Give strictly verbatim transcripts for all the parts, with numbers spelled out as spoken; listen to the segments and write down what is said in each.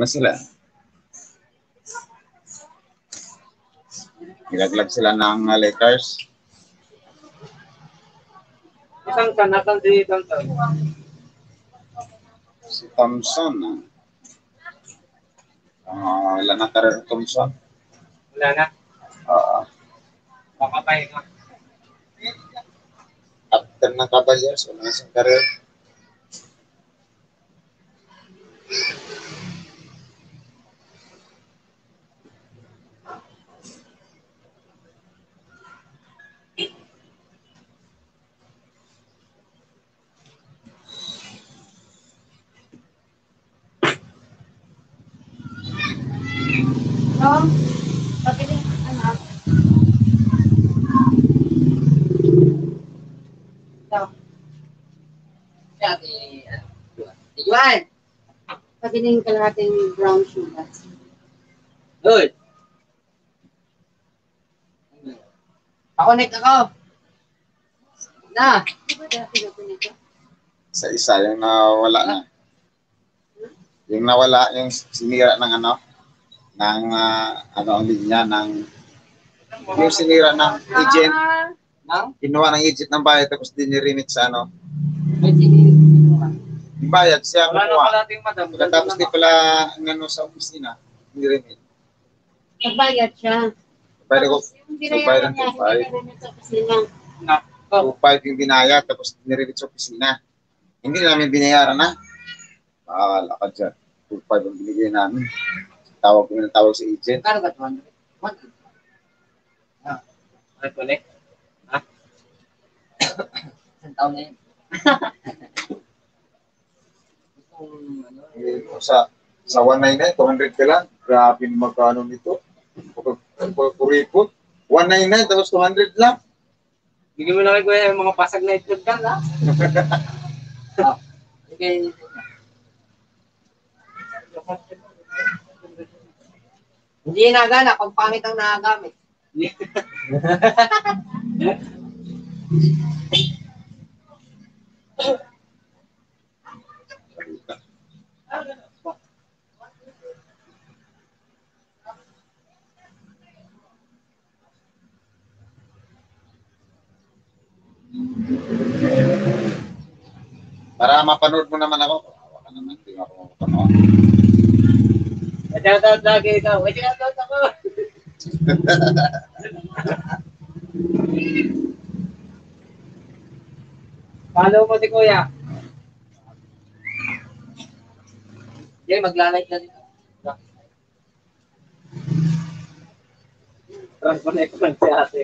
Ano sila? Nilaglag sila ng uh, letters. Isang tan, nasan si Thompson? Si Thompson. Uh, wala na karir Thompson. Wala na? Oo. Baka pahinga. After ng Cavaliers, wala na siyang karir. No? Pabiling, ano? No. Dati, Iwan! Pabiling kalahating brown sugar. Good! Pakonek ako! Na! Di ba dati na po nito? Sa isa yung nawala na. Yung nawala, yung sinira ng ano, ng uh, ano ang linya, ng yung sinira ng agent. Nang? Kinuha ng agent ng bayad tapos dinirimit sa ano. May sinilip. Yung bayad siya Wala na kumuha. pala ating madam. Pagkatapos di pala ngano sa opisina, dinirimit. Nagbayad siya. Bayad ko, Yung nagbayad ng binayaran niya, two five. hindi na rin sa kusina. Na. two five yung binayad tapos dinirimit sa opisina. Hindi namin binayaran na. Bahala ka dyan. two five ang binigay namin. Tawag ko ng tawag sa agent. Kano ka? one hundred? Ah. Ano po, Nick? Ha? Isang taon na yun. Eh, sa sa one ninety-nine, two hundred ka lang. Grabe magkano nito. Kuripot. one ninety-nine tapos two hundred lang. Bigyan mo na kay Kuya yung mga pasag na itlog ka, ha? Ah. Okay. Hindi nagana kung pangit ang nagagamit. Para mapanood mo naman ako. Kawawa ka naman, hindi ako mapanood. Shoutout lagi ikaw. Shoutout ako. Follow mo si Kuya. Jay, maglalike na dito. Transconnect man si ate.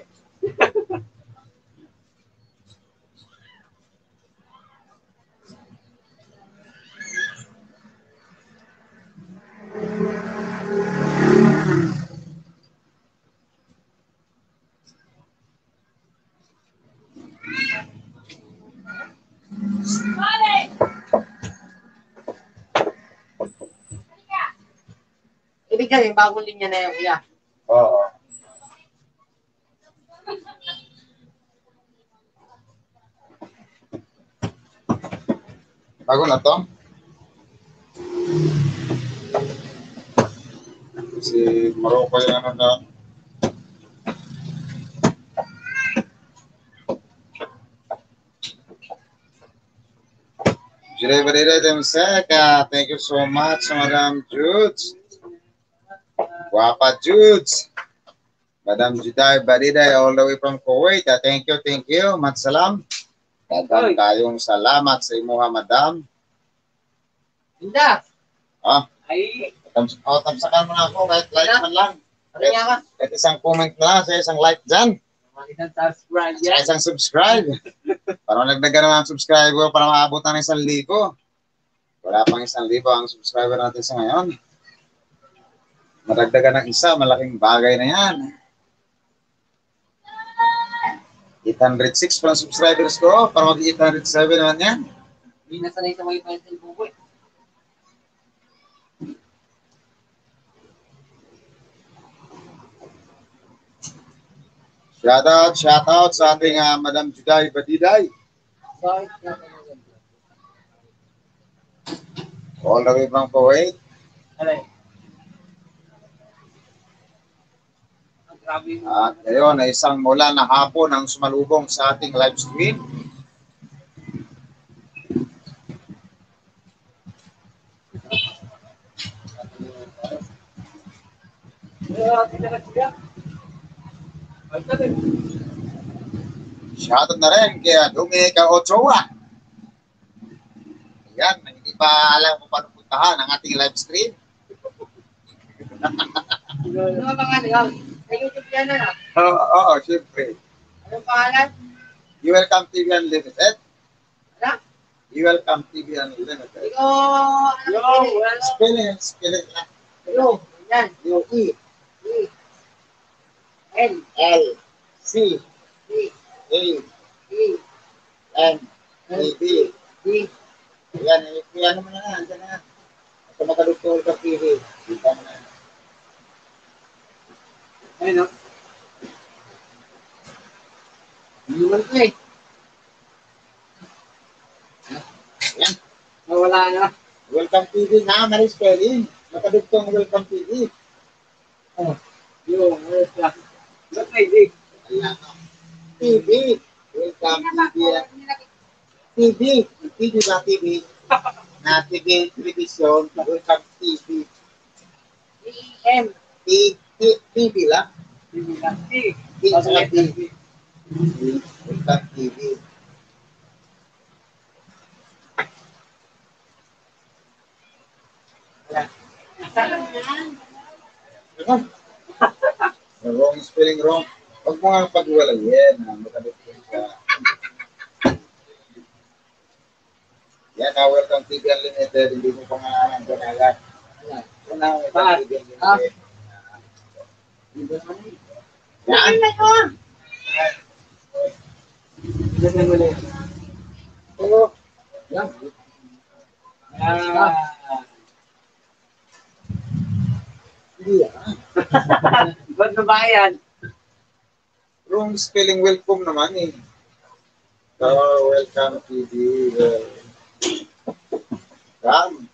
Ibig sabihin, bagong linya na yung Kuya. Oo. Bago na to? Si Morocco yung ano na. Juday Barira Demseka, thank you so much, Madam Judes. Guapa Judes. Madam Juday Barira all the way from Kuwait. Thank you, thank you. Mat salam. Dagang kayong salamat sa imuha, Madam. Linda! Ah, Ay, tams oh, tamsakan mo na ako kahit like man lang. ano niya ka? Kahit isang comment na lang sa isang like dyan. Mga subscribe Sa yan. isang subscribe. Para nagdagan naman ang subscriber para maabot ng isang libo. Wala pang isang libo ang subscriber natin sa ngayon. Madagdagan ng isa, malaking bagay na yan. eight hundred six pa ang subscribers ko. Para mag eight hundred seven naman yan. Hindi na sanay sa mga ipasin po ko eh. Shout out, shout out sa ating uh, Madam Juday Badiday. Sorry. All the way from Kuwait. Alay. Ang grabe mo. At ngayon ay isang mula na hapon ang sumalubong sa ating live stream. Shoutout na rin kaya Dumi ka Ochoa. Ayan, hindi pa alam kung paano puntahan ang ating live stream. Ano ang mga ano yun? Sa YouTube yan na. Oo, oh, oh, syempre. Anong pangalan? You Welcome T V Unlimited. Ano? You Welcome T V Unlimited. Ikaw, ano Yo, pinili? well, Spelling, spelling lang. Yo, yan. Yung E, E. L. L, C, E. A, E. N, A, B. D. Yan, yan mo na na, andyan na. At makalutol ka T V. Dito mo na. ayun, no? Iwan ko eh. Yan. Nawala na. Welcome T V na, mali spelling. Nakadugtong Welcome T V. Oh. Yo, where's that? Ba't may dig? Ayan. T V. Welcome T V. T V. T V ba T V? Na T V, television. Welcome T V. D. E. M. T T T V lang. Hindi lang. Dig. T sa T V. Welcome T V. Wrong spelling wrong. Huwag mo nga pagwalayin. Makadugtong ka. Yan na, Welcome T V Unlimited. Hindi mo pa nga nandun agad. Yan na, Welcome T V Unlimited. Yan. Ganyan mo lang. Oo. Yan. Ah. Hindi yan. Ba't na ba yan? Wrong spelling welcome naman eh. So, Welcome T V. Welcome.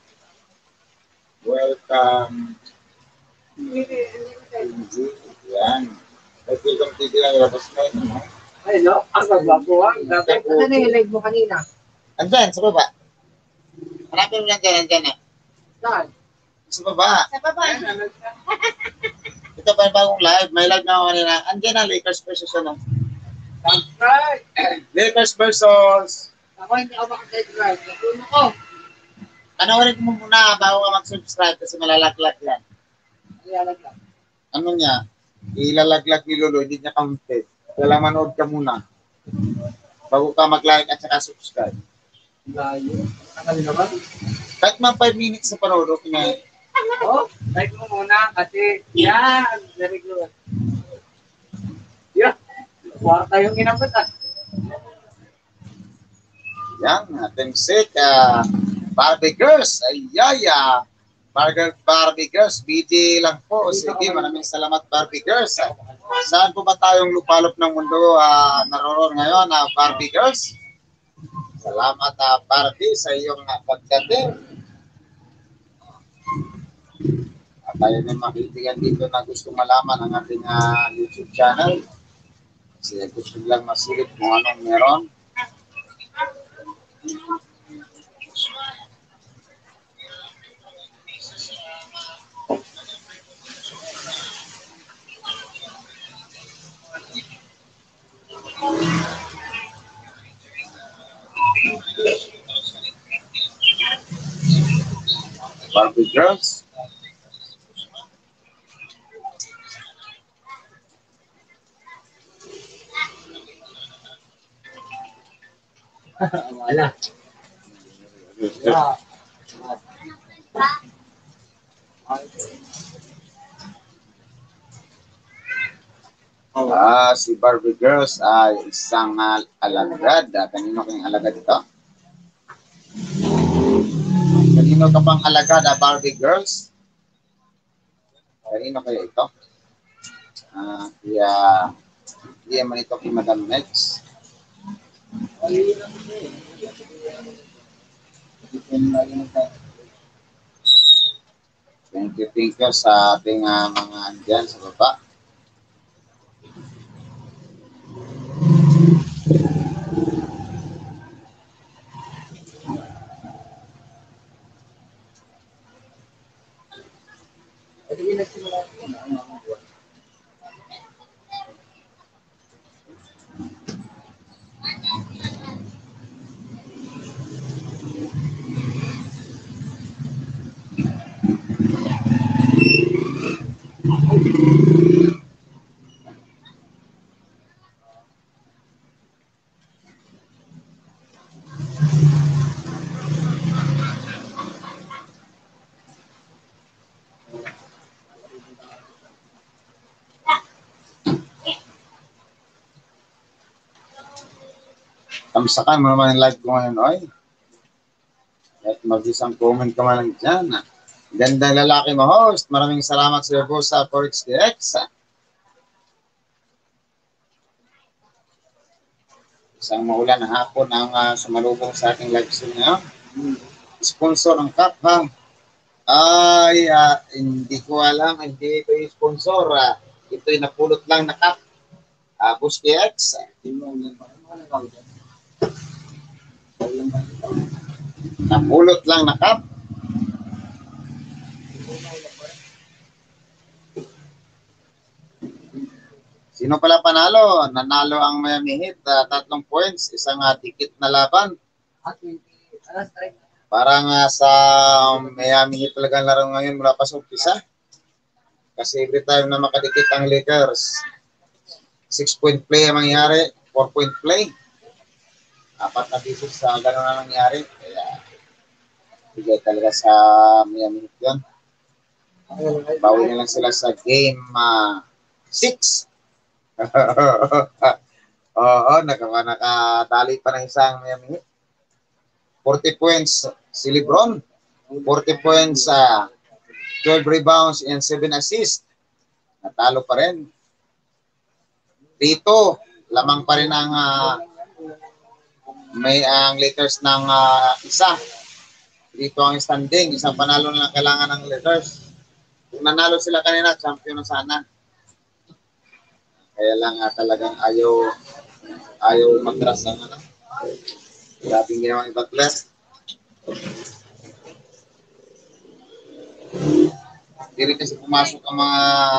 Welcome T V. Yan. At Welcome T V lang labas na yun. no? Ay, no? Ang magbabuhan. Dapat Ano na yung live mo kanina? Andyan, sa baba. Hanapin mo lang dyan, andyan na. Saan? Sa baba. Sa baba. Ito pa yung bagong live. May live na ako kanina. Andyan na, Lakers versus ano. subscribe. Lakers versus... Ako hindi ako makasubscribe. Napuno ko. Panoorin mo muna bago ka mag-subscribe kasi malalaglag yan. Ayan lang. Ano niya? Ilalaglag ni Lolo, hindi niya counted. Kailangan manood ka muna. Bago ka mag-like at saka subscribe. Layo. Ano naman? Kahit man five minutes sa panood, okay na. Oh, like mo muna kasi yan. Very good. Yeah. Kwarta yung inabot ah. Yan, ating set. Uh, Barbie Girls. Ay, yaya. Barbie, Barbie Girls. B D lang po. Sige, maraming salamat Barbie Girls. Saan po ba tayong lupalop ng mundo uh, naroon ngayon, uh, Barbie Girls? Salamat uh, Barbie sa iyong uh, pagdating. At tayo may makitigan dito na gusto malaman ang ating uh, YouTube channel. Kasi gusto lang masilip kung anong meron. Barbie Girls. Wala. Yeah. Ah, si Barbie Girls ay isang uh, alagad. Uh, kanino kayong alagad ito? Kanino ka pang alagad, uh, Barbie Girls? Kanino kaya ito? Ah, uh, kaya hindi naman ito kay Madam Mex. Thank you, thank you sa ating uh, mga andyan sa baba. Tamsakan mo naman yung live ko ngayon, oy. At mag-isang comment ka man lang dyan. Gandang lalaki mo, host. Maraming salamat sa iyo po sa Forex D X. Isang maulan na hapon ang uh, sumalubong sa ating live stream ngayon. Sponsor ng Cup, ha? Ay, uh, hindi ko alam. Hindi ito yung sponsor. Uh, ito yung napulot lang na Cup. Uh, Boss D X. Napulot lang na Cup. Sino pala panalo? Nanalo ang Miami Heat, uh, tatlong points, isang uh, ticket na laban. Parang uh, sa Miami Heat talaga laro ngayon mula pa sa umpisa. Kasi every time na makadikit ang Lakers, six point play ang mangyari, four point play. Apat na pieces sa gano'n na nangyari. Kaya bigay talaga sa Miami Heat yun. Bawi na lang sila sa game six. Uh, Oo, naka, nakadali pa ng isang Miami Heat. forty points si LeBron. forty points, uh, twelve rebounds and seven assists. Natalo pa rin. Dito, lamang pa rin ang uh, may ang Lakers ng uh, isa. Dito ang standing. Isang panalo na lang kailangan ng Lakers. Kung nanalo sila kanina, champion na sana. Kaya lang uh, talagang ayaw ayaw matras ang ano. Grabing ginawa ni Butler. Hindi rin kasi pumasok ang mga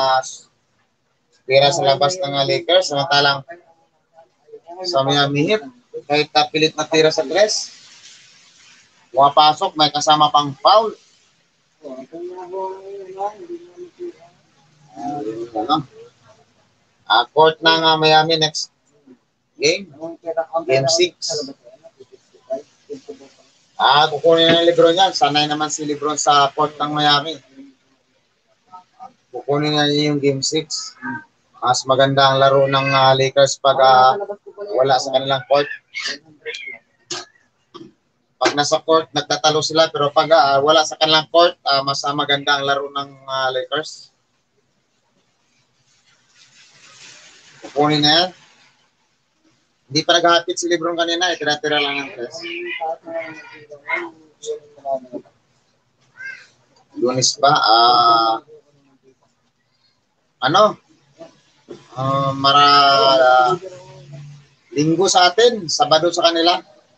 pera sa labas ng Lakers. Samantalang sa Miami Heat, kahit pilit na tira sa tres, pumapasok, may kasama pang foul. Uh, ano? Uh, court ng uh, Miami next game, game six. Ah, kukunin na ng LeBron yan. Sanay naman si LeBron sa court ng Miami. Kukunin na yung game six. Mas maganda ang laro ng uh, Lakers pag uh, wala sa kanilang court. Pag nasa court, nagtatalo sila. Pero pag uh, wala sa kanilang court, uh, mas uh, maganda ang laro ng uh, Lakers. Kukunin na yan. Hindi pa naghahapit si LeBron kanina. Eh, tira-tira lang ang tres. Lunes ba? Uh, ano? Uh, mara uh, linggo sa atin, Sabado sa kanila.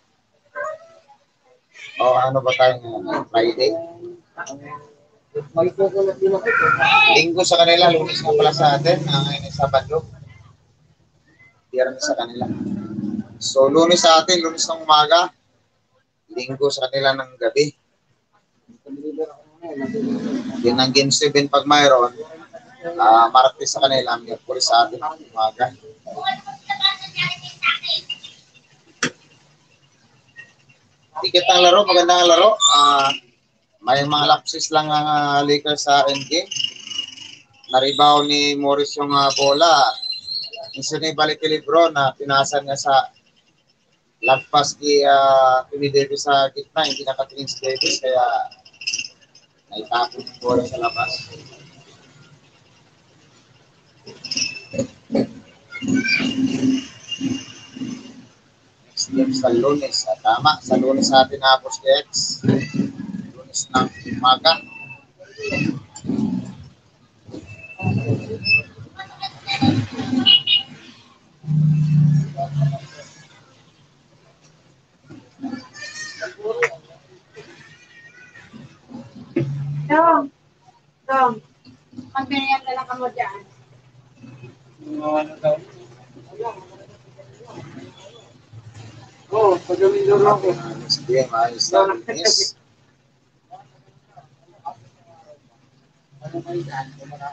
O oh, ano ba tayo ngayon? Friday? Linggo sa kanila, Lunes na pala sa atin. Ang ngayon ay Sabado. Biyernes sa kanila. So Lunes sa atin, Lunes ng umaga. Linggo sa kanila ng gabi. Yan ang game seven pag mayroon. Uh, Martes sa kanila, Miyerkules sa atin ng umaga. Tikit ang laro, maganda ang laro. Uh, may mga lapses lang ang uh, Lakers sa endgame. Naribaw ni Morris yung uh, bola. Minsan na ibalik kay LeBron na uh, pinasan niya sa lagpas kay uh, Anthony Davis sa gitna. Hindi nakatingin si Davis kaya naitapon yung bola sa labas. Next game sa Lunes. Ah, tama, sa Lunes sa atin na Boss X. Lunes ng umaga. Tom, pag-merienda na lang kamo dyan. Mga ano daw. Oo, pag-merienda ako. Ayos din, ayos na linis. Ano kayo dyan?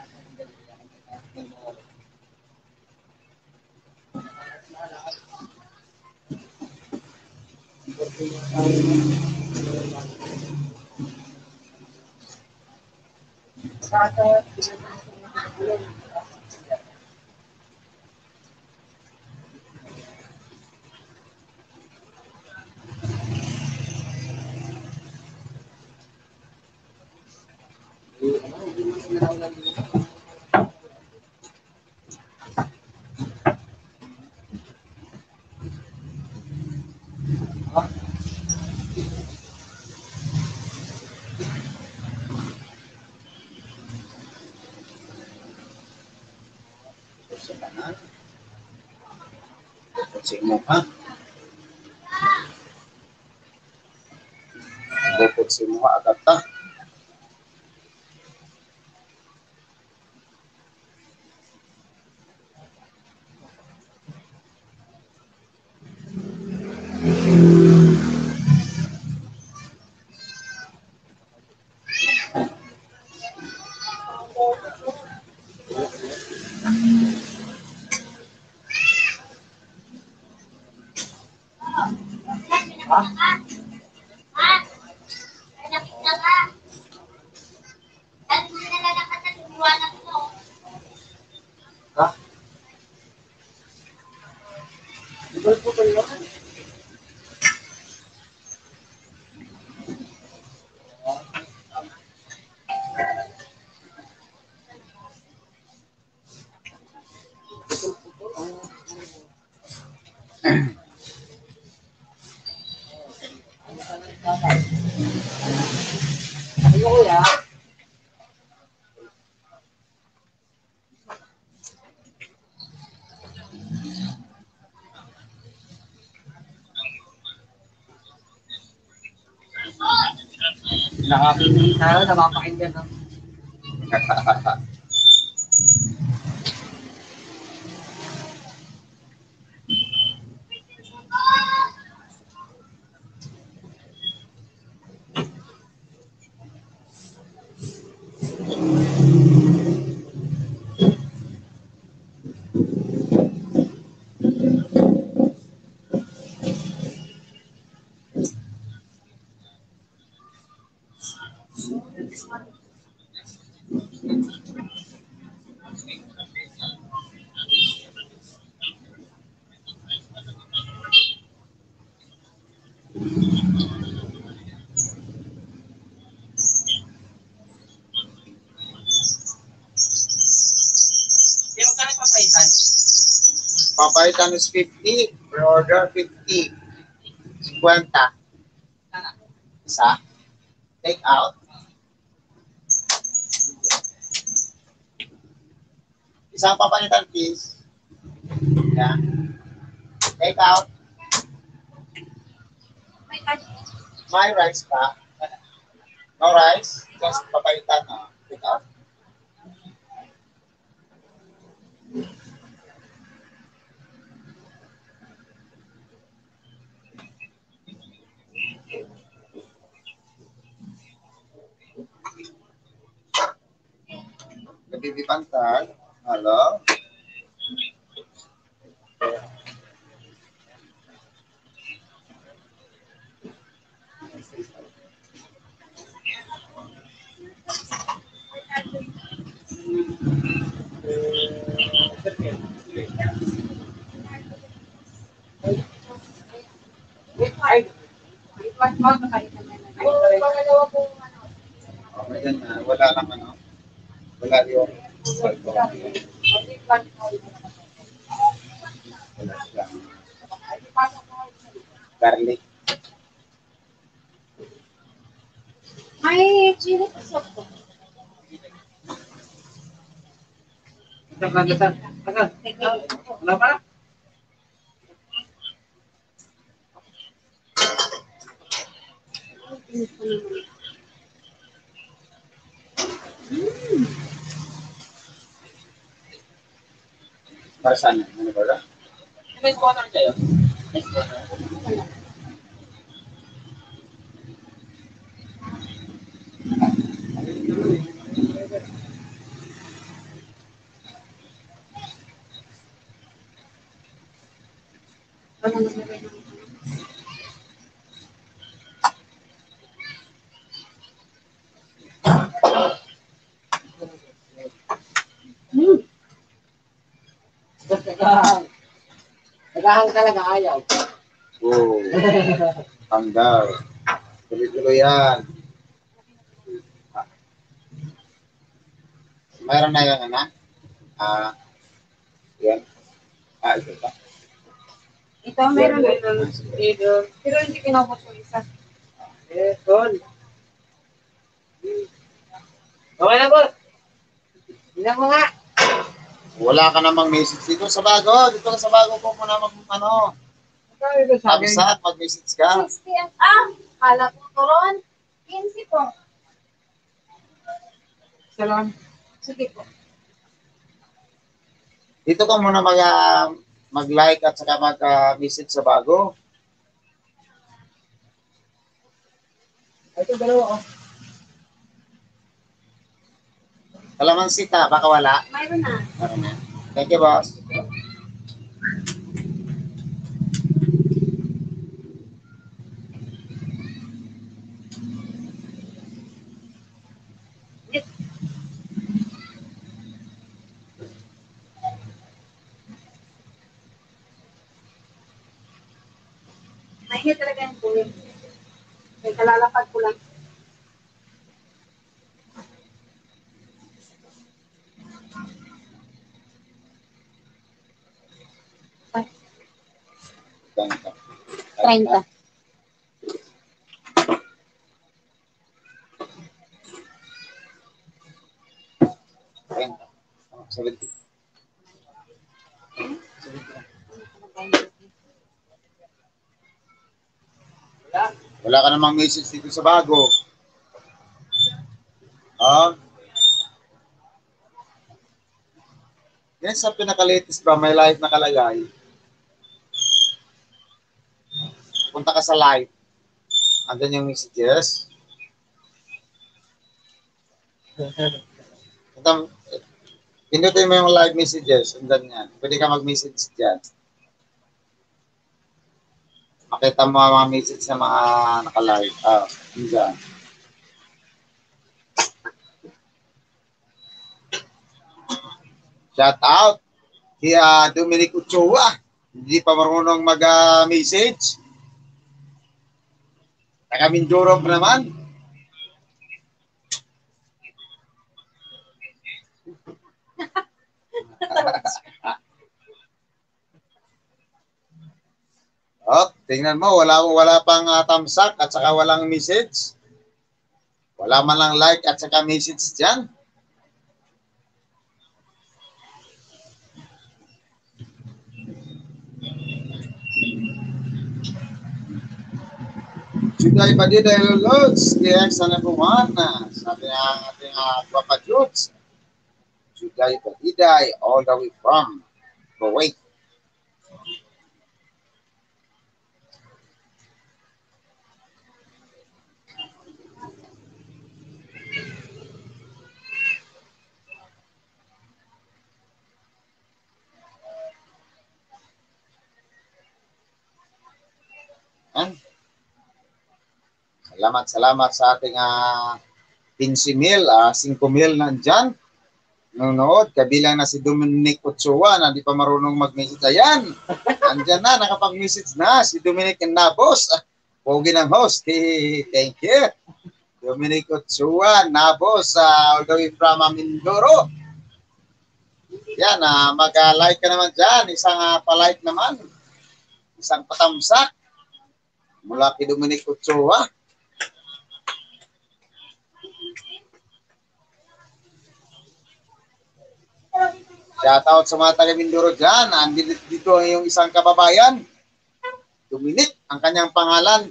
Sa kanan. Bukod mo ha. Bukod mo ha agad ta. Ha? Ibal po kayo. Ano kuya? Nakapili tayo, napapakinggan no? Yung kaya papaitan? Papaitan is fifty. Pre-order fifty. fifty. Isa. Take out. Isang papaitan please. Yeah. Take out. May rice pa. No rice. Just papaitan. No. Take out. Nabibipantay. Hello. Ay, ipas mo na kayo naman. Ay, pangalawa po ano. Okay, yan na. Wala lang ano. Wala yung Wala silang garlic. May chili sauce po. Ito kagatan. Tagal. Wala pa? Para saan? Ano ba? May water kayo? Ano naglagay ng Hmm. Nagahang. Nagahang talaga ayaw. Oo. Hanggang. Tuloy-tuloy yan. Mayroon na yung ano? Ah, yan. Ah, ito pa. Ito, meron na. Ito. Pero hindi kinabot yung isa. Ito. Okay na, boss. Bilang mo nga. Wala ka namang message dito sa bago. Dito ka sa bago ko muna mag, ano, thumbs up, mag-message ka. sixty at ah, kala ko turon. fifteen po. Salam. Sige po. Dito ka muna mag, ah, mag-like at saka mag-message sa bago. Ito, dalawa, oh. Kalamansi ka, baka wala. Mayroon na. Meron na. Thank you, boss. Mahirap talaga yung buhay. May kalalapad ko lang. Ganito. treinta. Ganito. Oh, seventy. Wala. Wala ka namang message dito sa bago. Ah? Yan sa pinaka-latest ba, may live nakalagay. Punta ka sa live. Andun yung messages. Ito, pinutin mo yung live messages. Andun yan. Pwede ka mag-message dyan. Makita mo ang mga message ng mga naka-live. Ah, dyan. Shout out kay uh, Dominic Ochoa. Hindi pa marunong mag-message. Taga Mindoro pa naman. Oh, tingnan mo, wala wala pang uh, thumbs up at saka walang message. Wala man lang like at saka message diyan. Juday ba din dahil loads? Kaya sana buwana. Sabi ang ating uh, Papa Judes. Juday Badiday all the way from Kuwait. Yan. Salamat, salamat sa ating uh, fifteen mil, uh, five mil nandyan. Nanonood, kabilang na si Dominic Ochoa na di pa marunong mag-message. Ayan, nandyan na, nakapag-message na si Dominic Nabos. Pogi ng host. Hey, thank you. Dominic Ochoa, Nabos, uh, all the way from Mindoro. Yan, uh, mag-like ka naman dyan. Isang uh, palike naman. Isang patamsak. Mula kay Dominic Ochoa. Shoutout sa mga taga Mindoro dyan. Andito dito yung isang kababayan. Dominic, ang kanyang pangalan.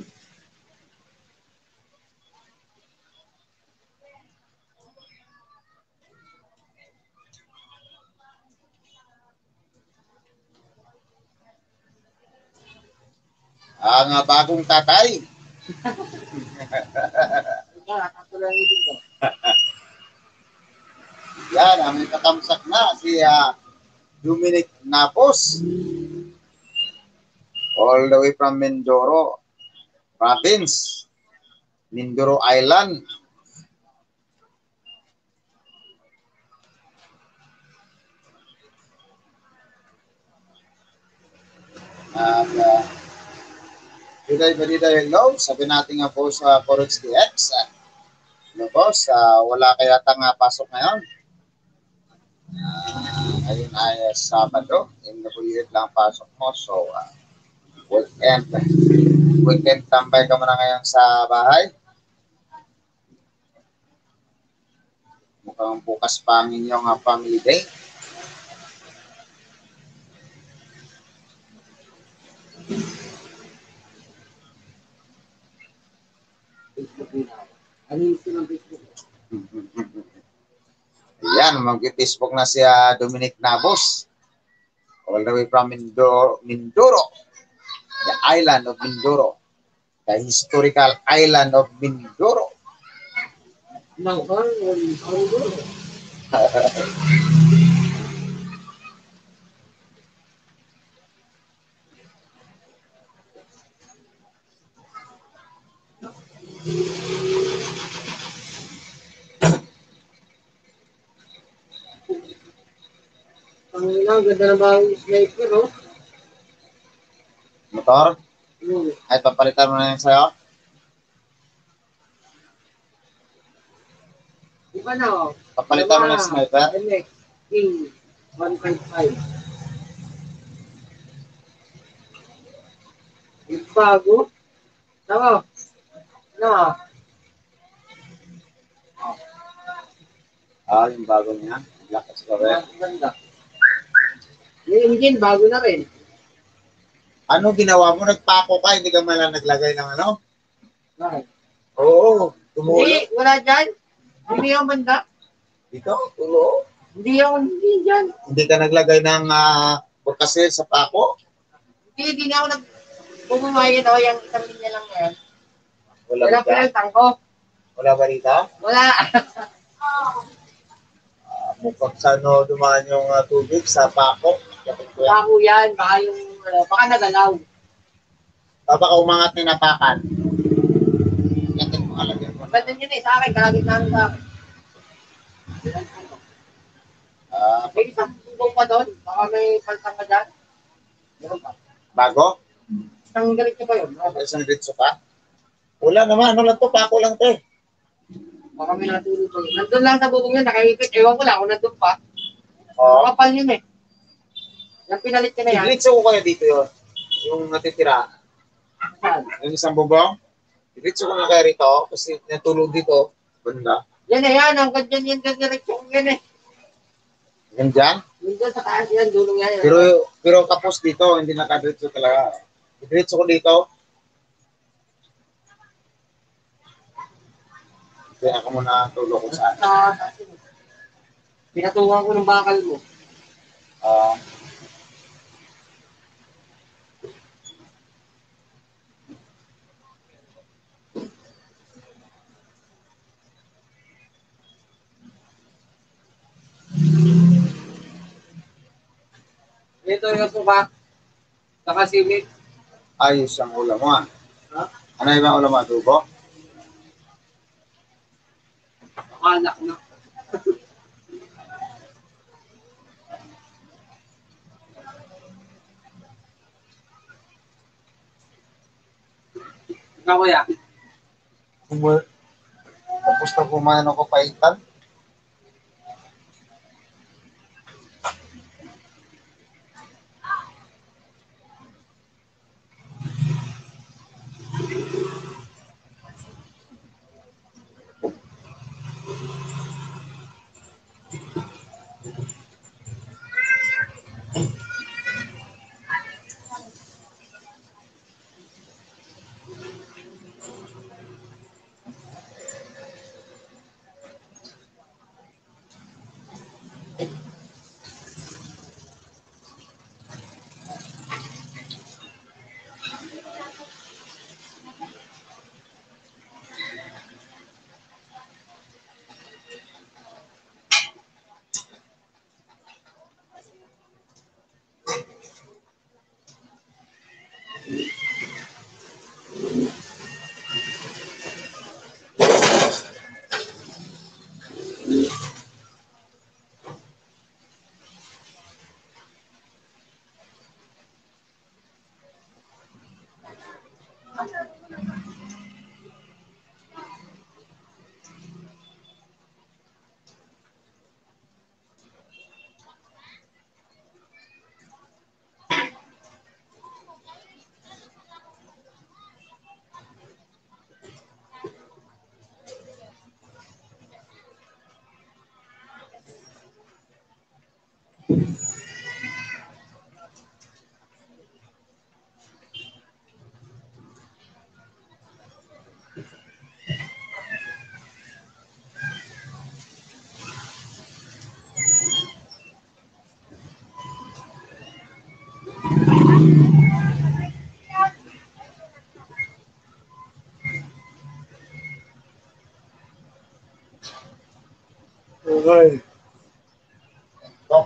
Ang ah, bagong tatay. Yan, ang may katamsak na si uh, Dominic Napos. All the way from Mindoro Province, Mindoro Island. At uh, Diday Badiday, hello. Sabi natin nga po sa Forex T X. Uh, ano boss, uh, wala kaya tang uh, pasok ngayon. Uh, ngayon ay uh, Sabado. In the week lang pasok mo. So, uh, weekend. Weekend tambay ka muna ngayon sa bahay. Mukhang bukas pa ang inyong uh, family day. Ayan, mag-Facebook na si uh, Dominic Nabos. All the way from Mindoro, Mindoro, the island of Mindoro, the historical island of Mindoro. Ang ina, ganda na ba yung sniper, oh? Motor? Hmm. Ay, papalitan mo na yan sa'yo? Iba na, oh. Papalitan mo na yung sniper? M X King one fifty-five. Yung bago? Tama. Ano? Ah, yung bago niya. Lakas ka rin. Ganda. Yung engine, bago na rin. Ano ginawa mo? Nagpako ka, hindi ka malang naglagay ng ano? Bakit? Oo, tumulo. Hindi, wala dyan. Hindi yung banda. Dito, tulo. Hindi yung hindi dyan. Hindi ka naglagay ng uh, burkasil sa pako? Hindi, hindi na ako nag... Bumumayin ako yung isang linya lang yan. Wala Wala ba pa dyan? yung tangko. Wala ba rito? Wala. Uh, mukhang sa ano dumaan yung uh, tubig sa pako. Kapit ko yan. Bago yan. Baka yung... ano, baka nagalaw. Ah, baka umangat ni napakan. Yatin mo alagyan mo. Ba't yun eh, sa akin, kalagit namin sa akin. Ah, May isang tubong pa doon. Baka may paltang ka dyan. Meron pa. bago? Isang galit niyo ba yun? Isang ditso pa? Wala naman. Ano lang to? Pako lang to eh. Baka may natulog ko. Nandun lang sa bubong yun, nakaipit. Ewan ko lang kung nandun pa. Oo. Kapal yun eh. Yung pinalit ko na yan. Ditso ko kaya dito yun. Yung natitira. Saan? Yung isang bubong. Ditso ko na kaya rito. Kasi natulog dito. Banda. Yan eh, yan. Ang ganyan yan, ganyan yan eh. Yan dyan. Nandun sa taas yan, dulong yan. Pero, pero kapos dito. Hindi nakadritso talaga. Ditso ko dito. Kaya ako muna tulog ko saan. Sa taas yun. Pinatungan ko ng bakal mo. Ah, Ito yung po ba? Nakasimit. ayos ang ulam mo ah. Ha? Ano ibang ulam mo? Adobo? Anak na. Ikaw kuya. Kumul. Tapos na kumain ako paitan. Okay. Oh.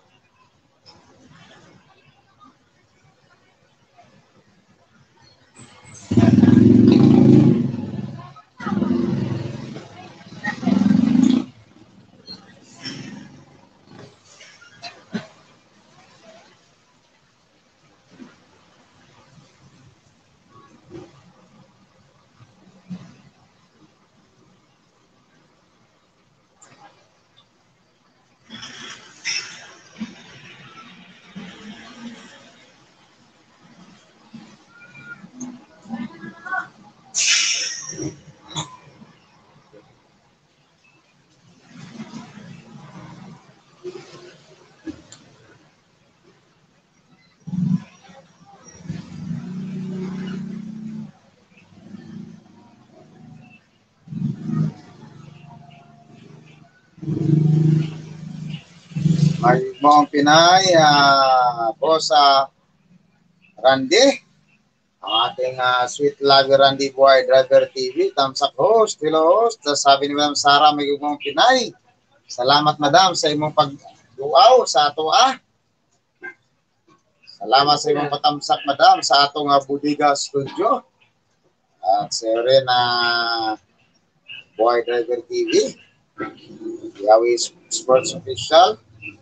May mga Pinay, uh, boss uh, Randy, ang ating uh, sweet lover Randy Boy Driver T V, tamsak host, hello host. Sabi ni Madam Sara, may mga Pinay, salamat madam sa imong pag-duaw sa ato ah. Salamat sa imong patamsak madam sa atong uh, Budiga Studio. At sa rin na uh, Boy Driver T V, Yawi Sports Official.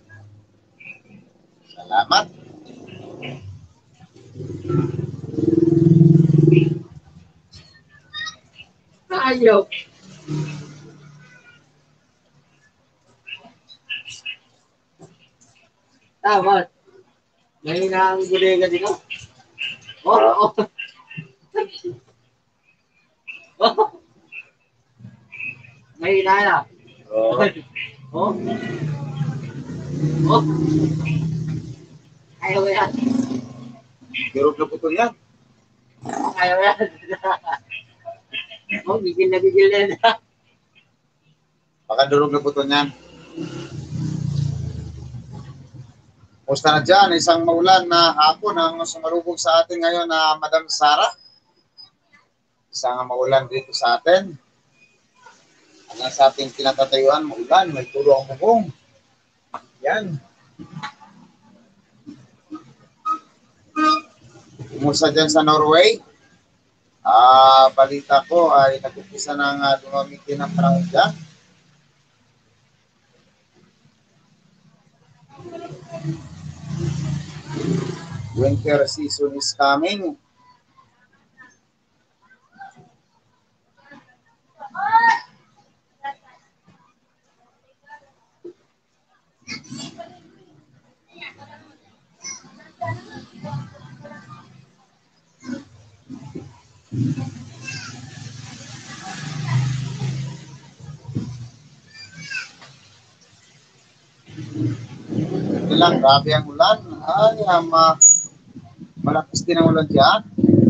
Salamat. Ayaw. Tama. May nang bodega dito. Oh, oh. Oh. May na. Oh. Oh. Oh. Ayaw yan. Pero na putol yan. Ayaw yan. Oh, gigil na gigil na. Baka durog na putol yan. Musta na dyan, isang maulan na hapon ang sumalubog sa atin ngayon na Madam Sara. Isang maulan dito sa atin. Hanggang sa ating pinatatayuan, maulan, may tulo ang bubong. Yan. Kumusta dyan sa Norway? Ah, balita ko ay nag-upisa ng uh, dumamiti ng panahon dyan. Winter season is coming. Ito lang, grabe ang ulan. Ay, um, uh, malakas din ang ulan dyan.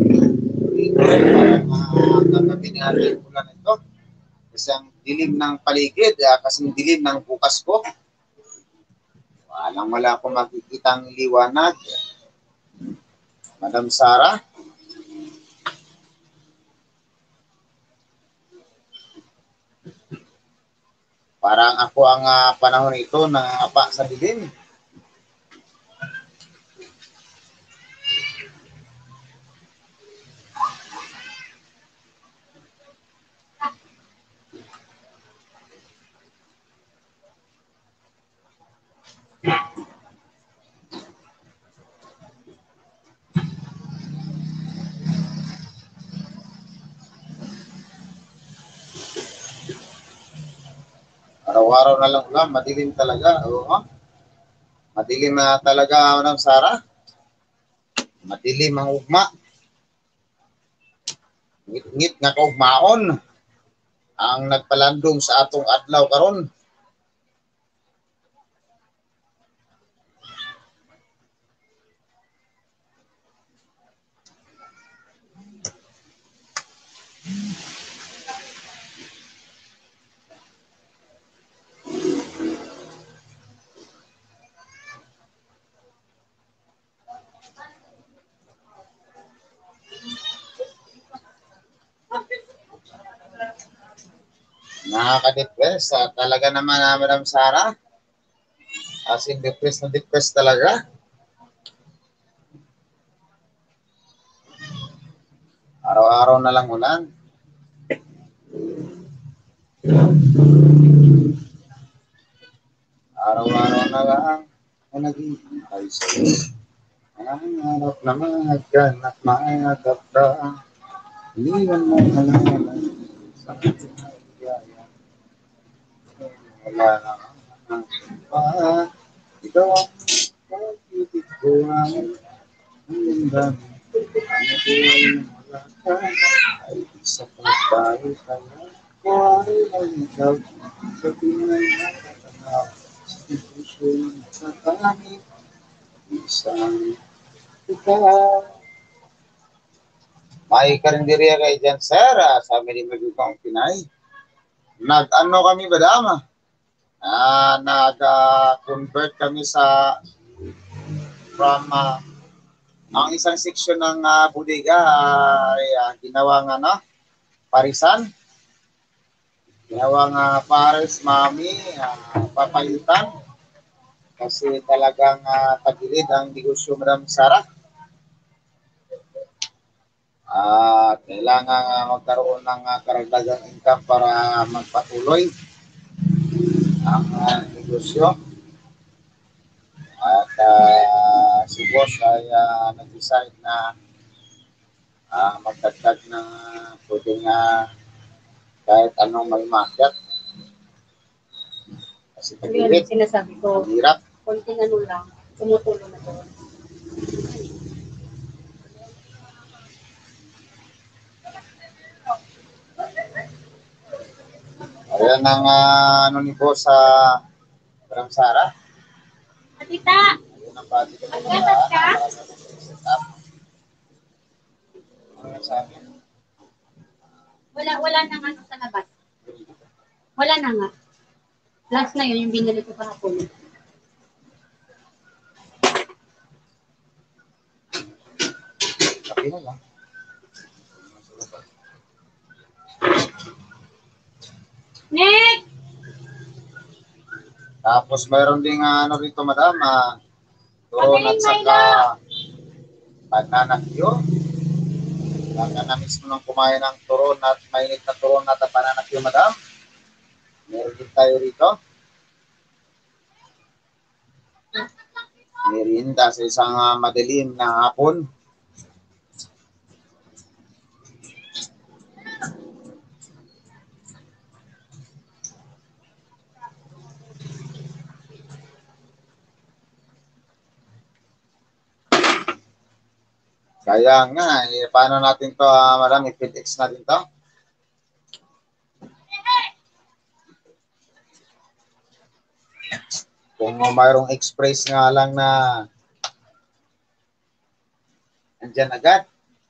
Uh, Kagabi ni ating ulan ito. Kasi ang dilim ng paligid, uh, kasi dilim ng bukas ko. Walang wala akong makikitang liwanag. Madam Sara. Parang ako ang uh, panahon ito na apa sa dilim. Araw-araw na lang ulan, madilim talaga. Oo, madilim na talaga, Madam Sara. Madilim ang ugma. Ngit-ngit nga kaugmaon ang nagpalandong sa atong adlaw karon. Nakaka-depress. Ah, talaga naman, ah, Madam Sara. As in, depress na depress talaga. Araw-araw na lang ulan. Araw-araw na lang ang nag-iintay sa'yo. Ang harap na maghanap, maghanap ka. Iniwan mo ka lang sa ating ligaya. Wala na ang iba. Ikaw ang pag-ibig ko ang hanggang ang buhay mo wala ka. Ay isa pa tayo kaya ko ay naligaw sa tingay na katanaw. Sa puso sa tanging isang ikaw. May karinderya kayo dyan, sir. Ah, sabi ni Magugong Pinay. Nag-ano kami, badama? Ah, nag-convert kami sa from uh, ang isang section ng uh, bodega ay uh, ginawang ano, parisan. Ginawang uh, pares, mami, uh, papayutan. Kasi talagang uh, tagilid ang negosyo, Madam Sara. At uh, kailangan uh, magkaroon ng uh, karagdagang income para magpatuloy ang uh, negosyo. At uh, si boss ay uh, nag-decide na uh, magdagdag na pwedeng uh, kahit anong may market. Kasi tagilid, sinasabi ko, hirap. konting ano lang, tumutulong na doon. Ayan ang uh, ano ni boss sa uh, Madam Sara. Tita, Ayan ang pati ko na magkatas ka? Ano sabi? Wala, wala na nga sa labas. Wala na nga. Last na yun, yung binili ko kahapon. Sabi na lang. Nick! Tapos mayroon ding uh, ano rito, madam, uh, turon at saka pananakyo. Baka na mismo nang kumain ng turon at mainit na turon at pananakyo, madam. Meron din tayo rito. Merienda sa isang uh, madilim na hapon. Kaya nga, eh, paano natin to, uh, madam, i-fedex natin to? Kung mayroong express nga lang na andyan agad.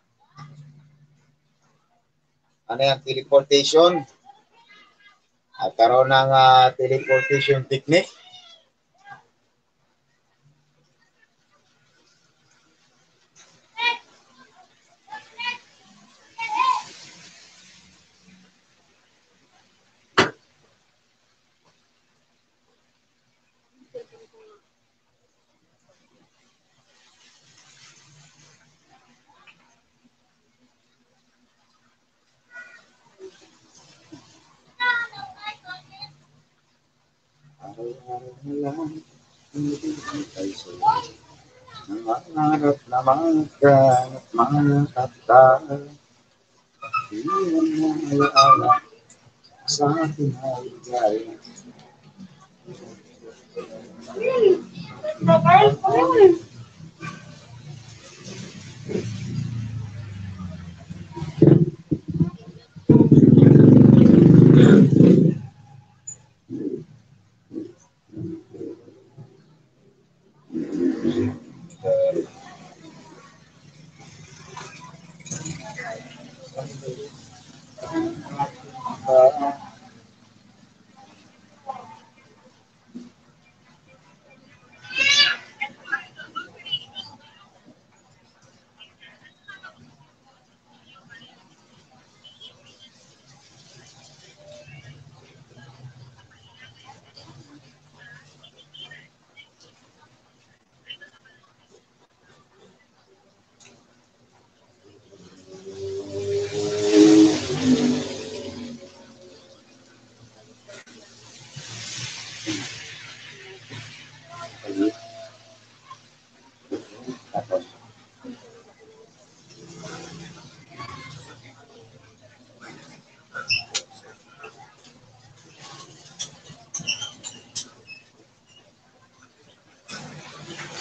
Ano yan, teleportation? At karoon ng uh, teleportation technique. Araw-araw na lang, hindi tayo sa'yo. Nangangarap na magkanap mga kata. Iwan mo alaala sa akin ay gaya.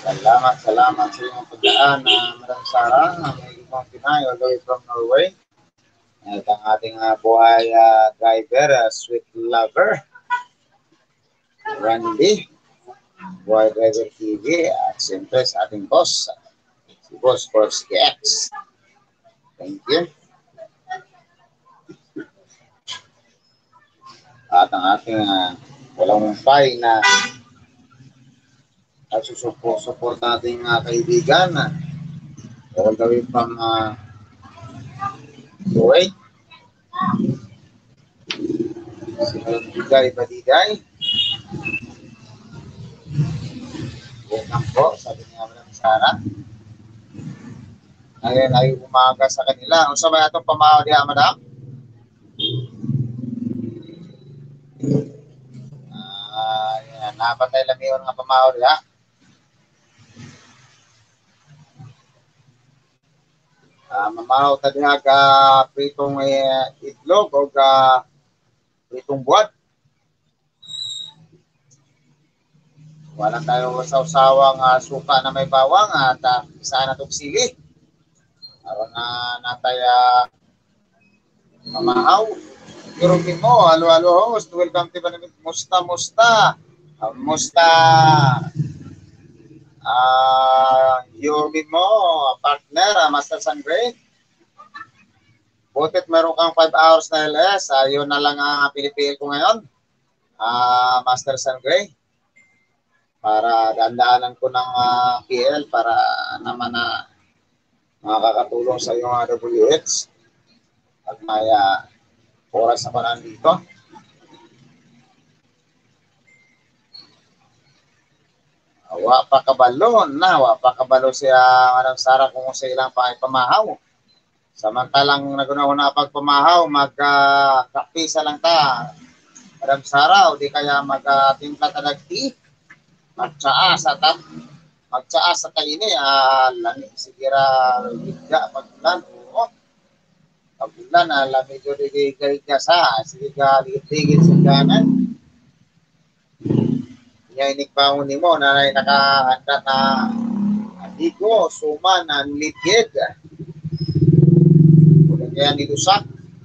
Salamat, salamat sa iyong pagdaan na uh, Madam Sarah, na may ibang Pinay, all the way from Norway. At ang ating uh, buhay uh, driver, uh, sweet lover, Randy, Buhay Driver T V, at siyempre sa ating boss, si Boss Sports X. Thank you. At ang ating uh, walang umpay na at susuport nating uh, kaibigan uh, all the way from uh, Kuwait. Si Diday Badiday. Welcome po, sabi niya Madam Sarah. Ngayon ay umaga sa kanila. Kung sabay itong pamahaw diya, Madam? Ah, yan. Napatay lang yun nga pamahaw diya. Uh, mamahaw ta diha ka pritong uh, itlog o ka pritong buwad. Wala tayo saw-sawang uh, suka na may bawang at uh, isa na itong sili. Aron na natay uh, mamahaw. Yurukin mo, halo-halo host. Welcome to Banamit. Musta, musta. Uh, musta. Uh, Yurukin mo, partner, uh, Master Sangre. Butit meron kang five hours na L S. Ayun uh, na lang ang uh, pinipil ko ngayon. Uh, Master Sangre. Para dandaanan ko ng uh, P L para naman na uh, makakatulong sa iyong uh, W H at may uh, oras na pa nandito. Wa pa kabalo na, wa pa kabalo siya Madam Sarah kung sa ilang pakipamahaw. Samantalang naguna-una pagpamahaw, magkapisa uh, lang ta Madam Sarah o di kaya mag-timpla ta nag-tea. Magtsaa sa tap, magtsaa sa kaini, ah, lami, sigira, higga, pagbulan, oo. Pagbulan, ah, lami, jo, digay ka sa, sigira, ligit-ligit sa kanan. Inig pa ni mo, na nakahanda na, adigo, suman, unlimited. Kaya nilusak.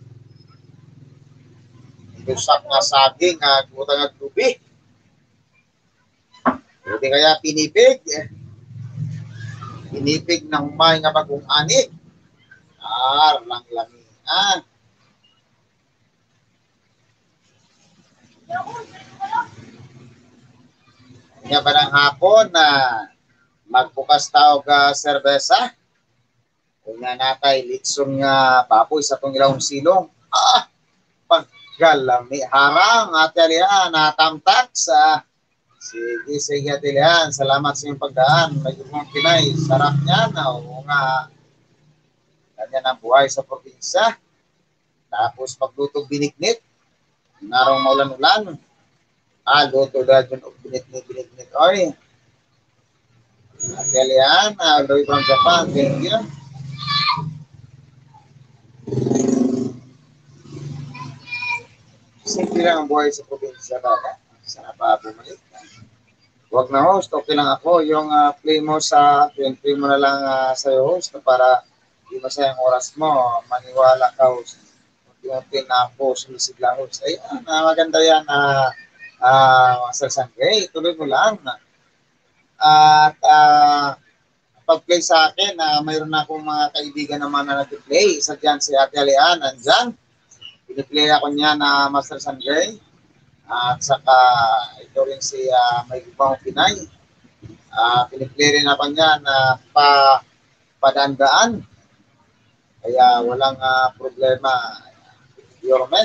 Nilusak na saging, ah, kutang at lubi. Hindi kaya pinipig. Pinipig ng may nga bagong ani. Ah, lang lamian. Kanya ba ng hapon na magbukas tao ka serbesa? Kanya natay litson nga baboy sa itong ilawang silong. Ah, paggalami. Harang at yalihan, natamtak sa sige, sige atilihan. Salamat sa iyong pagdaan. May mga Pinay. Sarap niya na. O nga. Ganyan ang buhay sa probinsya. Tapos maglutog binignit. Narong maulan-ulan. Ah, luto dahil yun. Binignit, binignit. Oy. Atilihan. All the way from Japan. Thank you. Simple lang ang buhay sa probinsya. Baka. Sana pa bumalik. Wag na host, okay lang ako. Yung uh, play mo sa akin, play mo na lang uh, sa'yo host para di masayang oras mo. Maniwala ka host. Unti-unti na ako sumisigla host. Ayan, uh, maganda yan na uh, Master Sangre. Tuloy mo lang. At uh, pag-play sa akin, uh, mayroon na akong mga kaibigan naman na nag-play. Isa dyan si Ate Alian, nandyan. Piniplay ako niya na Master Sangre. At saka ito rin si uh, May Ibang Pinay. Uh, piniplay rin ako niya na pa, padaan-daan. Kaya walang uh, problema. Yorme.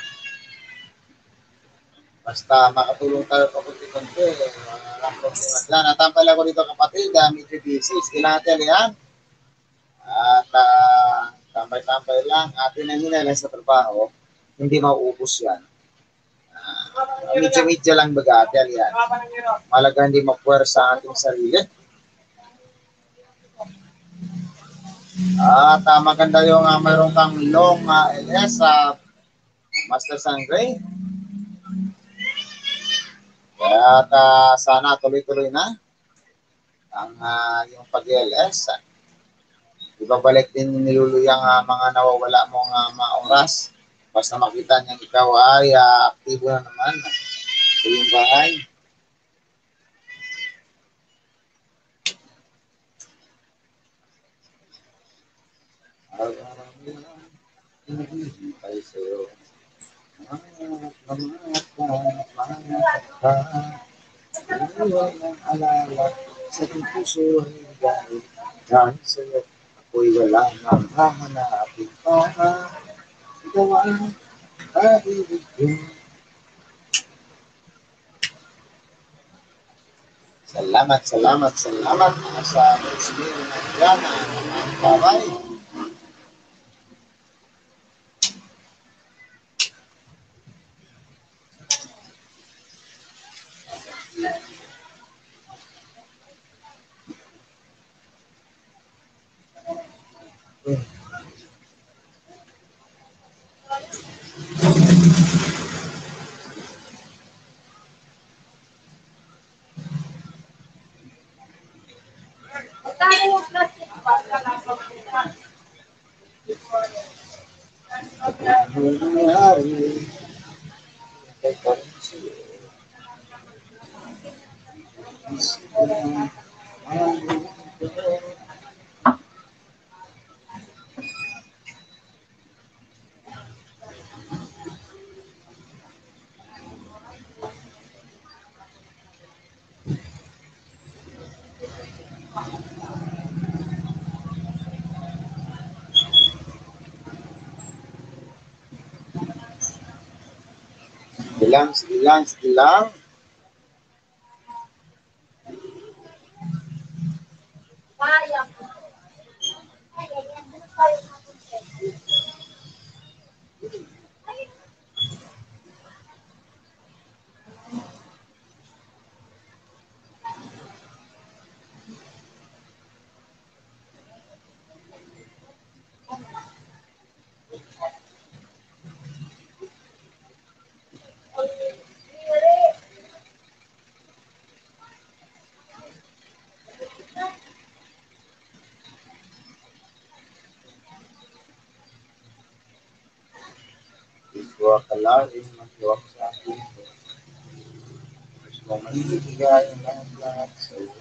Basta makatulong tayo kapunti-kunti. Walang problema dyan. Natampal ako dito kapatid. Uh, medyo busy. Sila natin yan. At uh, tambay-tambay lang. Atin ang hinala sa trabaho. Hindi mauubos yan. Uh, Medyo-medyo lang baga-atel yan. Malaga hindi mapuwersa ang ating sarili. At uh, maganda yung uh, mayroon kang long uh, L S sa uh, Master Sangre. At uh, sana tuloy-tuloy na. ang uh, yung pag-L S. Ibabalik din niluluyang uh, mga nawawala mong uh, mga oras. Basta makita niya ikaw ay uh, aktibo na naman sa iyong bahay. Ay sa'yo. Iwan ang alala sa puso ay dahil dahil sa'yo ako'y wala nang hahanapin pa. Ikaw ang pag-ibig ko. Salamat, salamat, salamat sa Muslim na Gana ng Babay. Silang, silang, silang. Ikaw akalain magluwag sa akin. Gusto mong manibigay ang lahat-lahat sa iyo.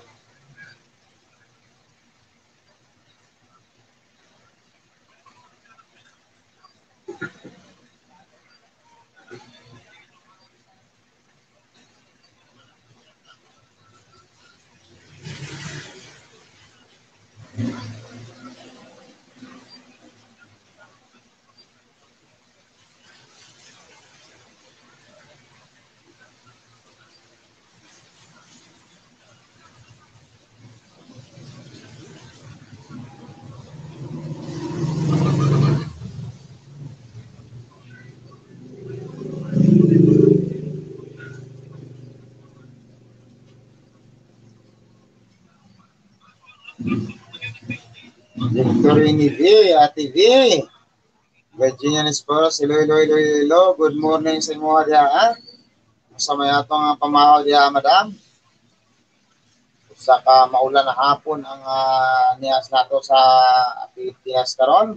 Victorini V, Ate V. Virginia Nesporos, hello, hello, hello, hello. Good morning sa inyo diya. Sa may atong pamahaw diya, madam. Saka maulan na hapon ang uh, niyas nato sa Pilipinas karon.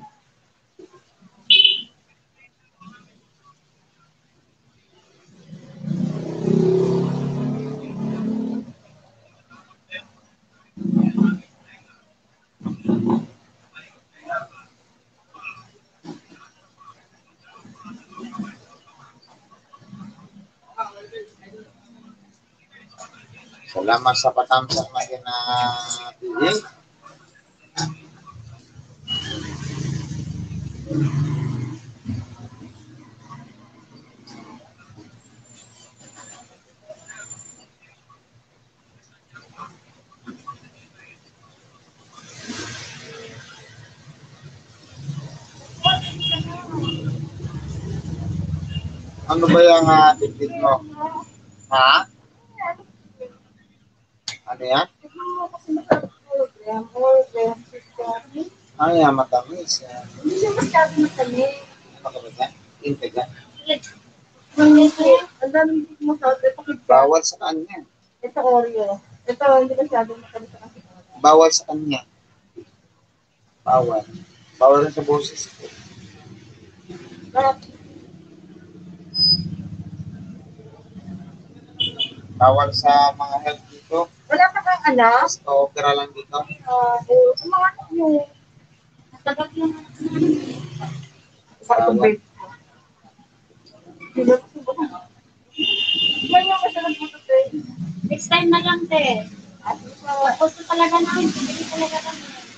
Salamat sa patamsak na kinatilig. Ano ba yung uh, tigtig mo? Ha? Ano yan? Ano yan? Matamis. Hindi siya masyado matamis. Matamis yan? Integ yan? Ang daming mo sa Bawal sa kanya. Ito Oreo. Ito hindi masyado matamis sa kasi. bawal sa kanya. Bawal. Bawal rin sa boses ko. Bawal sa mga health dito. Wala ka kang anak? Basta opera lang dito. Uh, eh, kung mga anak nyo. Natagat lang. Sa itong babe. May mga kasalan mo ito, eh. Next time na lang, te. At uh, gusto talaga namin. Hindi talaga kami.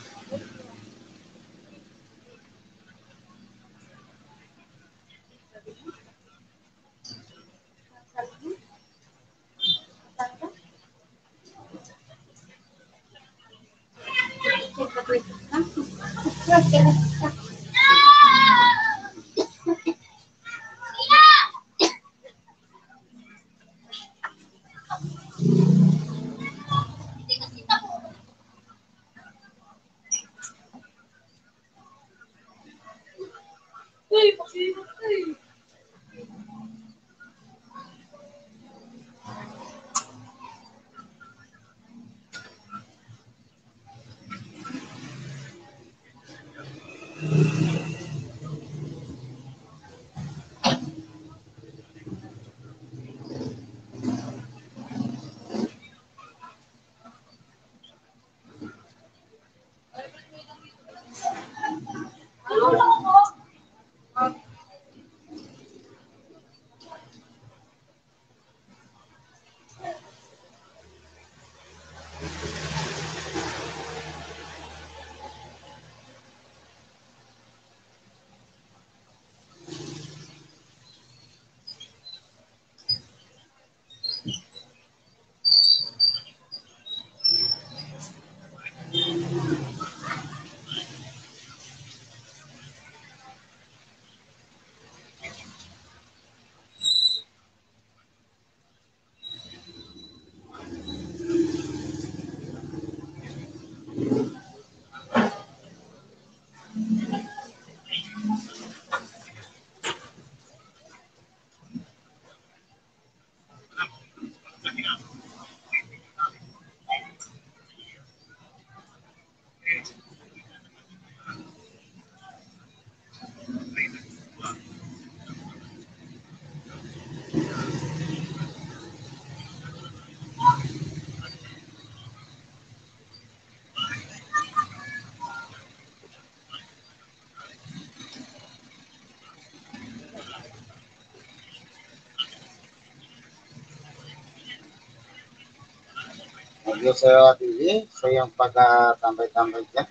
Mag-iyo sa'yo, Ate V, sa iyong pagkatambay-tambay dyan.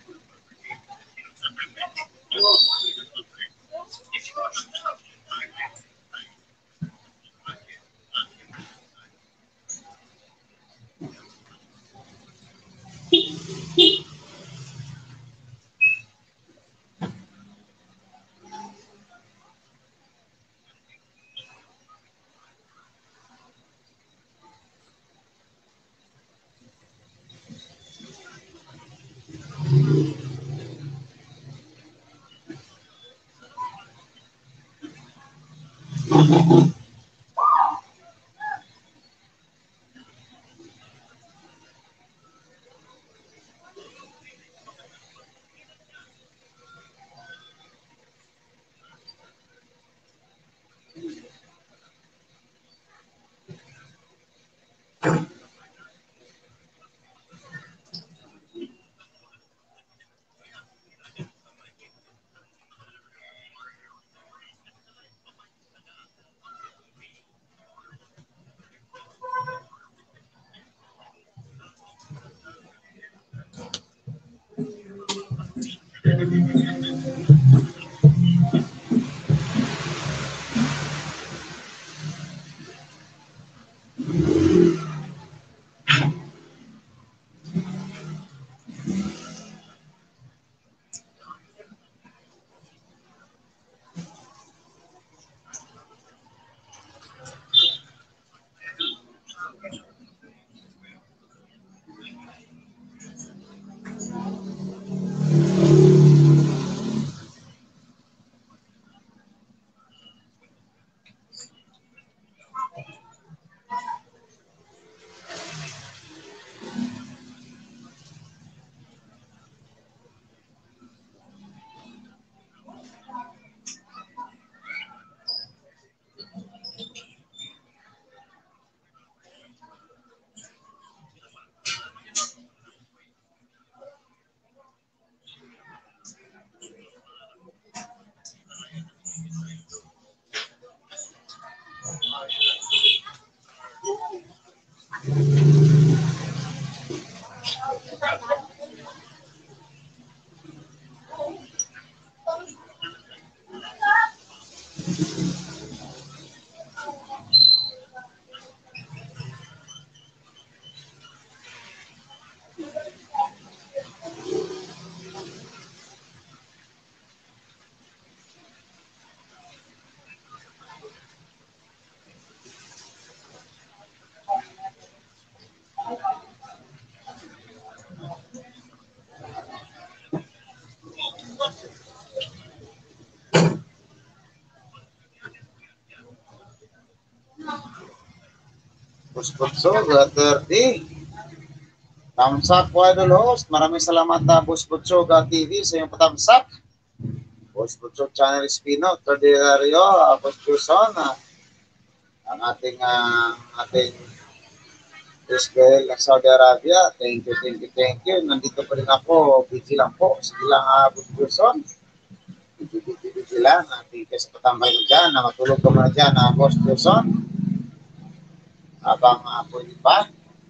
Boss Butso, thirty. Thumbs up po, idol host. Maraming salamat na Boss Butso T V sa iyong pa-thumbs up. Boss Butso Channel Espino, Tordinario, uh, Boss Juson, uh, ang ating uh, ating Israel ng Saudi Arabia. Thank you, thank you, thank you. Nandito pa rin ako. Busy lang po. Sige lang, uh, Boss Juson. Busy lang. Thank you sa patambay mo dyan. Na matulog ka muna dyan, uh, Boss Juson. Habang uh, pwede pa.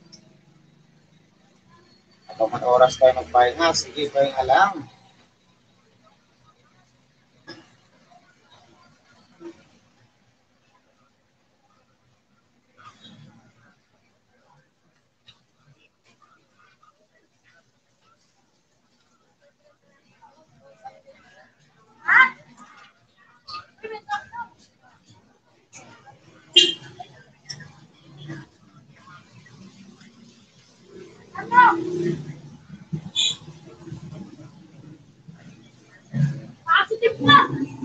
Habang man oras tayo magpahinga. Sige, pahinga lang. Positive na!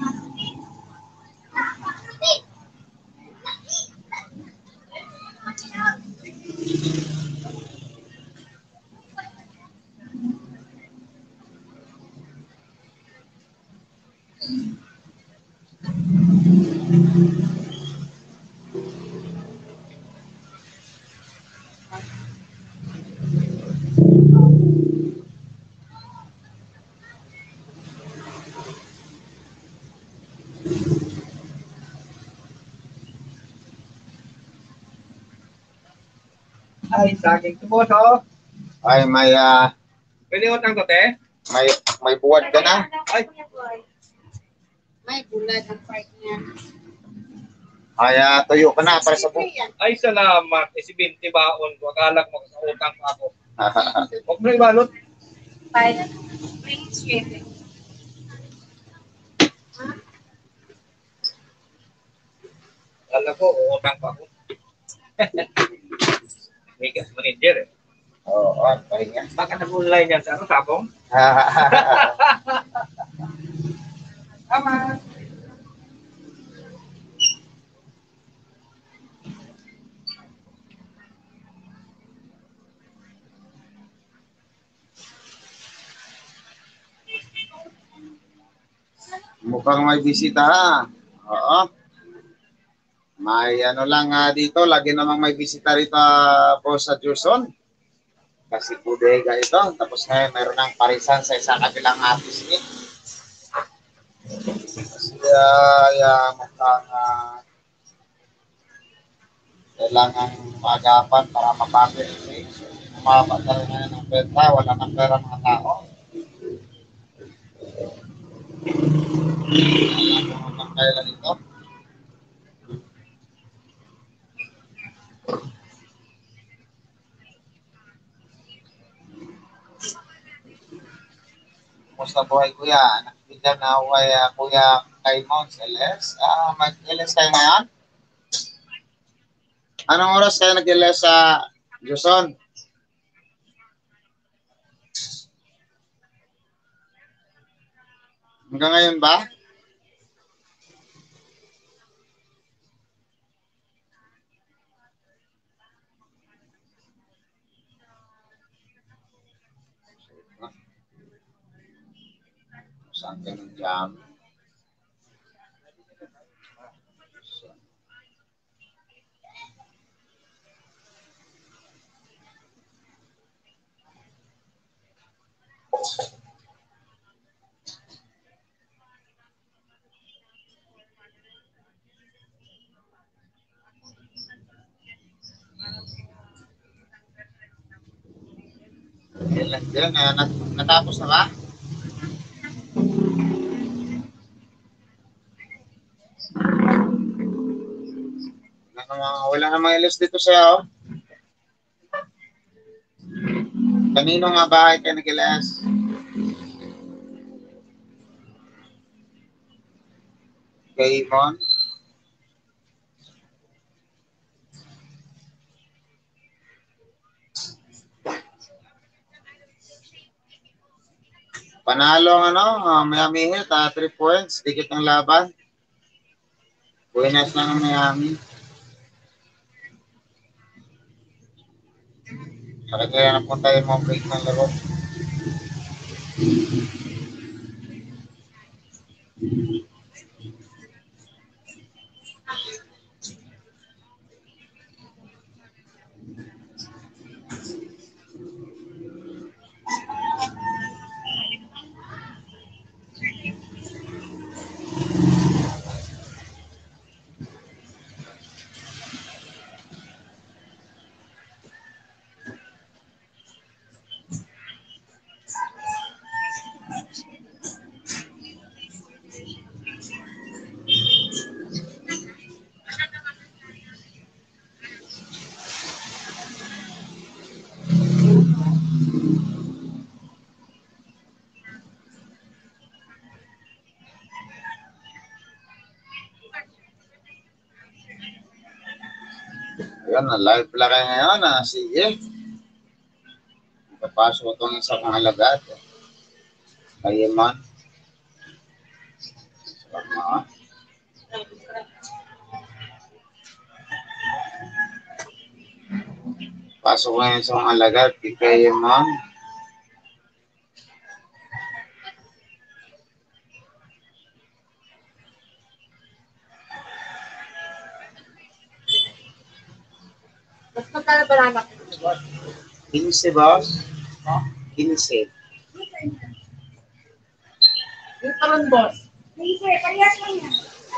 Ay, saging tumoso. Ay, may, uh, Pwede utang to, te? may, may buwad ka na. Ay. May bulad ang part niya. Ay, uh, tuyo ka na para sa buwad. Ay, salamat. E si Binti baon ko. Akala ko sa utang pa ako. Huwag mo na ibalot. Five. Bring it straight. Akala ko, utang pa ako. Migas manager eh. Oo, oh, pahinga. Baka nag-online yan sa ano, sabong? Tama. Mukhang may bisita ha. Oo. May ano lang uh, dito, lagi namang may bisita rito uh, po sa Juson. Kasi bodega ito. Tapos ngayon mayroon ng parisan sa isang kabilang office ni. Kasi uh, yeah, mukhang uh, kailangan magapan para mapapit. Umaba na rin ngayon ng benta. Wala ng pera mga tao. Wala ng kailan ito. Kumusta buhay kuya? Nakikita na huwag uh, kuya Kaimon sa L S. Ah, mag-L S kayo ngayon? Anong oras kayo nag-L S sa Juson? Hanggang ngayon ba? Saan ka ng jam? Ilan din? Uh, nat natapos na ba? Wala namang L S dito siya, oh. Kanino nga bahay kayo nag-L S? Kay Mon? Panalo ang ano, uh, Miami Heat, uh, three points, dikit ng laban. Buenas na ng Miami. Bakit kaya napunta yung mga break ng laro? Ayan, na-live pala kayo ngayon. Ah. Sige. Papasok itong isang alagad. Kayaman. Salamat. Pasok ngayon sa mga alagad. Kayaman. Mas magkano ba naman? quince, boss? quince. Yung parang boss. Hindi, parehas lang yan.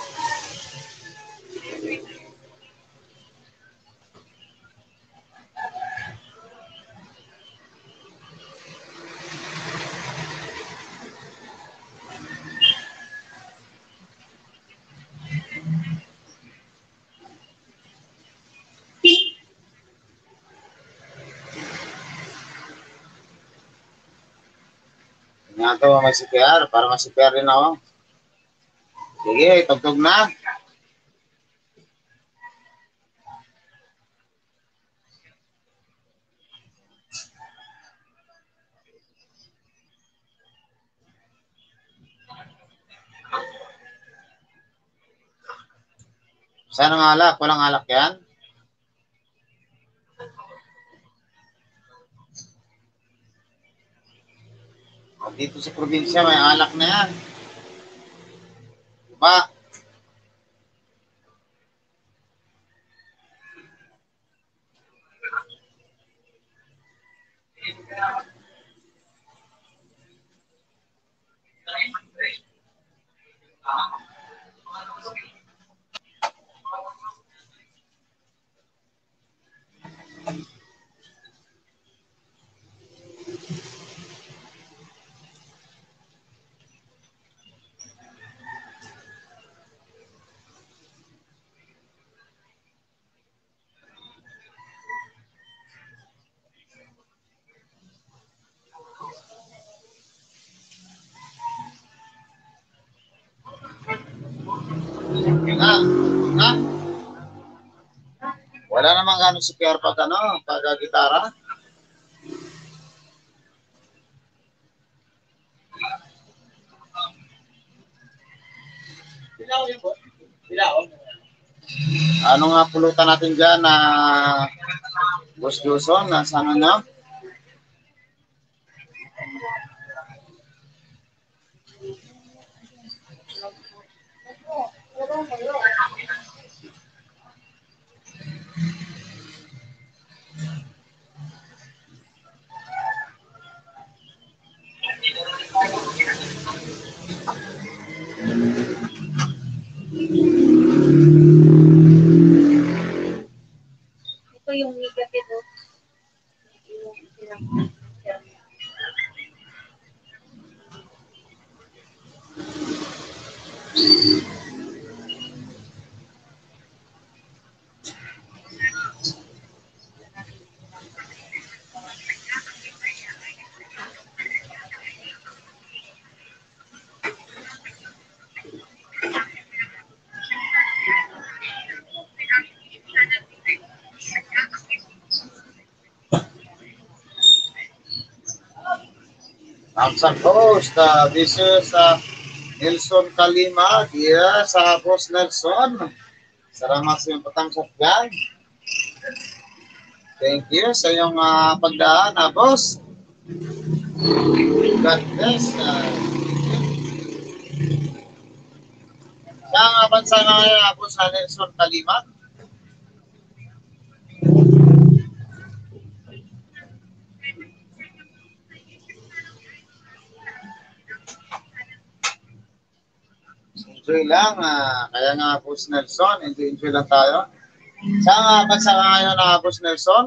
Nga to, may C P R. Para may C P R rin ako. Sige, tugtog na. Saan ang alak? Walang alak yan? O, dito sa probinsya, may alak na yan. Diba? Nga, nga. Wala namang gano'ng C P R pag ano, pag uh, gitara. Ano nga pulutan natin dyan na uh, Boss Joson, nasa ano nyo? Ito yung negative. Yung Ang host, uh, this is uh, Nelson Kalima, yeah, sa Boss Nelson. Salamat sa iyong patangsap dyan. Thank you sa iyong uh, pagdaan, ah, boss. God bless. Uh, Sa nga bansa na ngayon ako sa Nelson Kalimat. Enjoy lang. Uh, kaya nga po si Nelson, enjoy, enjoy lang tayo. Sa nga bansa na ngayon ako si Nelson.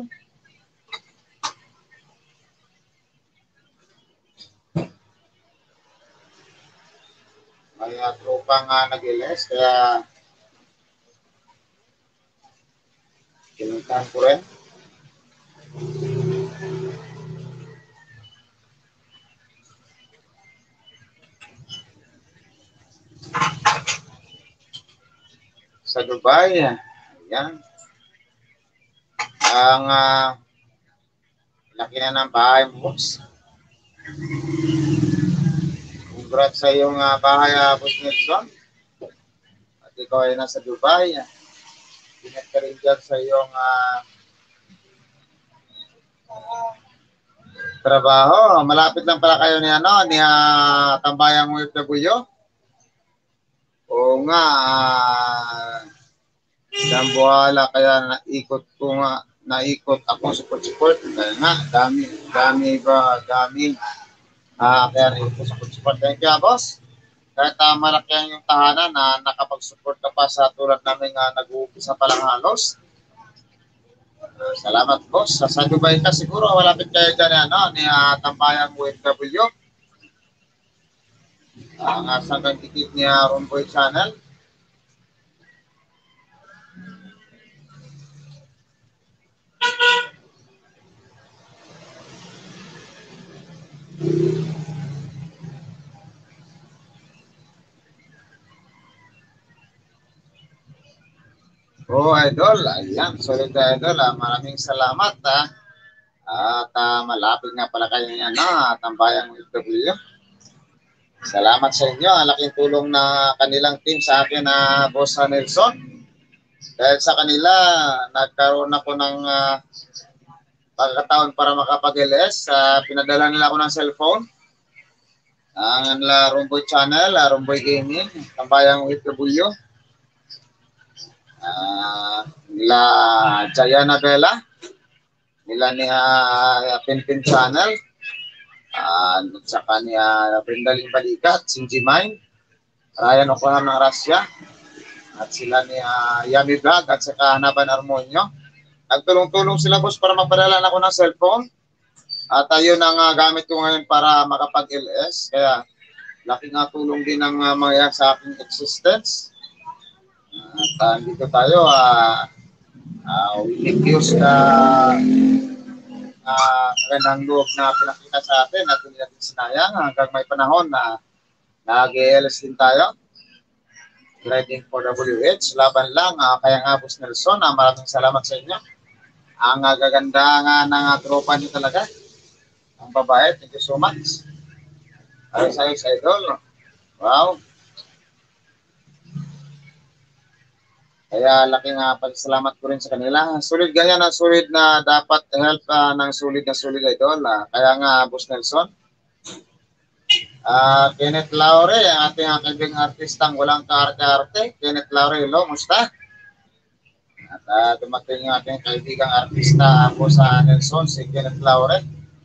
May uh, tropang uh, nag-iles, kaya kinuntahan ko rin. Sa Dubai, ayan. Ang uh, laki na ng bahay mo, boss. Congrats sa iyong uh, bahay, uh, Boss Nelson. At ikaw ay nasa Dubai. Pinag ka rin dyan sa iyong uh, trabaho. Malapit lang pala kayo ni, ano, ni uh, Tambayang O F W. Oo nga. Uh, Dambuhala, kaya naikot ko nga, naikot ako support-support. Kaya nga, dami, dami ba, dami. Ah, uh, kaya rin po support-support. Thank you, boss. Kahit uh, malaki ang yung tahanan na nakapag-support ka pa sa tulad namin uh, nag-uumpisa pa lang halos. Uh, salamat, boss. Sa, sa Dubai ka siguro, malapit kayo dyan ano, ni uh, Tambayang O F W. Ang uh, sanggang tikit ni uh, Romboy Channel. Oh, idol. Ayan, solid idol. Ah. Maraming salamat. Ah. At uh, malapit nga pala kayo niyan na Tambayang O F W. Salamat sa inyo. Ang laking tulong na kanilang team sa akin na uh, Boss Nelson. Dahil sa kanila, nagkaroon ako ng uh, pagkataon para makapag-L S. Uh, pinadala nila ako ng cellphone. Ang uh, Romboy Channel, uh, Romboy Gaming, Tambayang O F W. Uh, nila Jayana Bella, nila ni uh, Pinpin Channel, uh, at saka ni uh, Brindaling Balikat, Sinji Mine, Ryan Okuham ng Russia, at sila ni uh, Yami Vlog, at saka Hanaban Armonio. Nagtulong-tulong sila, boss, para mapadala ako ng cellphone. At ayun ang uh, gamit ko ngayon para makapag-L S. Kaya laking uh, tulong din ng uh, mga sa aking existence. At uh, dito tayo, uh, uh, winipiyos na uh, kagandang loob na pinakita sa atin at hindi natin sinayang hanggang may panahon na nag-L S din tayo. Riding for W H, laban lang. Uh, kaya nga, Boss Nelson, uh, maraming salamat sa inyo. Ang uh, gaganda nga ng uh, tropa niyo talaga. Ang babae, thank you so much. Ayos, ayos, idol. Wow. Kaya laking uh, pagsalamat ko rin sa kanila. Sulit ganyan na sulit na dapat help uh, ng sulit na sulit idol. Uh, kaya nga, Boss Nelson. Uh, Kenneth Laure, ang ating uh, kaibigang artistang walang kaarte-arte. Kenneth Laure, hello, musta? At uh, dumating yung ating kaibigang artista ako sa Nelson, si Kenneth Laure.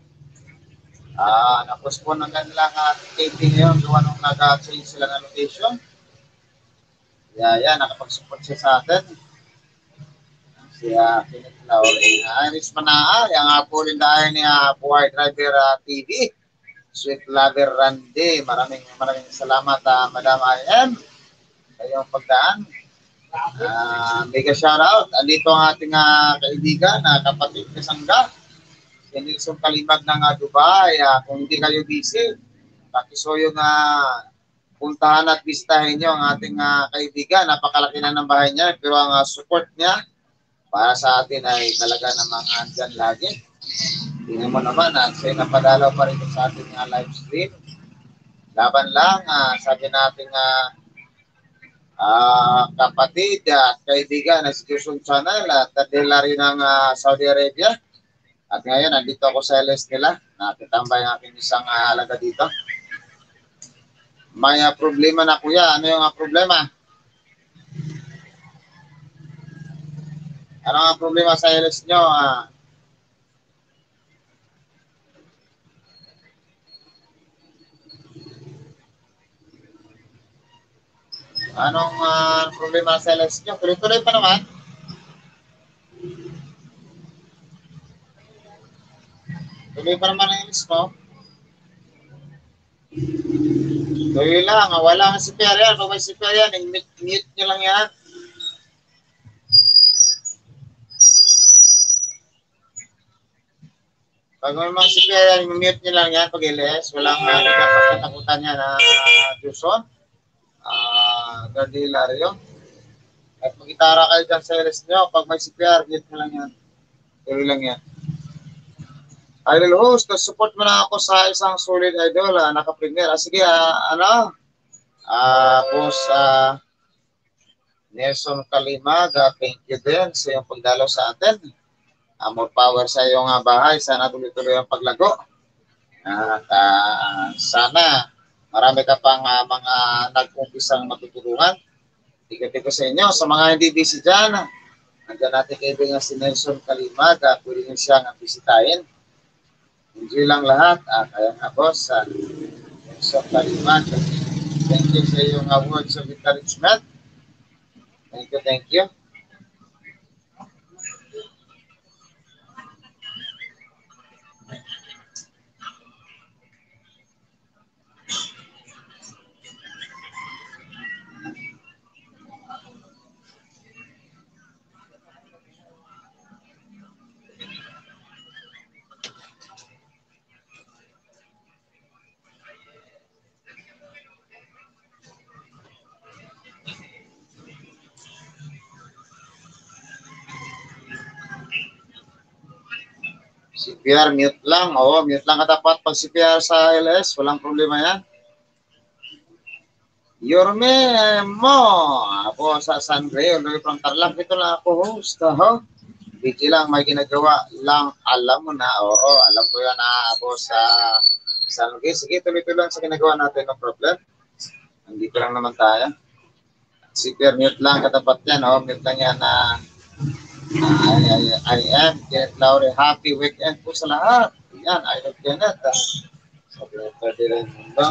Uh, Napospon ng kanilang uh, taping ngayon gawa nung nag-change sila ng location. Yeah, yeah, nakapag-support siya sa atin. Si uh, Kenneth Laure. Uh, Iris Manaa, yung uh, po rin dahil ni uh, Buhay Driver uh, T V. Sweet Lover Randy. Maraming maraming salamat, uh, Madam I M. Kayong pagdaan. Uh, mega shoutout. Andito ang ating uh, kaibigan, uh, kapatid ni Sangga. Si Nelson Kalimag ng uh, Dubai. Uh, kung hindi kayo busy, pakisuyo na uh, puntahan at bistahin nyo ang ating uh, kaibigan. Napakalaki na ng bahay niya, pero ang uh, support niya para sa atin ay talaga namang andyan lagi. Tingnan mo naman, uh, sa'yo napadalaw pa rin sa ating uh, live stream. Laban lang, uh, sabi natin uh, uh, kapatid at kaibigan na si Jusun Channel at tadila rin ng uh, Saudi Arabia. At ngayon, nandito ako sa L S nila. Nakitambay ang aking isang uh, alaga dito. May uh, problema na kuya. Ano yung uh, problema? Ano ang problema sa L S nyo? Uh, anong uh, problema sa L S nyo? Tuloy-tuloy pa naman. Tuloy pa naman ang L S mo. Tuloy lang. Wala nga si Pierre yan. Kung may si Pierre yan, mute nyo lang yan. Pag may mga si Pierre yan, mute nyo lang yan pag L S. Walang uh, nagkapagkatakutan yan na uh, Juson. Ah, uh, Gardilario. At magitara kayo dyan sa L S nyo. Pag may C P R, mute nyo lang yan. Tuloy lang yan. Idol host, support mo na ako sa isang solid idol, uh, naka-premier. Ah, sige, uh, ano? Ah, uh, boss, uh, Nelson Kalimag, uh, thank you din sa iyong pagdalo sa atin. Uh, more power sa iyong uh, bahay. Sana tuloy-tuloy ang paglago. At uh, sana marami ka pang uh, mga nag-umpisang matutulungan. Tiga-tiga sa inyo. Sa mga hindi busy dyan, nandiyan natin kaibigan si Nelson Kalimag. Uh, pwede nyo siyang bisitahin. Enjoy lang lahat. Uh, kaya nga boss, uh, Nelson Kalimag. Thank you sa iyong uh, words of encouragement. Thank you, thank you. C P R, mute lang. Oo, mute lang katapat pag C P R sa L S. Walang problema yan. Yorme mo. Ako sa San Rey. Uloy from Tarlac. Ito lang ako host. Oh. B G lang. May ginagawa lang. Alam mo na. Oo, alam ko yan na ako sa San Rey. Sige, tuloy-tuloy lang sa ginagawa natin. No problem. Nandito lang naman tayo. C P R, mute lang katapat yan. Oo, mute lang yan na I, I, I am Janet Laure. Happy weekend po sa lahat. Yan, I love Janet. Sabi na pwede rin mundo.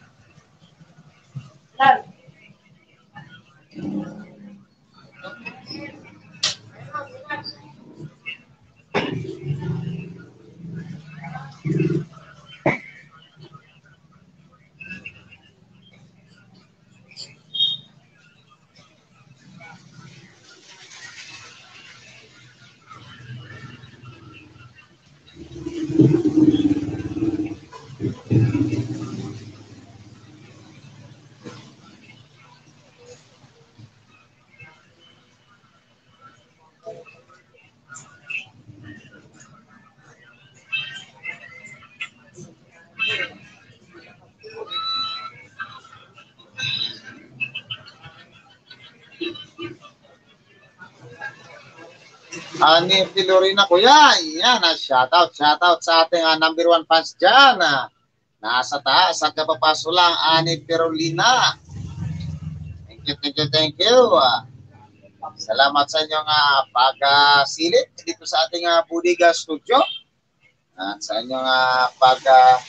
Ani uh, Filorina kuya, yan, uh, shout out, shout out sa ating uh, number one fans dyan. Uh, nasa taas, at kapapaso lang, Ani Filorina. Thank you, thank you, thank you. Uh, salamat sa inyong uh, pag-silip uh, dito sa ating uh, Budiga Studio. At sa inyong uh, pag uh,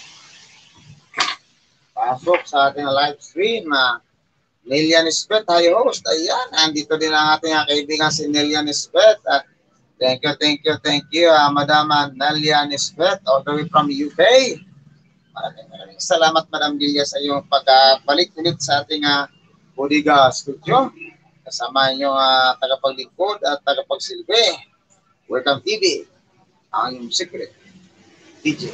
pasok sa ating uh, live stream. Uh, Nelian Isbeth, hi host. Ayan, andito din ang ating uh, kaibigan si Nelian Isbeth. Uh, Thank you, thank you, thank you, uh, Madam Nalia Nisbet, all the way from U K. Maraming maraming salamat, Madam Lilia, sa iyong pagbalik ulit sa ating uh, Budiga Studio. Kasama inyong uh, tagapaglingkod at tagapagsilbi. Welcome T V, ang inyong secret D J.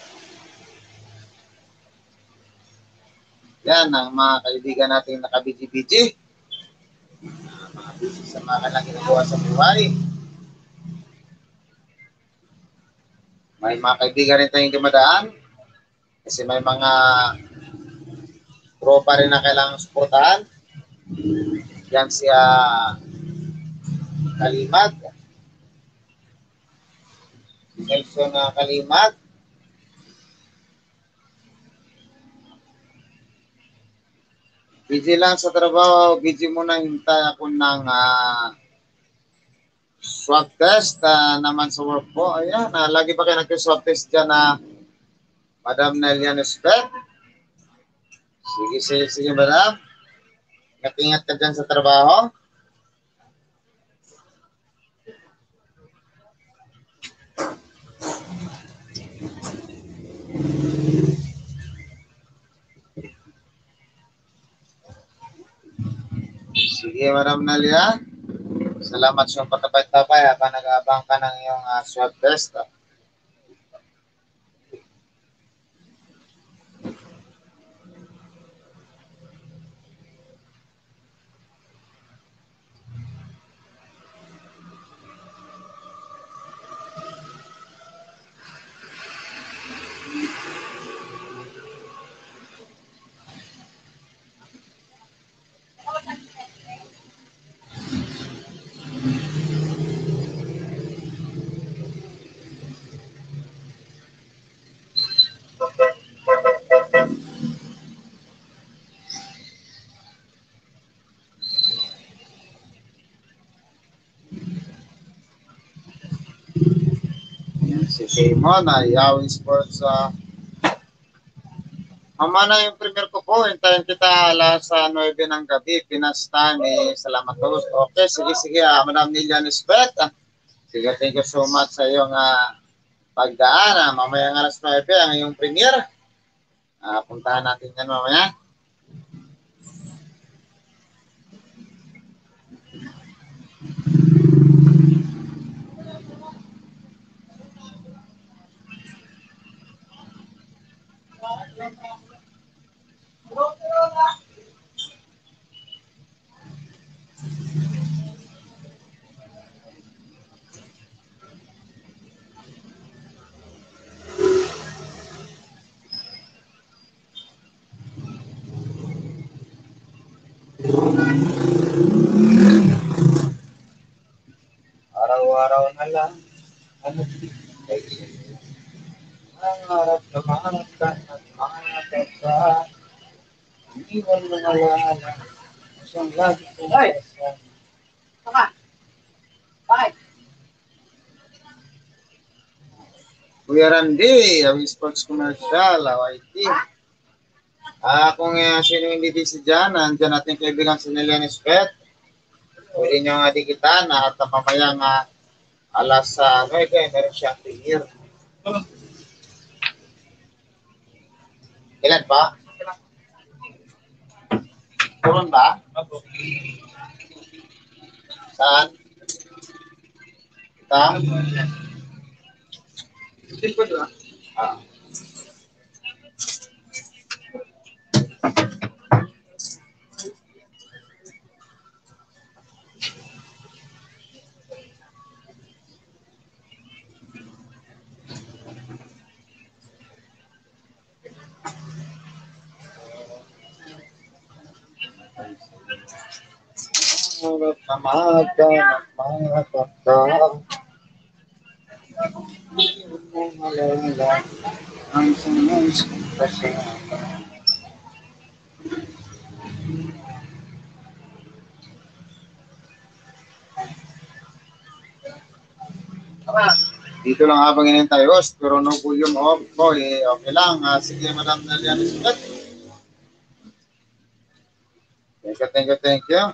Yan ang mga kaibigan natin naka-B G B G. Uh, mga busy sa mga kanilang ginagawa sa buhay. May mga kaibigan rin tayong dumadaan kasi may mga tropa rin na kailangang suportahan. Yan siya Kalimag. Nelson na Kalimag. Busy lang sa trabaho. Busy muna hintay ako ng uh, swab test uh, naman sa work po. Ayan, uh, lagi ba kayo nag-swab test dyan na uh, Madam Nelian Esbet? Sige, sige, sige, madam. Ingat-ingat ka dyan sa trabaho. Sige, Madam Nalia. Salamat sa patapay-tapay habang nag-aabang ka ng iyong uh, swab test. Si Simon ay Yawin Sports sa uh, mamana yung premier ko po. Hintayin kita alas sa nine ng gabi. Pinas time. Eh, salamat po. Okay, sige, sige. Uh, Madam Nelian Esbet. Uh, sige, thank you so much sa iyong uh, pagdaan. Uh, mamaya ng alas nine ang iyong premier. Uh, puntahan natin yan mamaya. Araw-araw na lang ano ang harap na mga ka at mga ka iwan mo na wala siyang lagi ko Ay! Baka! Bakit? Kuya Randy, Yawin Sports Commercial, Y T. Ah, kung uh, sino hindi busy dyan, nandiyan natin kaibigan si Nelian Esbet. Pwede nyo nga dikitan at uh, mamaya nga alas sa uh, ano ito, meron siyang clear. Ilan pa? Puron ba? Saan? Ita? Ito ba? Ah. Harap na maga at mga kaka malala ang sumus kasi dito lang habang inintay host pero no volume off ko eh okay lang. Uh, sige, Madam Nelian Esbet. Thank you, thank you, thank you.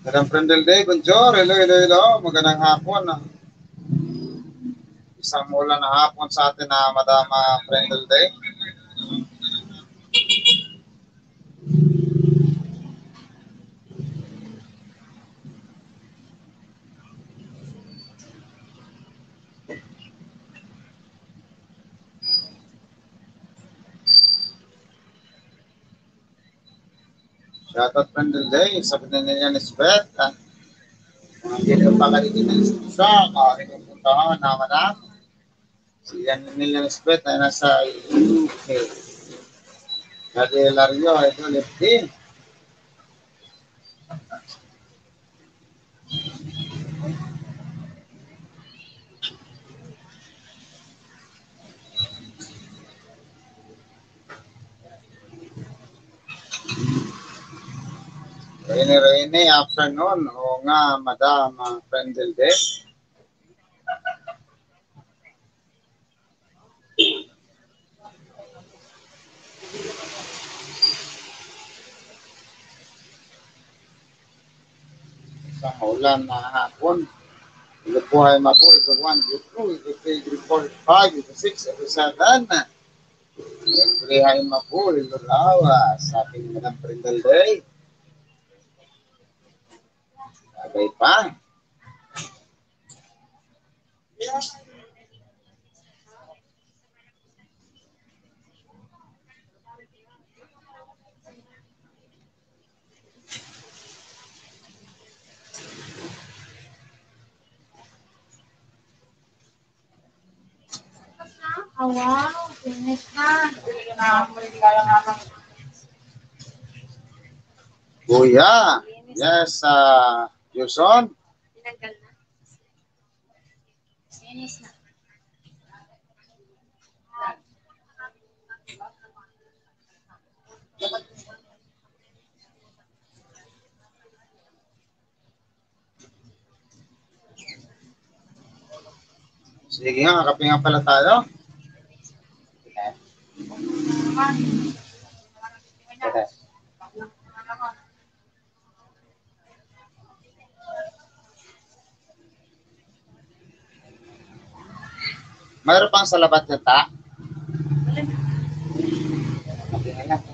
Madam Prendel Day, bonjour. Hello, hello, hello. Magandang hapon. Isang ulan na hapon sa atin na Madam uh, Prendel Day. Shoutout Prendel Day. Sabi na niya ni Svet. Ah. Kung hindi ka pa kaliti ng isa, kahit yung puntahan na Madam. Si Yan nila ni Svet ay nasa U K. Jadi Lario, ito lifting. Rainy, rainy, afternoon. O nga, Madam uh, Prendel Day. Isang ulan na hapon. Ilo po ay mabuhay. Ilo one, ilo two, ilo three, ilo four, ilo five, ilo six, ilo seven. Ilo ay mabuhay. Ilo lawas. Sa ating Madam Prendel Day. Sabay pa. Oh, wow. Finish na. Kuya. Yes, uh, Yuson. Tinanggal na. Finish na. Sige nga, kape nga pala tayo. Mayroon pang salabat na ta? Kape nga lang.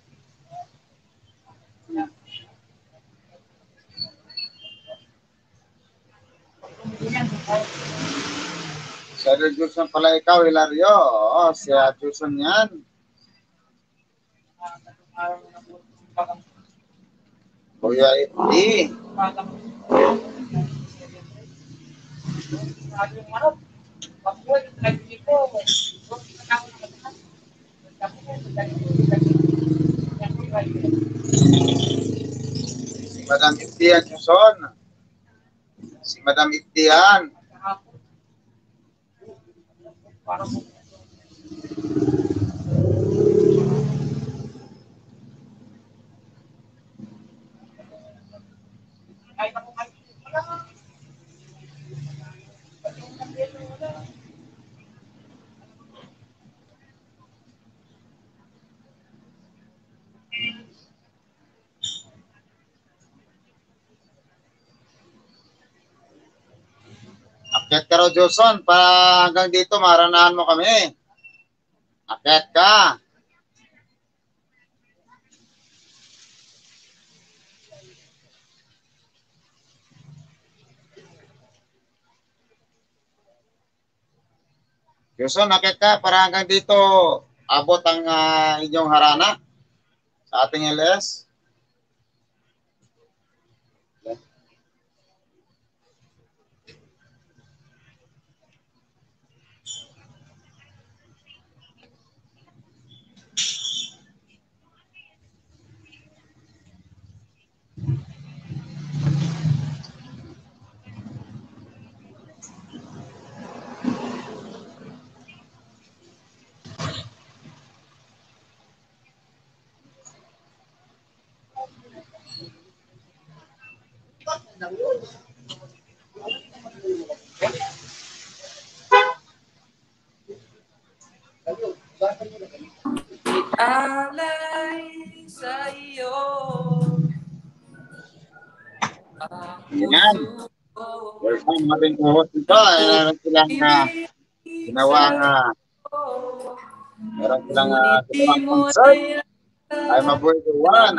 Si Adel Juson pala ikaw, Hilario. Oo, si Juson yan. Kuya Iti. Si Madam Itian Juson. Si Madam Itian. Akyat ka raw, Joson, para hanggang dito maranahan mo kami. Akyat ka. Joson, akyat ka para hanggang dito abot ang uh, inyong harana sa ating L S. Alay sa iyo Yan. Welcome ating host dito. Meron silang uh, ginawang uh, meron silang uh, ginawang concert. Ay mabuhay ko one.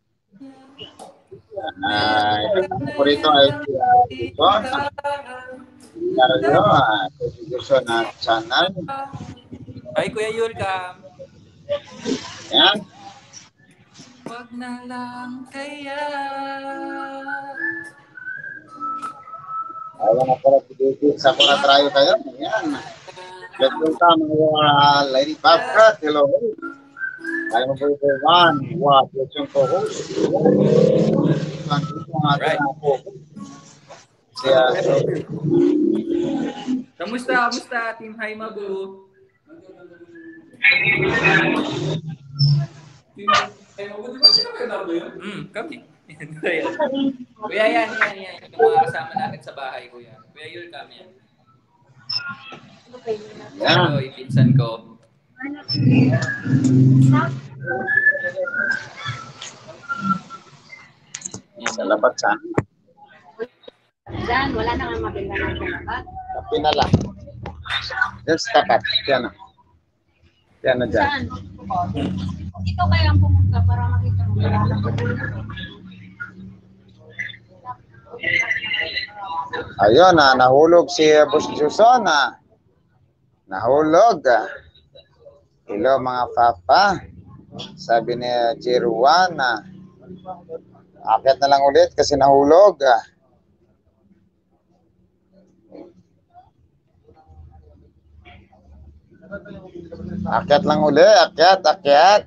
Ay, kasama ko rito ay si uh, Jason. Dario, uh, si Jason na channel. Ay, Kuya Yulka. Yan. Wag na lang kaya. Ayaw na pala si David. Sa kung na-try kayo. Yan. Let's welcome mga Lady Babcat. Hello. Ayaw mo po ito. One. What? Let's yung co-host. Right. Siya. Kamusta? Kamusta? Team Hi Mabu. Hmm, kami. Kuya, yan, yan, yan. Yung mga kasama natin sa bahay, kuya. Kuya Yul, kami yan. Yan. Ito, ipinsan ko. Sa labat sa Diyan, wala na nga mabila ng kalabat. Kapi na lang. Diyan sa tapat. Yan na. Yan na dyan. Saan? Ito kayang pumunta para makita mo. Wala na Ayun na, nahulog si Boss Jason na. Nahulog. Hello mga papa. Sabi ni Jeruan na akit na lang ulit kasi nahulog. Akyat lang uli, akyat, akyat.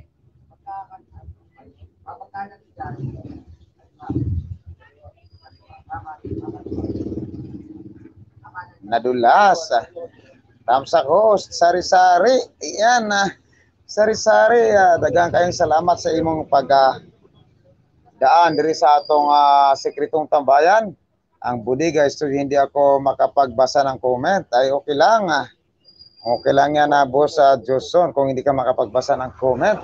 Nadulas. Tamsak host, sari-sari. Iyan, uh, sari-sari. Uh, dagang kayong salamat sa imong pag uh, daan diri sa atong uh, sekretong tambayan. Ang budi guys, to hindi ako makapagbasa ng comment. Ay okay lang. Uh, okay lang yan na uh, boss uh, Joson kung hindi ka makapagbasa ng comment.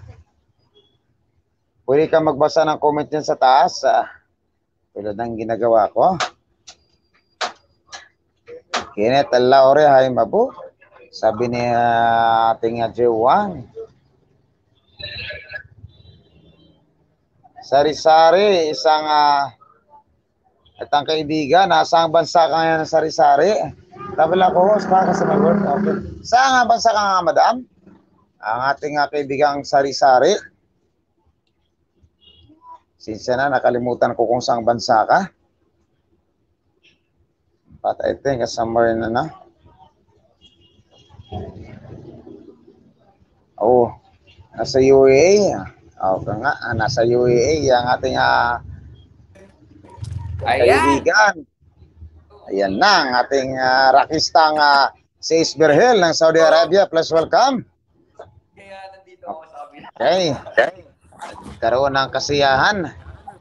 Pwede ka magbasa ng comment yan sa taas. Uh, tulad ng ginagawa ko. Kenneth Laure, hay mabu. Sabi ni uh, ating uh, J one. Sari-sari, isang uh, itang kaibigan. Nasang bansa ka ngayon ng sari-sari? Tabla ko, host pa sa mag-work. Okay. Saan bansa ka nga, madam? Ang ating uh, kaibigang sari-sari. Sinsya na, nakalimutan ko kung saan bansa ka. But I think somewhere na na. Oh, nasa U A E. Okay nga, nasa U A E ang ating uh, kaibigan. Ayan na, ang ating uh, rakistang uh, si Isberhel ng Saudi Arabia. Plus welcome. Kaya nandito ako sa kabila. Okay. Okay. Karoon ng kasiyahan.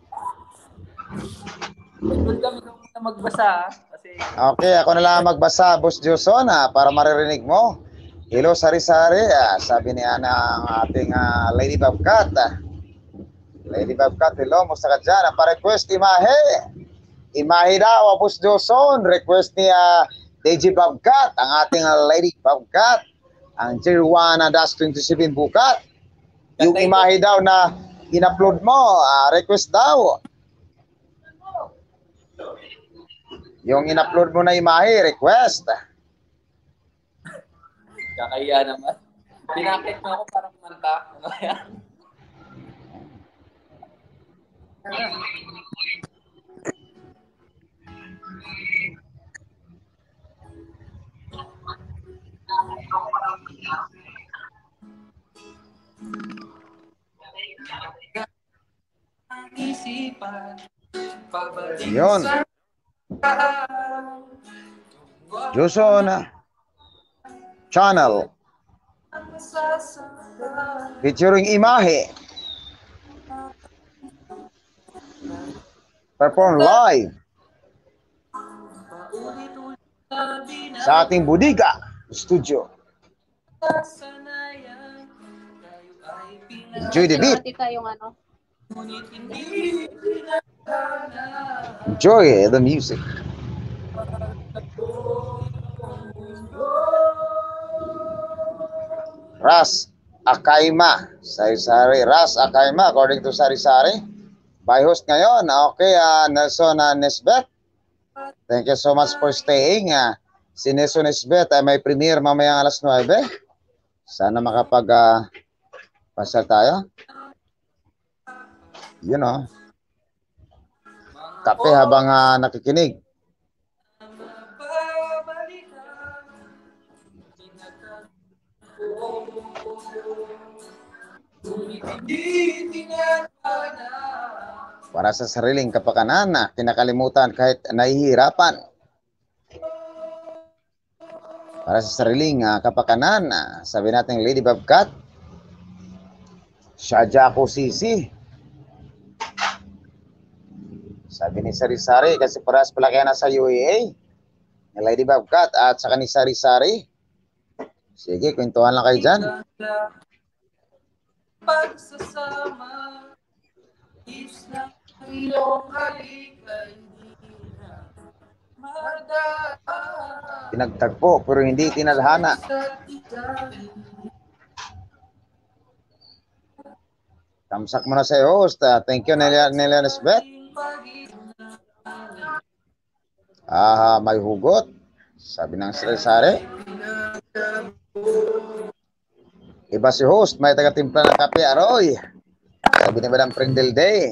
Welcome na magbasa. Okay, ako na lang magbasa, Boss Joson, ah, para maririnig mo. Hello, sari-sari. Ah, sabi niya na ang ating uh, Lady Babcat. Ah. Lady Babcat, hello, musta ka dyan? Ang pa-request, imahe. Imahe daw, Boss Joson. Request ni uh, D J Babcat, ang ating uh, Lady Babcat. Ang Jirwana Dash twenty-seven Bukat. Yung imahe daw na in-upload mo, uh, request daw. Yung in-upload mo na imahe, request. Kakaya naman. Pinakit mo ako parang manta. Ano yan? Yun. Joson channel featuring imahe perform live sa ating Budiga Studio. Enjoy the beat. Yung ano. Enjoy the music. Ras Akaima, Sari-Sari. Ras Akaima, according to Sari-Sari. By host ngayon, okay, uh, Nelson uh, Nesbet. Thank you so much for staying. Uh, si Nelson Nesbet ay may premiere mamayang alas nuwebe. Sana makapag uh, pasal tayo. You know. Kape habang uh, nakikinig. Para sa sariling kapakanan na kinakalimutan kahit nahihirapan. Para sa sariling uh, kapakanan, uh, sabi natin Lady Bobcat, Shajako Sisi. Sabi ni Sari-Sari, kasi parehas pala kaya nasa U A A, ni Lady Bobcat at saka ni Sari-Sari. Sige, kwentuhan lang kayo dyan. Pagsasama, is na iyong halikan, pinagtagpo pero hindi tinadhana. Tamsak mo na sa host. Uh, thank you, Nelia, Nelia Nesbet. Ah, may hugot. Sabi ng Sari-Sari. Iba si host, may taga-timpla ng kape, aroy. Sabi ni Madam Prindle Day.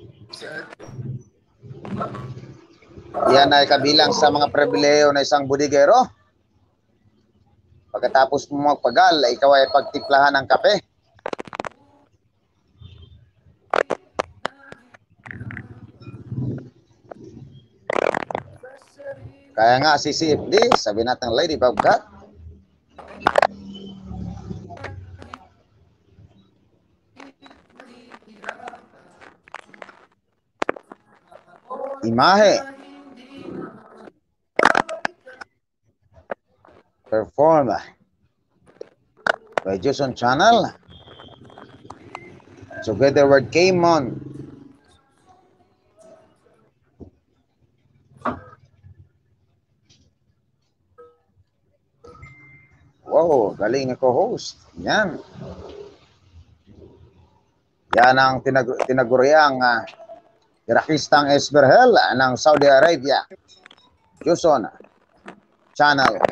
Yan ay kabilang sa mga pribileyo na isang budigero. Pagkatapos mo magpagal, ikaw ay pagtiplahan ng kape. Kaya nga si C F D, sabi natin Lady Bobcat, imahe, perform by Jason Channel, Together with K-Mon. Wow, galing na co-host. Yan. Yan ang tinag tinaguriang uh, Irakistang Esberhel ng Saudi Arabia. Jason Channel.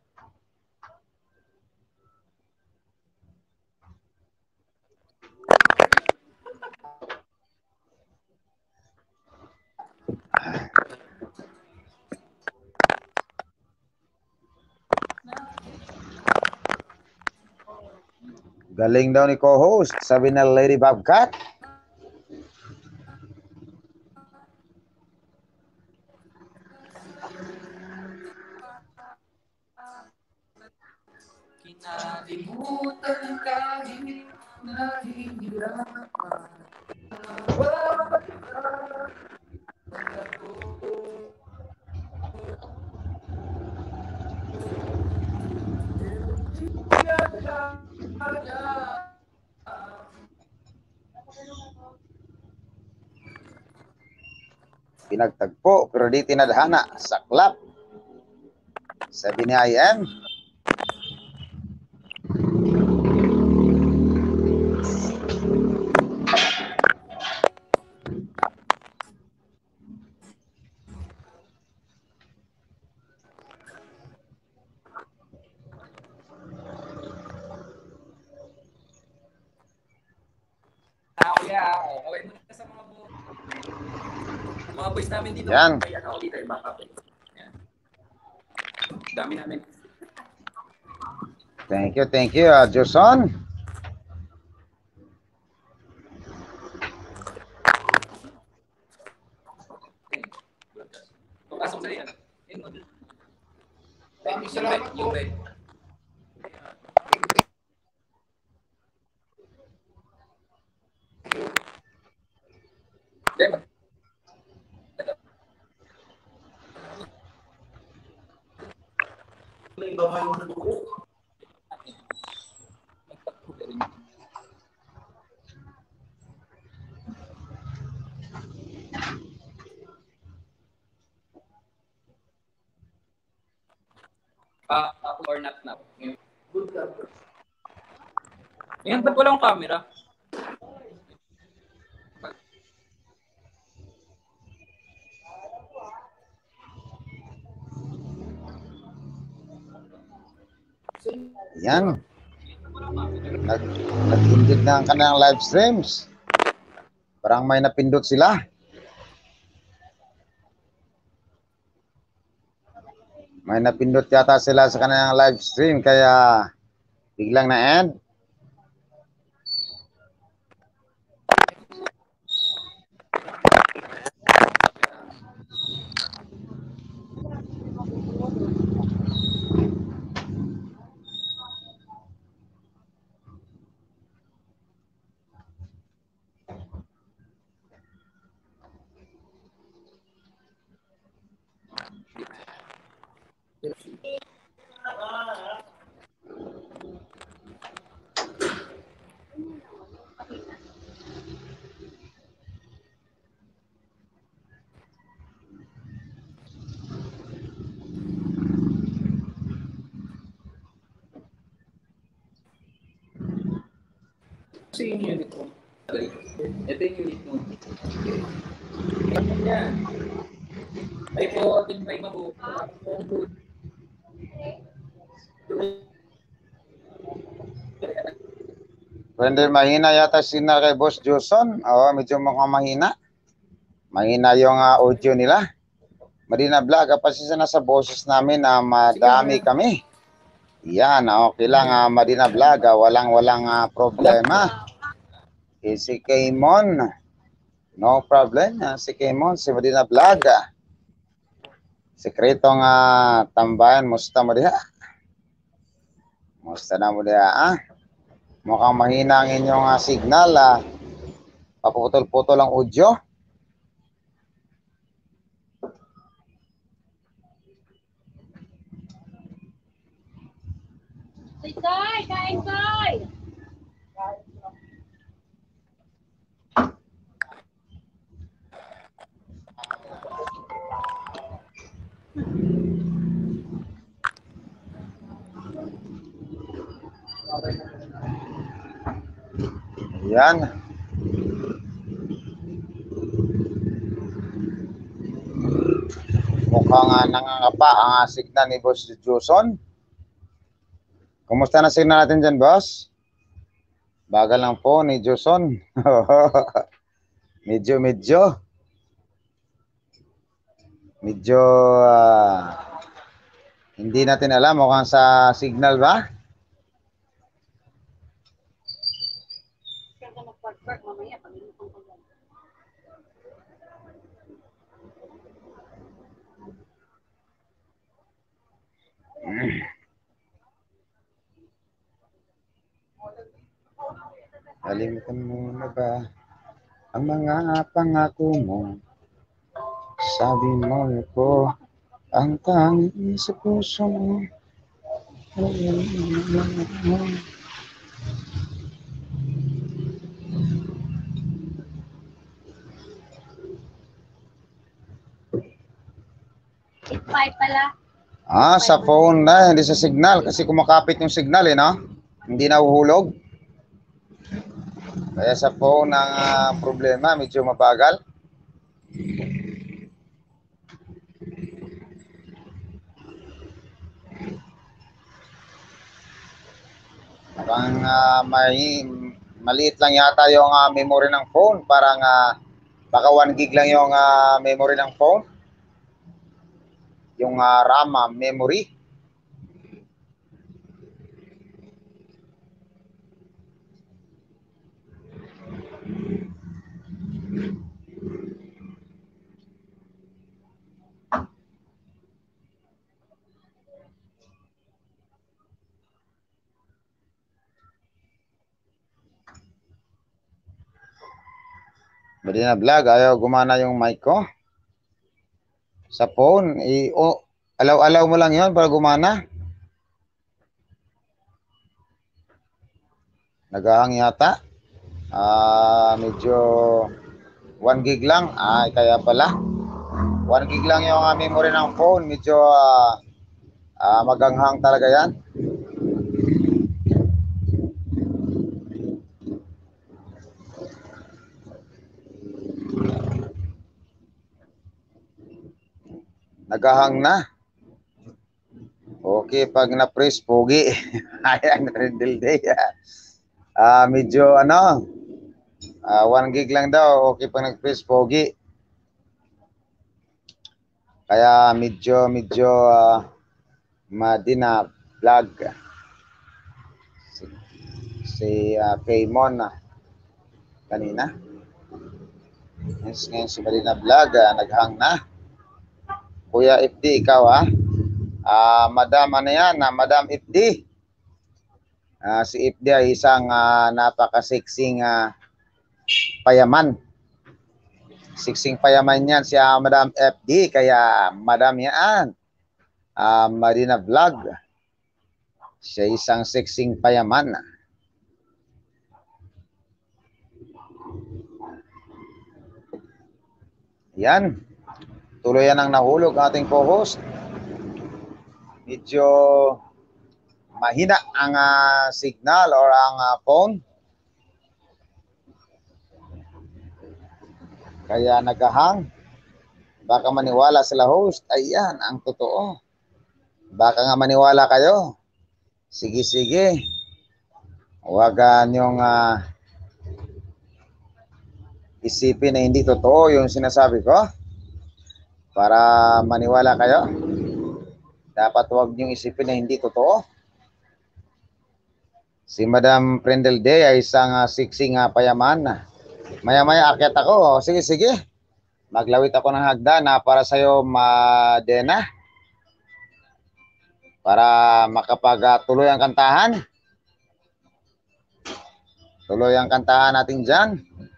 Galing daw ni co-host, sabi na Lady Bobcat. Kinalimutan kahit nahihirapan. Pinagtagpo pero di tinadhana, saklap. Sabi ni I M. Mga boys namin dito. Yan. Kaya ako dito yung backup. Yan. Dami namin. Thank you, thank you, uh, Jason. Pasok sa yan. Thank you, salamat po. Diba? May bahay yung buko. Ah, or not now. Yan, ba't walang camera? Yan. Nag, nag-indit na ang kanilang live streams. Parang may napindot sila. May napindot yata sila sa kanilang live stream kaya biglang na-end. Ito yung unit mo. Ito yung unit mo. Ano yan? Ay po, tinbay mo po. Pwede mahina yata signal kay Boss Joson. Oo, medyo mukhang mahina. Mahina yung uh, audio nila. Marina Vlog, pasisa na sa boses namin na uh, madami kami. Yan, okay lang uh, Marina Vlog, uh, walang-walang uh, problema. Eh, si Kaymon, no problem. Uh, si Kaymon, si Marina Vlog. Uh, Sekretong uh, tambayan, musta mo diha? Musta na mo diha, ah? Mukhang mahina ang inyong uh, signal. Uh, paputol-putol ang audio. Soy, kain soy! Yan. Mukhang uh, nangangapa ang uh, signal ni Boss Joson. Kumusta na signal natin dyan, boss? Bagal lang po ni Joson. medyo, medyo. Medyo uh, hindi natin alam. Mukhang sa signal ba? Kalimutan mo na ba ang mga pangako mo? Sabi mo ko ang tanging sa puso mo. Five pala. Ah, sa phone na, hindi sa signal. Kasi kumakapit yung signal eh, no? Hindi nahuhulog. Kaya sa phone ang uh, problema, medyo mabagal. Parang uh, may, maliit lang yata yung uh, memory ng phone. Parang uh, baka one gig lang yung uh, memory ng phone. Yung uh, RAM uh, memory. Marina Vlog, ayaw gumana yung mic ko. Sa phone, i oh, alaw-alaw mo lang yon para gumana. Nagahang yata. Ah, medyo one gig lang. Ay, kaya pala. one gig lang yung uh, memory ng phone. Medyo uh, Ah, maganghang talaga yan. Nagahang na. Okay, pag na-press, pogi. Ayan, Rendel Day. Ah, medyo ano, ah, one gig lang daw. Okay, pag nag-press, pogi. Kaya medyo, medyo uh, madina vlog. Si, si uh, Paymon na kanina. Yes, ngayon si Madina Vlog, uh, naghang na. Kuya F D, ikaw ha? Uh, Madam, ano yan? Uh, Madam F D. Uh, si F D ay isang uh, napakasiksing uh, payaman. Siksing payaman yan si uh, Madam F D. Kaya Madam yan. Uh, Madina Vlog. Siya isang siksing payaman. Yan. Tuloy yan ang nahulog ating co-host. Medyo mahina ang uh, signal or ang uh, phone. Kaya nagahang. Baka maniwala sila host. Ayan, ang totoo. Baka nga maniwala kayo. Sige, sige. Huwag niyong uh, isipin na hindi totoo yung sinasabi ko. Para maniwala kayo. Dapat huwag niyong isipin na hindi totoo. Si Madam Prendel Day ay isang uh, siksing uh, payaman. Maya-maya akyat ako. Sige, sige. Maglawit ako ng hagdan na para sa'yo, Madena. Para makapagtuloy ang kantahan. Tuloy ang kantahan natin dyan.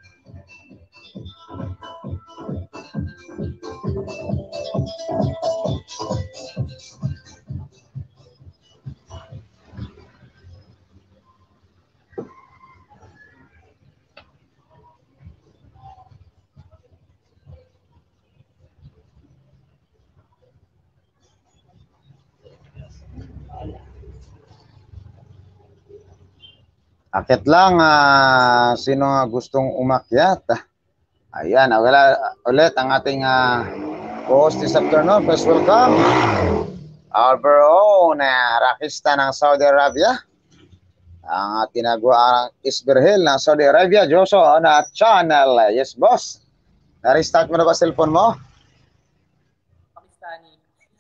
Akit lang, uh, sino nga gustong umakyat? Ayan, wala, ulit ang ating uh, host this afternoon. Please welcome our very own uh, Rakista ng Saudi Arabia. Ang tinagwaang Isberhil ng Saudi Arabia, Joso na channel. Yes, boss. Na-restart mo na ba cellphone mo? Pakistani.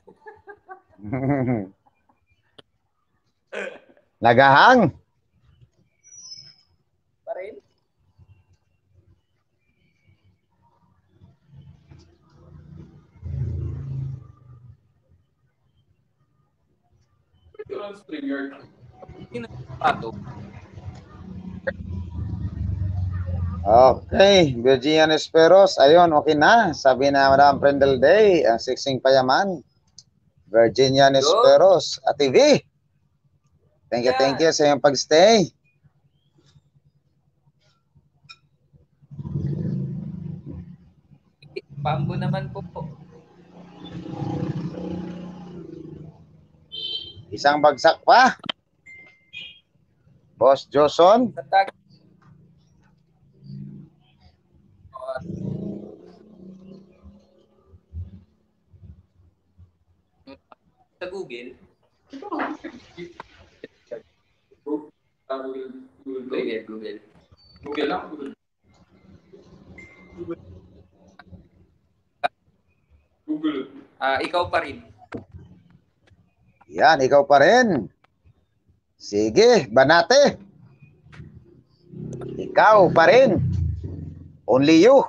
Nagahang? Pa rin? Ito lang streamer. Pato. Okay, Virginia Esperos, ayun, okay na. Sabi na Madam Prendel Day, ang siksing payaman. Virginia Esperos, at T V. Thank you, thank you sa iyong pagstay. Pambo naman po po. Isang bagsak pa. Boss Joson. Sa tag. Sa Google. Google, Google. Google lang, Google. Google. Ah, ikaw pa rin. Yan, ikaw pa rin. Sige, banate. Ikaw pa rin. Only you.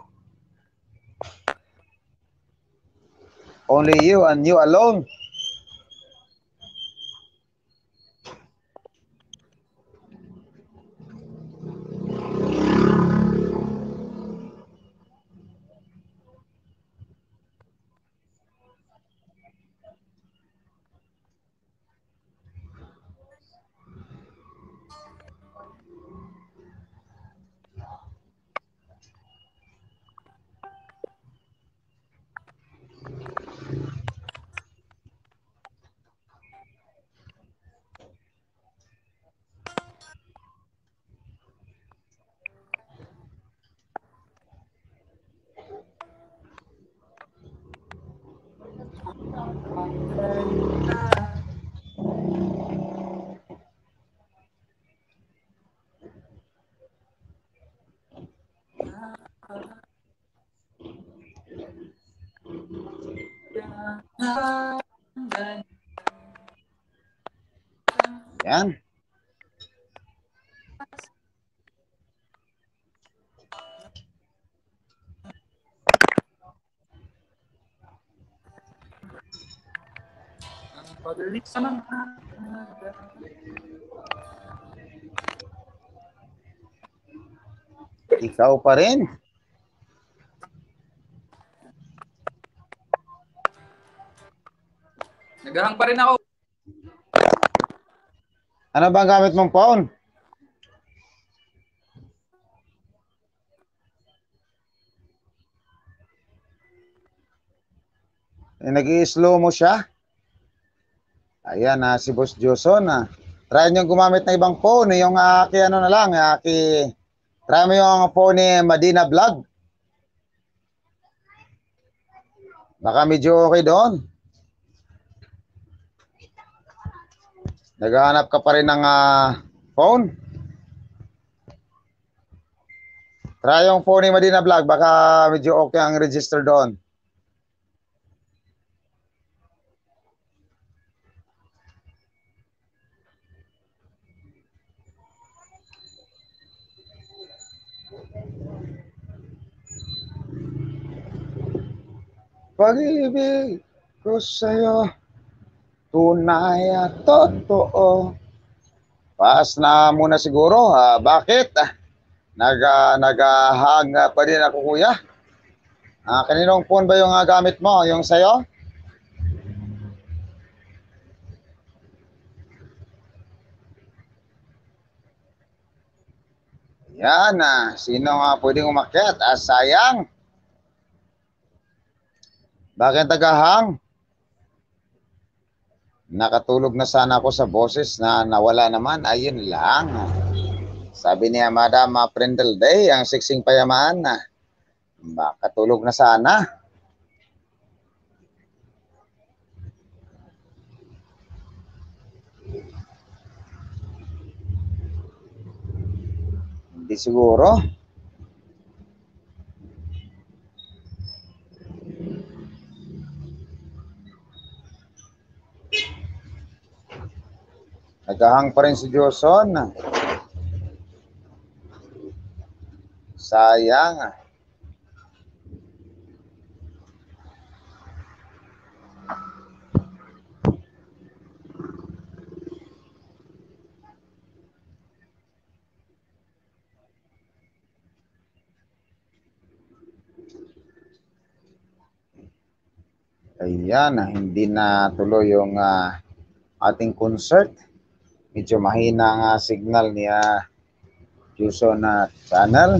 Only you and you alone. Yan. Pagalik sa mga. Ikaw pa rin. Naghahang pa rin ako. Ano ba ang gamit mong phone? Eh, nag-i-slow mo siya. Ayan na, si Boss Joson. Ah. Try nyo gumamit ng ibang phone. Yung aki ano na lang, aki. Try mo yung phone ni Madina Vlog. Baka medyo okay doon. Naghahanap ka pa rin ng uh, phone. Try yung phone ni Madina Vlog. Baka medyo okay ang register doon. Pag-ibig ko sa'yo, tunay at totoo. Paas na muna siguro. Ha? Bakit? Nag, uh, Nag-hang uh, pa din ako, kuya. Uh, kaninong phone ba yung uh, gamit mo? Yung sa'yo? Yan. Uh, sino nga uh, pwedeng umakyat? Ah, sayang. Bakit tagahang? Nakatulog na sana ako sa boses na nawala naman. Ayun lang. Sabi niya, Madam Prindle Day, ang siksing payaman. Baka tulog na sana. Hindi siguro. Nagahang pa rin si Joson. Sayang. Ayan, hindi na tuloy yung uh, ating concert. Medyo mahina ang uh, signal niya Joson na uh, channel.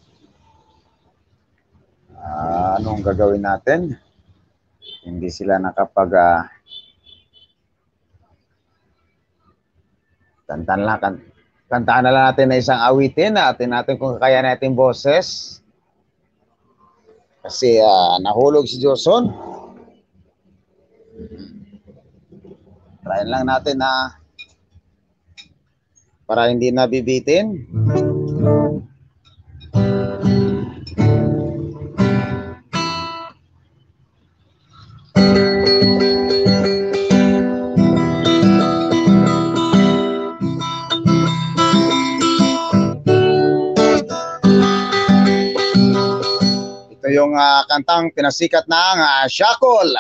Uh, anong gagawin natin? Hindi sila nakapag uh, kantaan lang, kan, kantaan na lang natin na isang awitin. Natin natin kung kaya natin boses. Kasi uh, nahulog si Joson. Try lang natin na uh, para hindi nabibitin. Ito yung uh, kantang pinasikat ng uh, Shackle.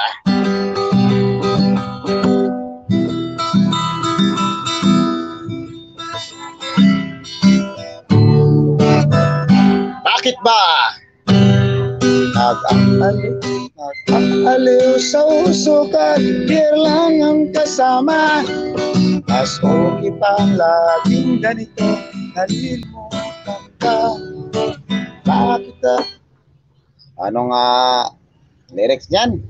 Bakit ba? Nag-aaliw, nag-aaliw sa usukat, beer lang ang kasama. Mas okay pang laging ganito, nalimutan ka. Bakit ba? Anong uh, lyrics niyan?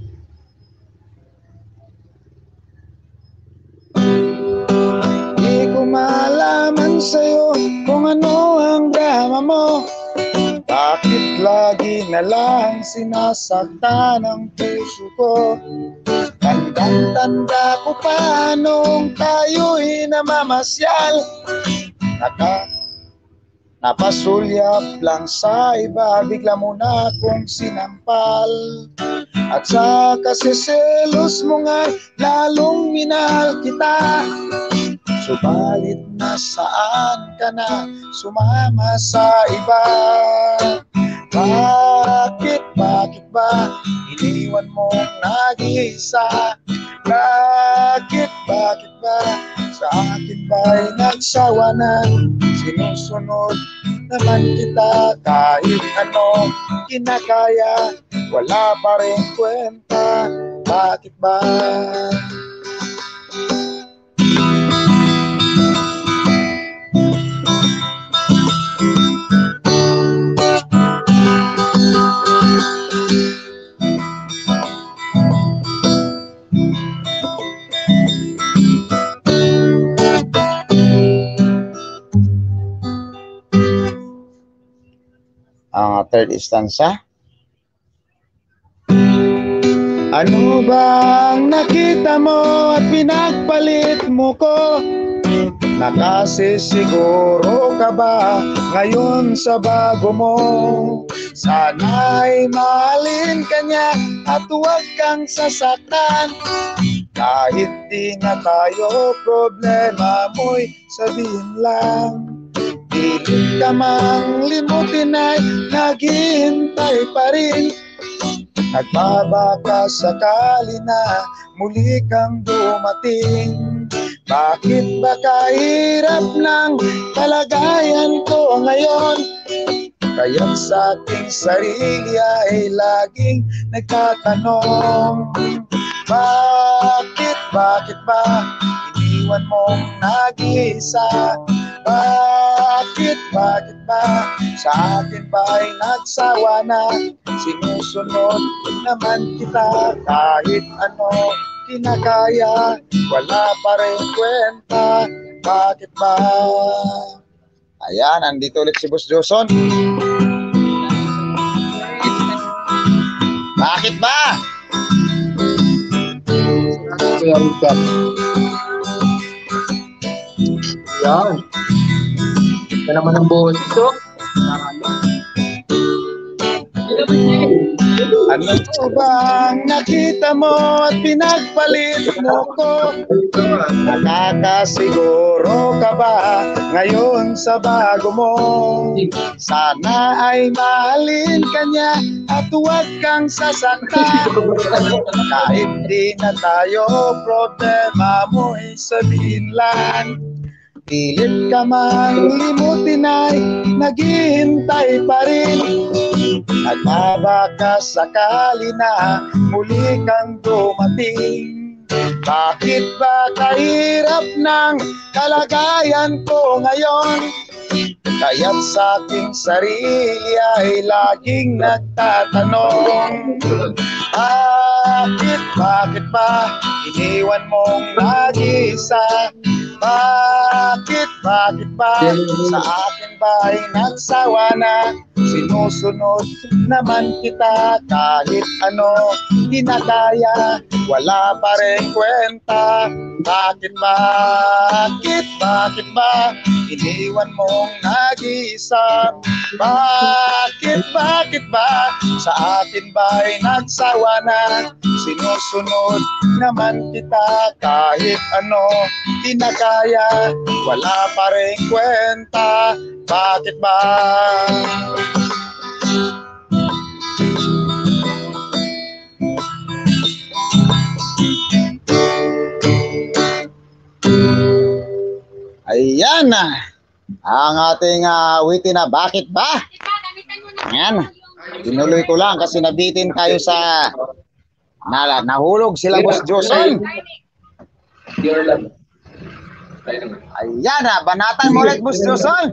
Di ko malaman sa'yo kung ano ang drama mo. Bakit lagi na lang sinasaktan ang puso ko? Tandang-tanda ko pa nung tayo'y namamasyal. Naka, napasulyap lang sa iba, bigla mo na akong sinampal. At sa kasiselos mo nga, lalong minahal kita. Subalit nasaan ka na, sumama sa iba? Bakit, bakit ba iniwan mong nag-iisa? Bakit, bakit ba sa akin ba'y nagsawa na? Sinusunod naman kita kahit ano kinakaya, wala pa rin kwenta. Bakit ba? Ang third stanza. Ano bang nakita mo at pinagpalit mo ko? Nakasisiguro ka ba ngayon sa bago mo? Sana'y mahalin ka niya at huwag kang sasaktan. Kahit di na tayo problema mo'y sabihin lang. Pilit ka mang limutin ay naghihintay pa rin. Nagbabaka sakali na muli kang dumating. Bakit ba kahirap ng kalagayan ko ngayon? Kaya't sa aking sarili ay laging nagtatanong. Bakit, bakit ba iniwan mong nag-iisa? Bakit, bakit ba sa akin ba'y nagsawa na? Sinusunod naman kita kahit ano kinakaya, wala pa rin kwenta. Bakit ba? Ayan, andito ulit si Boss Joson. Bakit ba? Yan. Ito naman ang boses, oh. Ano po bang nakita mo at pinagpalit mo ko? Nakakasiguro ka ba ngayon sa bago mo? Sana ay mahalin ka niya at huwag kang sasaktan. Kahit di na tayo problema mo'y sabihin lang. Pilit ka man limutin ay naghihintay pa rin. Nagbabaka sakali na muli kang dumating. Bakit ba kahirap ng kalagayan ko ngayon? Kaya't sa aking sarili ay laging nagtatanong. Bakit, bakit ba iniwan mong nag-isa? Bakit, bakit ba sa akin ba'y nagsawa na? Sinusunod naman kita kahit ano kinakaya, wala pa rin kwenta. Bakit, bakit, bakit ba iniwan mong nag-iisa? Bakit, bakit ba sa akin ba'y nagsawa na? Sinusunod naman kita kahit ano kinakaya, wala pa rin kwenta. Bakit ba? Ayan na ang ating uh, witty na bakit ba? Ayan. Tinuloy ko lang kasi nabitin tayo sa nala, nahulog sila Boss Joson. Ayan na, banatan mo ulit Boss Joson.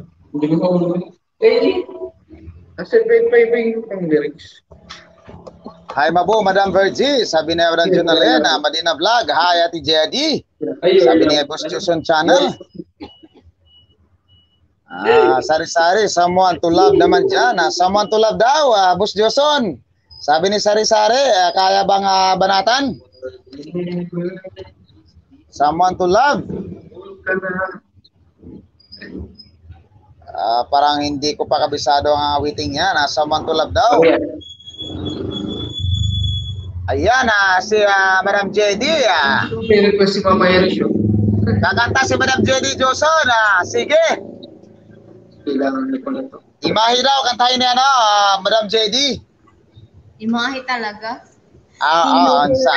Kasi pay-pay yung lyrics. Hi Mabo, Madam Virgie, sabi na Madam Junalena, Madina Vlog, hi Ate Jedi, sabi ni Boss Joson Channel. Ah, sari-sari, someone to love naman dyan. Ah, someone to love daw, ah, Boss Joson. Sabi ni sari-sari, ah, kaya bang ah, banatan? Someone to love. Ah, parang hindi ko pa kabisado ang awiting yan. Ah, someone to love daw. Ayan, ah, si ah, Madam J D. Ah. May request si Mama Eris yun. Kakanta si Madam J D Joson. Ah, sige. Kailangan niyo pala ito. Imahe daw, kantahin niya, ano, ah, Madam J D. Imahe talaga. Ah, ah, ansa.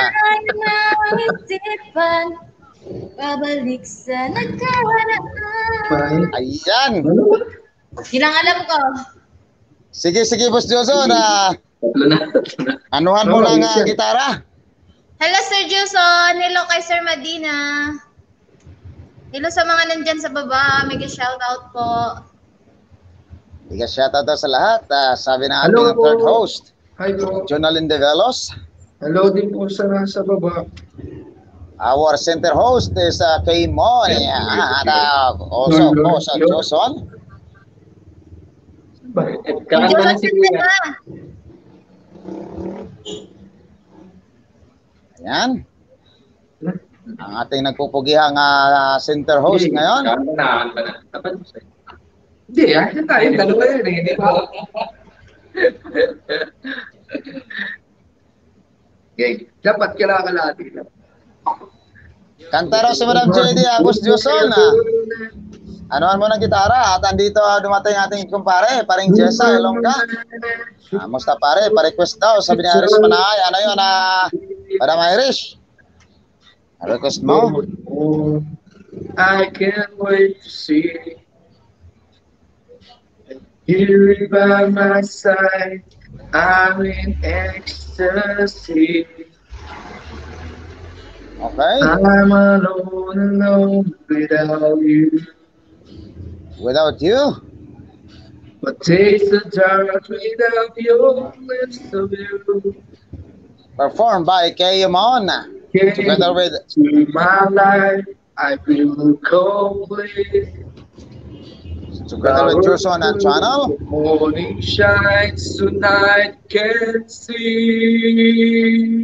Isipan, babalik sa nakaraan. Ayan. Yun ang alam ko. Sige, sige, Boss Joson. Ah, Tatlo na, tatlo na. anuhan mo Oo, lang isa. ah, gitara. Hello, Sir Juson. Hello kay Sir Madina. Hello sa mga nandyan sa baba. Mega shoutout po. Bigyan shoutout daw sa lahat. Ah, sabi na Hello ating po. third host, Hi po. Jonalyn Develos. Hello din po sa nasa baba. Our center host is uh, Kay Mon. Yeah, and uh, also, of course, uh, Joson. Bakit? Kakanta na si Juson, Kuya. diba? Ayan. Ang ating nagpupugihang uh, center host Hindi, ngayon. Kakanta na, kakanta na. Dapat mo sa'yo. Hindi, akin tayo. Dalawa yun eh. Hindi ba? Okay. Dapat kailangan lang. Kanta raw si Madam J D, Agos Joson. Ah. Anuhan mo ng gitara at andito uh, dumating ating kumpare, paring Jessa, Elongga. Ah, musta pare, pa-request daw, sabi ni Irish Manay. Ano yun, ah, Madam Irish? Request mo? Oh, I can't wait to see you by my side. I'm in ecstasy. Okay. I'm alone, alone without you. Without you? But taste the dark without your lips of you. Performed by Kay Mon. Together with To my life, I feel complete. together with Joson and Channel. The morning shines tonight, can see.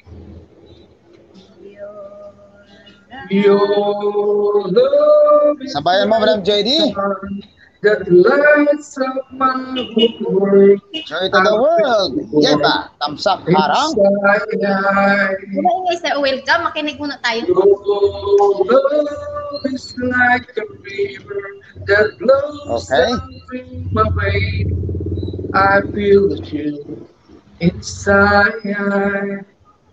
Your love is Sabayan mo, Madam J D. that lights up my world. Joy to the world. Yeba, tamsak harang. Inside, Diba ingay Sir welcome? Makinig muna tayo. your love is like a river that flows Okay. down through my veins. I feel the chill inside.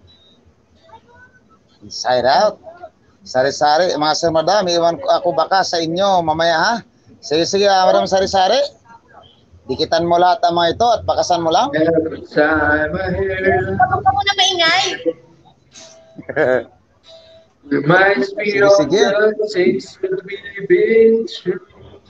Inside out. Sari-sari, mga sir madam, iwan ko ako baka sa inyo mamaya ha. Sige, sige, ah, madam sari-sari. Dikitan mo lahat ang mga ito at pakasan mo lang. Every time I hear Huwag ka muna maingay. reminds me Sige, of sige. the things that we've been through.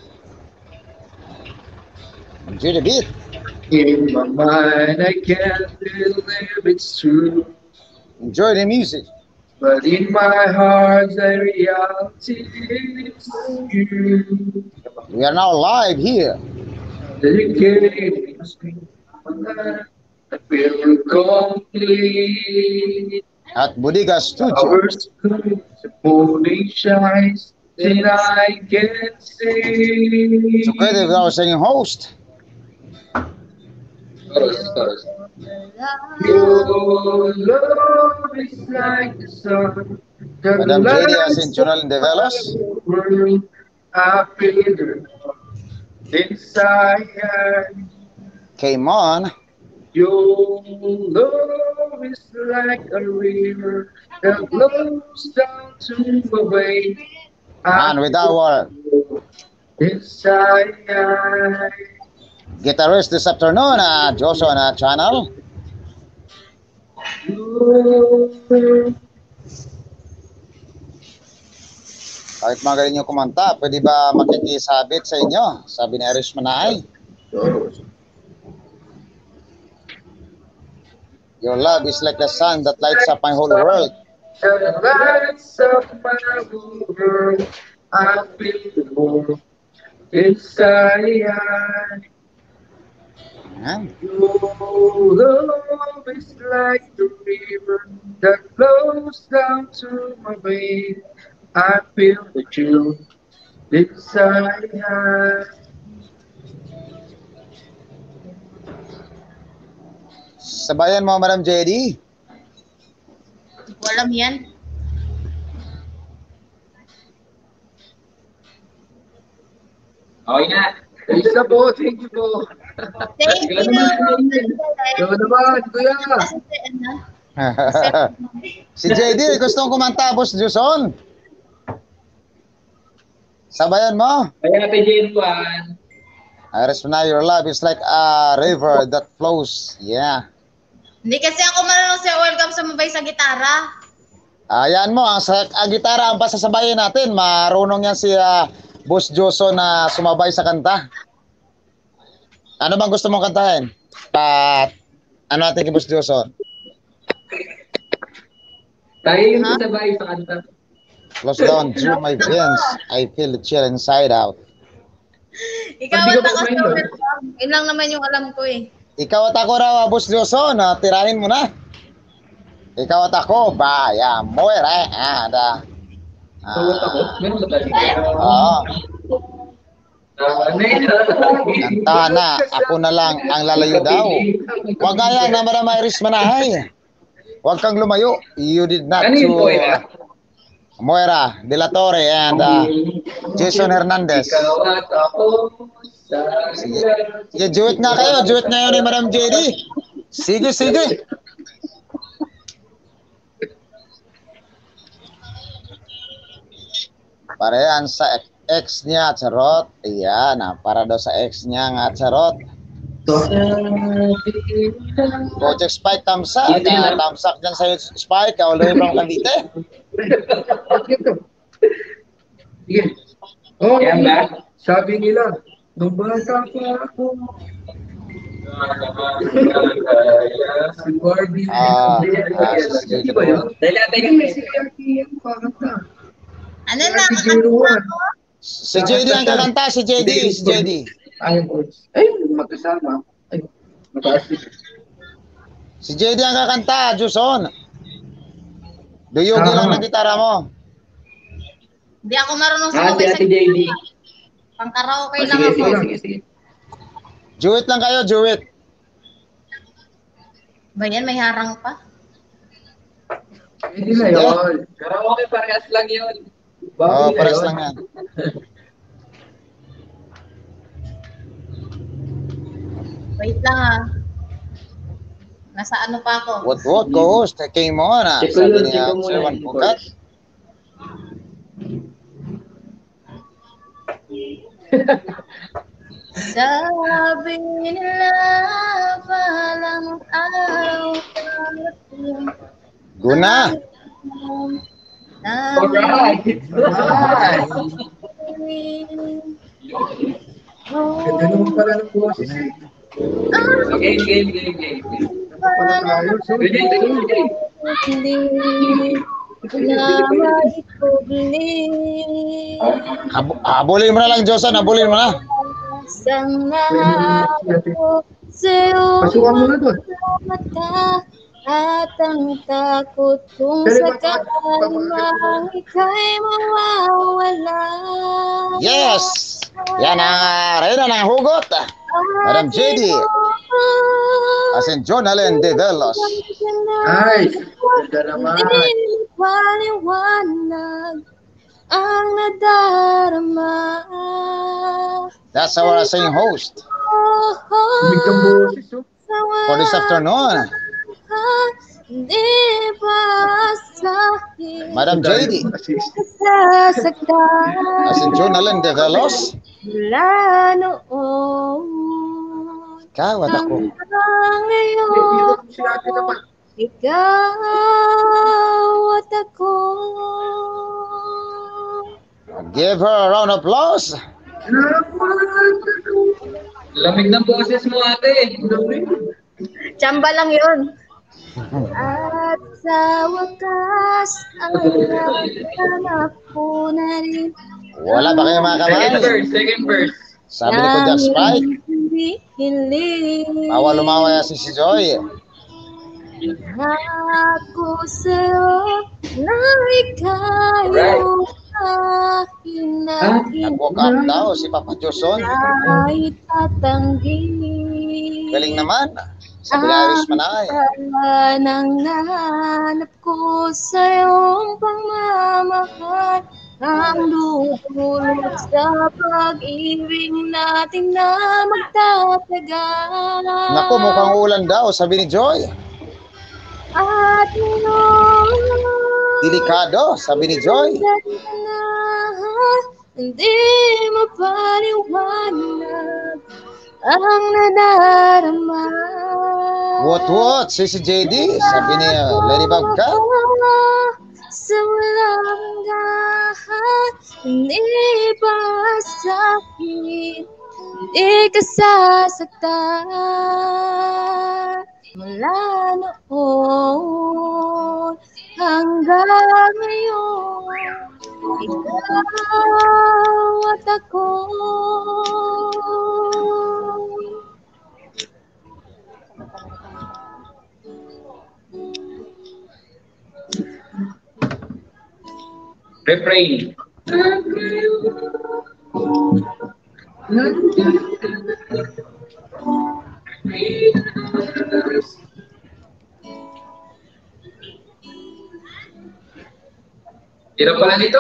Enjoy the beat. In my mind, I can't believe it's true. Enjoy the music. But in my heart, the reality is you. We are now live here. Dedicated I feel complete. At Budiga Studio. Our school, the morning shines, and I can see. Together with our singing host. Your love is like the sun. that Madam J D as lights in Jonalyn Develos. the world. I feel the inside. Came on. Your love is like a river that flows down to my way. And with our inside. guitarist this afternoon, uh, Joson uh, Channel. Kahit magaling nyo kumanta, pwede ba makikisabit sa inyo? Sabi ni Irish Manay. Your love is like the sun that lights up my whole world. That lights up my whole world. I feel the world inside. Ayan. Your love is like the river that flows down to my veins. I feel the chill inside. Sabayan mo, Madam J D. Hindi ko alam yan. Okay na. Isa po, thank you po. Thank Ikaw you. naman. Ikaw naman, kuya. Si J D, gustong kumanta, Boss Juson. Sabayan mo. Kaya natin J one. Iris na, your love is like a river that flows. Yeah. Hindi kasi ako marunong sa welcome sumabay sa gitara. Ayan mo, ang, sa, ang gitara ang pasasabayin natin. Marunong yan si uh, Boss Juson na sumabay sa kanta. Ano bang gusto mong kantahin? Pat, ano natin kay Boss Juson? Tayo yung sabay sa kanta. Close down through my veins. I feel the chill inside out. Ikaw Hindi at ko pa ako kumain sa doon. welcome. Yun lang naman yung alam ko eh. Ikaw at ako raw, Boss Juson, uh, tirahin mo na. Ikaw at ako, baya mo eh, ah, ada. Ah, Tawag ako? Meron ba tayo? Oo. Ah, Kantahan na, ako na lang ang lalayo daw. Huwag kaya na marama Iris Manahay. Huwag kang lumayo. You did not Ano yun to po eh? Moira De La Torre and uh, Jason Hernandez. Ikaw at ako sa Sige, sige, duet nga kayo. Duet ngayon ni Madam J D. Sige, sige. Parehan sa ex niya, Charot. Ayan, ah, para daw sa ex niya nga, Charot. Project Spike, thumbs up. Ah, thumbs up dyan sa'yo, Spike. All the way from Cavite. Sige. Oh, Yan ba? sabi nila, nung bata pa ako, si Barbie. Ah, ah, sige, Di ba yun? Dahil natin Hindi, yung si R T yung kakanta. Ano na? Si Zero One. Si J D ang kakanta, si J D, si J D. Ayun po. Ay, magkasama. Ay, magkasama. Si J D ang kakanta, Juson. Duyugi lang ng gitara mo. Hindi ako marunong Ah, si sumabay sa Ate J D. Pang-karaoke Oh, lang sige, ako. sige, sige, sige. Duet lang kayo, duet. Ba yan, may harang pa. Hindi na yun. Karaoke parehas lang yun. Oo, oh, Barbie na pares yun. lang yan. Wait lang ah. Nasa ano pa ako? What, what, co-host, came on, ah. Check ko Sabi yun, niya, check ko muna Sir Juan yun, Pugat. Sabi nila palang araw darating. Guna. Alright. Ganda naman pala ng boses eh. Okay, game, game, game. Pala tayo. So, Pwede, pwede, pwede. Hindi na maikubli Hab- habulin mo na lang, Josan, habulin mo na. Sang nahapot sa'yo pasukan mo na doon. mata at ang takot kung Pero sakaling mang ika'y mawawala. Yes! Yan ang uh, reyna ng hugot. Madam J D. As in John Allen De Velos. Ay, ganda naman. Hindi paliwanag ang nadarama. That's our singing host Umig kang boses oh. for this afternoon. Di ba sa'kin Madam J D. sasaktan As in John Allen De Velos. mula noon Ikaw at ako. hanggang ngayon. Sinabi naman. Ikaw at ako. Give her a round of applause. Lamig ng boses mo, ate. Tsamba lang yun. At sa wakas, ang hanap ko na rin. Wala ba kayong mga kamay? Second verse, second verse. Sabi ni Kuya Spike. Hindi hiling. Bawal lumaway si si Joy. Ako sa'yo na ikaw yung aking naging Nag-walk out daw si Papa Joson. ay tatanggi. Galing naman. Sabi ni Iris Manay. Nang nahanap ko sa iyong pagmamahal ang dudulot sa pag-ibig natin na magtatagal. Naku, mukhang ulan daw, sabi ni Joy. At noon, Delikado, sabi ni Joy. hindi mapaliwanag ang nadarama. What what? Si si J D, sabi ni uh, Lady Bagka. Sa walang hanggan, hindi pa sakit, hindi ka sasaktan. Mula noon hanggang ngayon, ikaw at ako. Refrain. Hirap pala nito.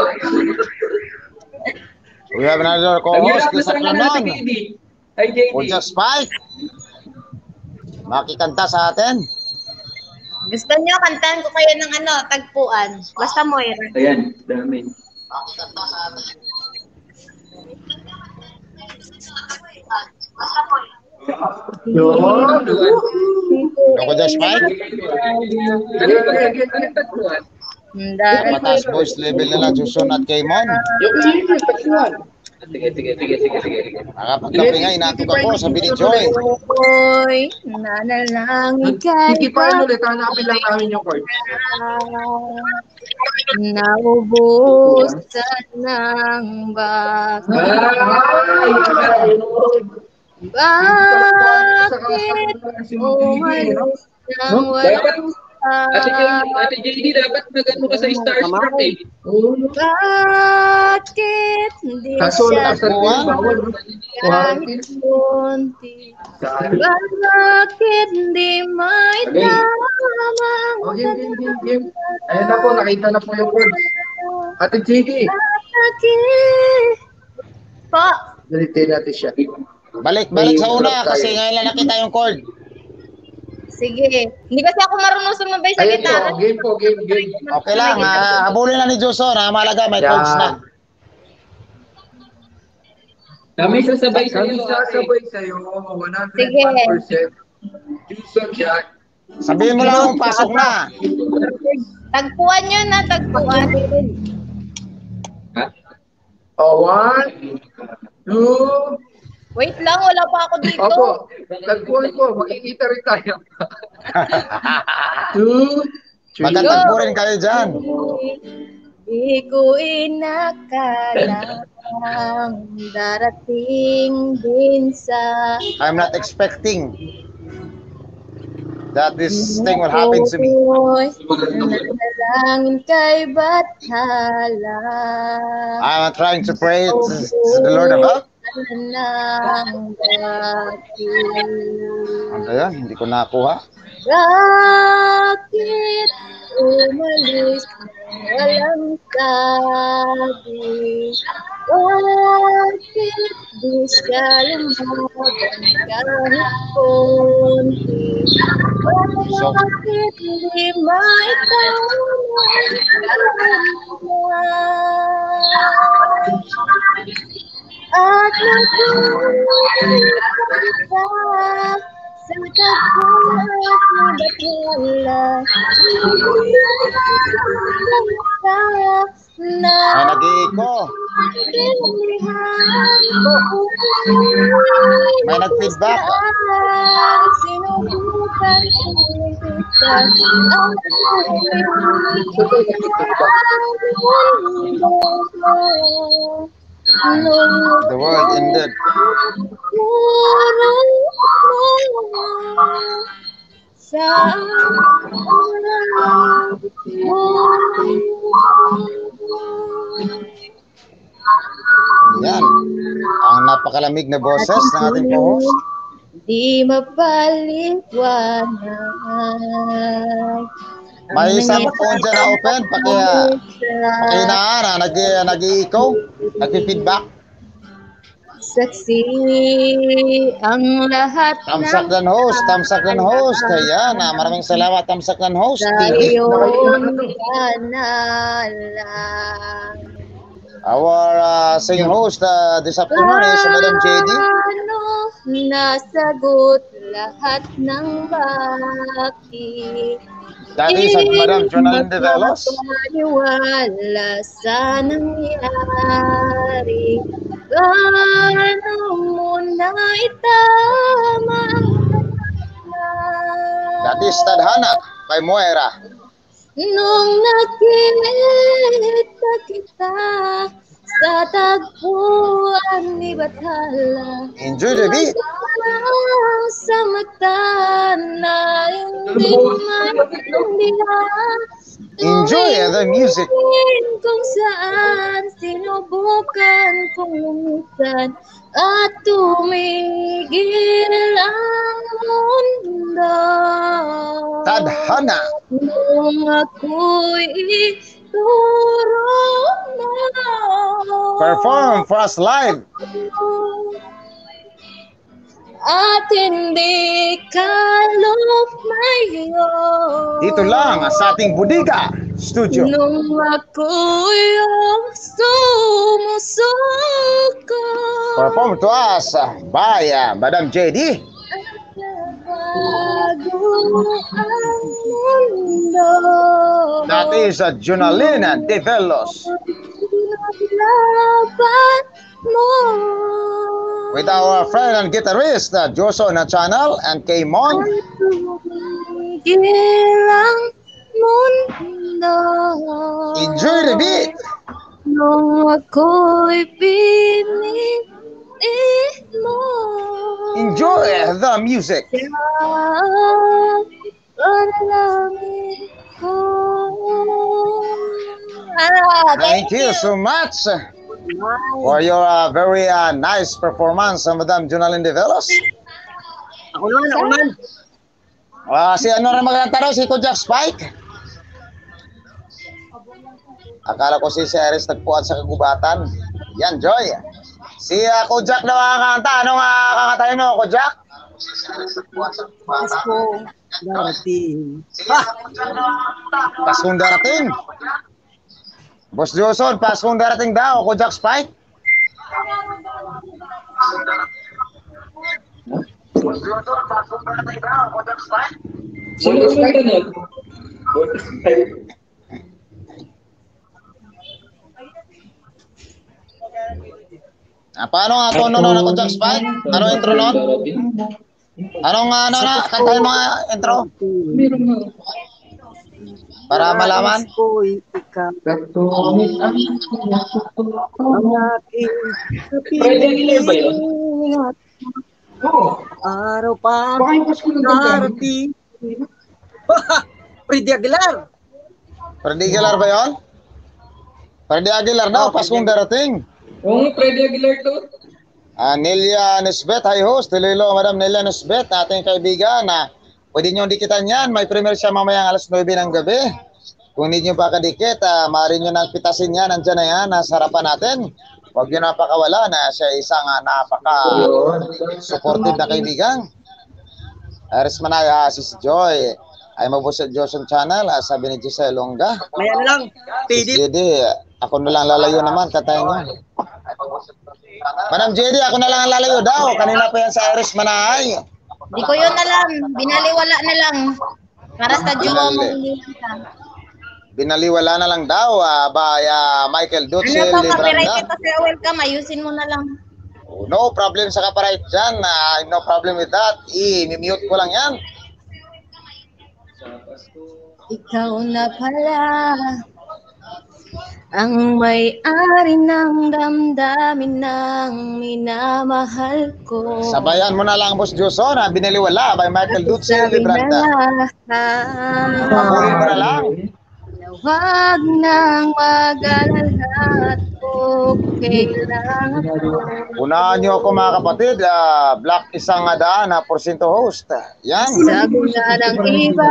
We have another co-host this afternoon. Hi, J D. For just five. Makikanta sa atin. Gusto nyo, kantahan ko kayo ng ano, tagpuan. Basta Moira. Ayan, dami. Makikanta sa atin. Yun. Ako just five. Ano ba again? Anong tagpuan? Mataas voice level na lang susunod kay Mon. Sige, sige, sige, sige, sige. Nakapagkape nga, inatok ako, sabi ni Joy. Oy, nanalangin kay Sige pa, ulit. Hanapin lang namin yung chord. naubusan ng baka. Bakit umalis ng walang Ate J D, Ate J D, dapat nag-ano ka sa Starstruck eh. Bakit hindi Kaso siya nasa bawal. kahit konti? Bakit hindi may tamang Oh, game, game, game, game. Ayan na po, nakita na po yung chord. Ate J D. Bakit? Po, Dalitin natin siya. Balik, balik sa una, kasi ngayon lang nakita yung chord. sige. Hindi kasi ako marunong sumabay sa Ayan gitara. po, game po, game, game. Okay lang, ah, habulin na ni Joso, na malaga, may chords na. Kami sasabay sa iyo. Kami sasabay sa iyo. one hundred one percent. Jason Jack. Sabihin mo lang kung pasok na. Tagpuan nyo na, tagpuan. Oh, one, two, Wait lang, wala pa ako dito. opo. Tagpuan ko, makikita rin tayo. Two, three. Matatagpo rin kayo dyan. Di ko inakalang darating din sa I'm not expecting that this thing will happen to me. Nanalangin kay Bathala. I'm trying to pray to, to the Lord above. Ng bakit? Ano yan? Hindi ko nakuha. Bakit umalis na walang sabi? Bakit di siya lumaban kahit konti? Bakit di maitawag? At nagpunta sa tapat ni Bathala. Ay, nag-iiko. May nag-feedback. Sinubukan The world ended. Yan. Ang napakalamig na boses ng ating co-host. Di mapaliwanag May isang phone dyan na open. Paki, paki na, na nag, nag-i-echo, nag-feedback. Saksi ang lahat Tamsak dan host, tamsak dan host. Ayan, ah, maraming salamat tamsak dan host. sa T V. iyong panalang. Our uh, singing host uh, this afternoon is Madam J D. Ano nasagot lahat ng bakit? That is at Madam Jonalyn Develos. Magpapaniwala sa nangyari. Paano mo na itama? That is Tadhana by Moira. Nung nakita kita sa tagpuan ni Bathala, Enjoy the beat. sa mata na hindi maintindihan. Enjoy the music. Kung saan sinubukan kong lumisan at tumigil ang mundo. Tadhana. Nung ako'y turo mo. Perform for us live. At hindi ka lumayo. Dito lang sa ating Budiga Studio. Nung ako'y sumusuko. Perform to us by uh, Madam J D. Bago ang mundo. That is uh, Jonalyn Develos. Laban mo. With our friend and guitarist uh, Joso na channel and K Mon. Girang mundo. Enjoy the beat. Nung ako'y pinili mo. Enjoy the music. Panalangin ko. Thank you so much for your uh, very uh, nice performance, uh, Madam Jonalyn Develos. Ako naman, ako naman. Uh, si ano rin magkanta daw, si Kojak Spike. Akala ko si Ceres nagpuan sa kagubatan. Yan, Joy. Si uh, Kojak daw ang kakanta. Anong uh, kakantahin mo, Kojak? Pasko, darating. Paskong darating. Boss Joson, Paskong darating daw, Kojak Spike. Boss Joson, Paskong darating daw, Kojak Spike. Bonus ka ganun. Bonus ka. Ah, paano nga tono nun ako, Jack Spike? Ano intro nun? Anong ano na? Kantahin mo nga intro? Meron nga. Para malaman? Ako'y ikaw, Katunit ang ang aking Pwede nila ba yun? Oo. araw pa Baka yung Pasko na ganda. darating. Freddy Aguilar. Freddy Aguilar ba yun? Freddy Aguilar daw, Paskong darating. Oo nga, Freddy Aguilar to. Ah, Nelia Nesbet, hi host. Hello, Madam Nelia Nesbet, ating kaibigan na pwede nyo dikitan yan. May premiere siya mamayang alas nuwebe ng gabi. Kung hindi nyo pa kadikit, uh, maaari nyo nang pitasin yan. Nandiyan na yan, nasa harapan natin. Huwag nyo napakawala na siya isang uh, napaka-supportive na kaibigan. Aris Manaya, si Joy. Ay mo po sa Joson Channel, uh, sabi ni Giselle Longga. May ano lang, P D. J D, ako na lang lalayo naman, katayin nyo. Madam J D, ako na lang ang lalayo daw. Kanina pa yan sa Iris Manahay. Di ko yun alam. Binaliwala na lang. Para sa Diyos mo. Binaliwala na lang daw uh, by uh, Michael Dutzel Ano to, copyright Libranda. ito sir, welcome. Ayusin mo na lang. Oh, no problem sa copyright dyan. Uh, no problem with that. I-mute ko lang yan. Ikaw na pala ang may-ari ng damdamin ng minamahal ko. Sabayan mo na lang, Boss Joson. Uh, binaliwala by Michael Dutzel Sabi Libranda. na Pakuhin mo na lang. na huwag nang mag-alala at kailangan ko. Unahan niyo ako mga kapatid, uh, Black isang adaan na porsyento host. Yan. Sabi nga ng iba,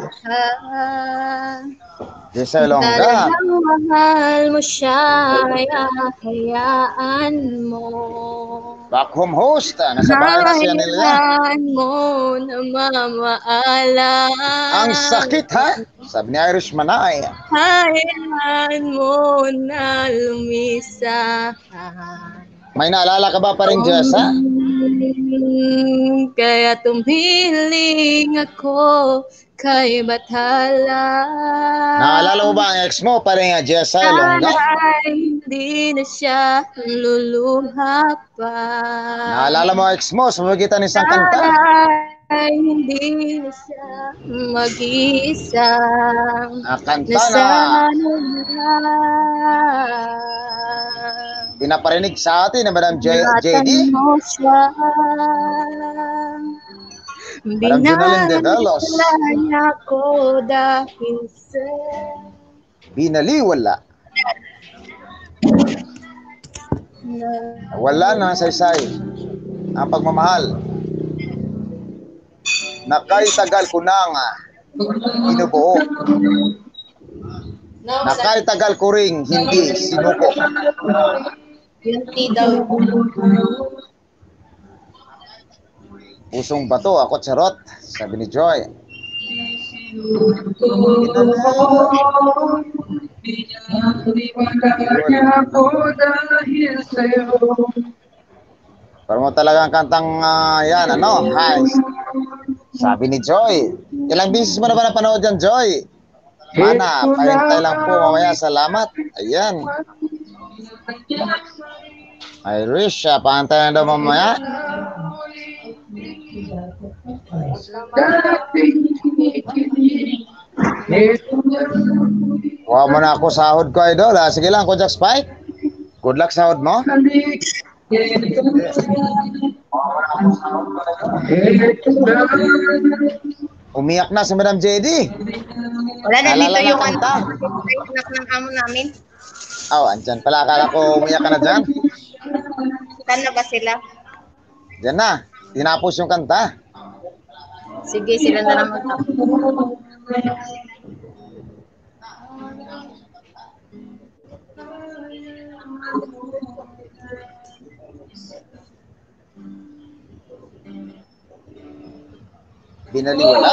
Giselle Longga. talagang mahal mo siya, kaya hayaan mo. Back home host. Nasa bahay na siya nila. Hayaan mo na mamaalam. Ang sakit ha? Sabi ni Irish Manay. Hayaan mo na lumisan. May naalala ka ba pa rin, Jessa? Kaya tumiling ako kay Bathala. Naalala mo ba ang ex mo pa rin, Jessa Longga? Ay, hindi na siya luluha pa. Naalala mo ang ex mo sa magitan isang kanta? Ay, hindi na siya mag-iisa. Ah, kanta na pinaparinig sa atin na Madam J J D. Mo siya. Madam Junalyn De Velos. Binaliwala ko dahil sa Binaliwala. Wala na saysay ang pagmamahal. Nakaitagal ko na nga inubuo. Nakaitagal ko ring hindi sinuko. yung tea daw. Pusong bato, ako charot, sabi ni Joy. Parang mo talagang kantang uh, yan, ano, hi. Sabi ni Joy. Ilang bisis mo na ba napanood yan, Joy? Mana, pahintay lang po mamaya, salamat. Ayan. Irish, uh, pahintay na daw mamaya. Kuha mo na ako sahod ko, idol. Ah, sige lang, Kojak Spike. Good luck sahod mo. Umiyak na si Madam J D. Wala na dito Naalala yung na kanta. anak ng amo namin. Oh, andyan pala. Akala ko umiyak ka na dyan. Saan na ba sila? Diyan na. Tinapos yung kanta. Sige, sila na lang magtapos. Binaliwala.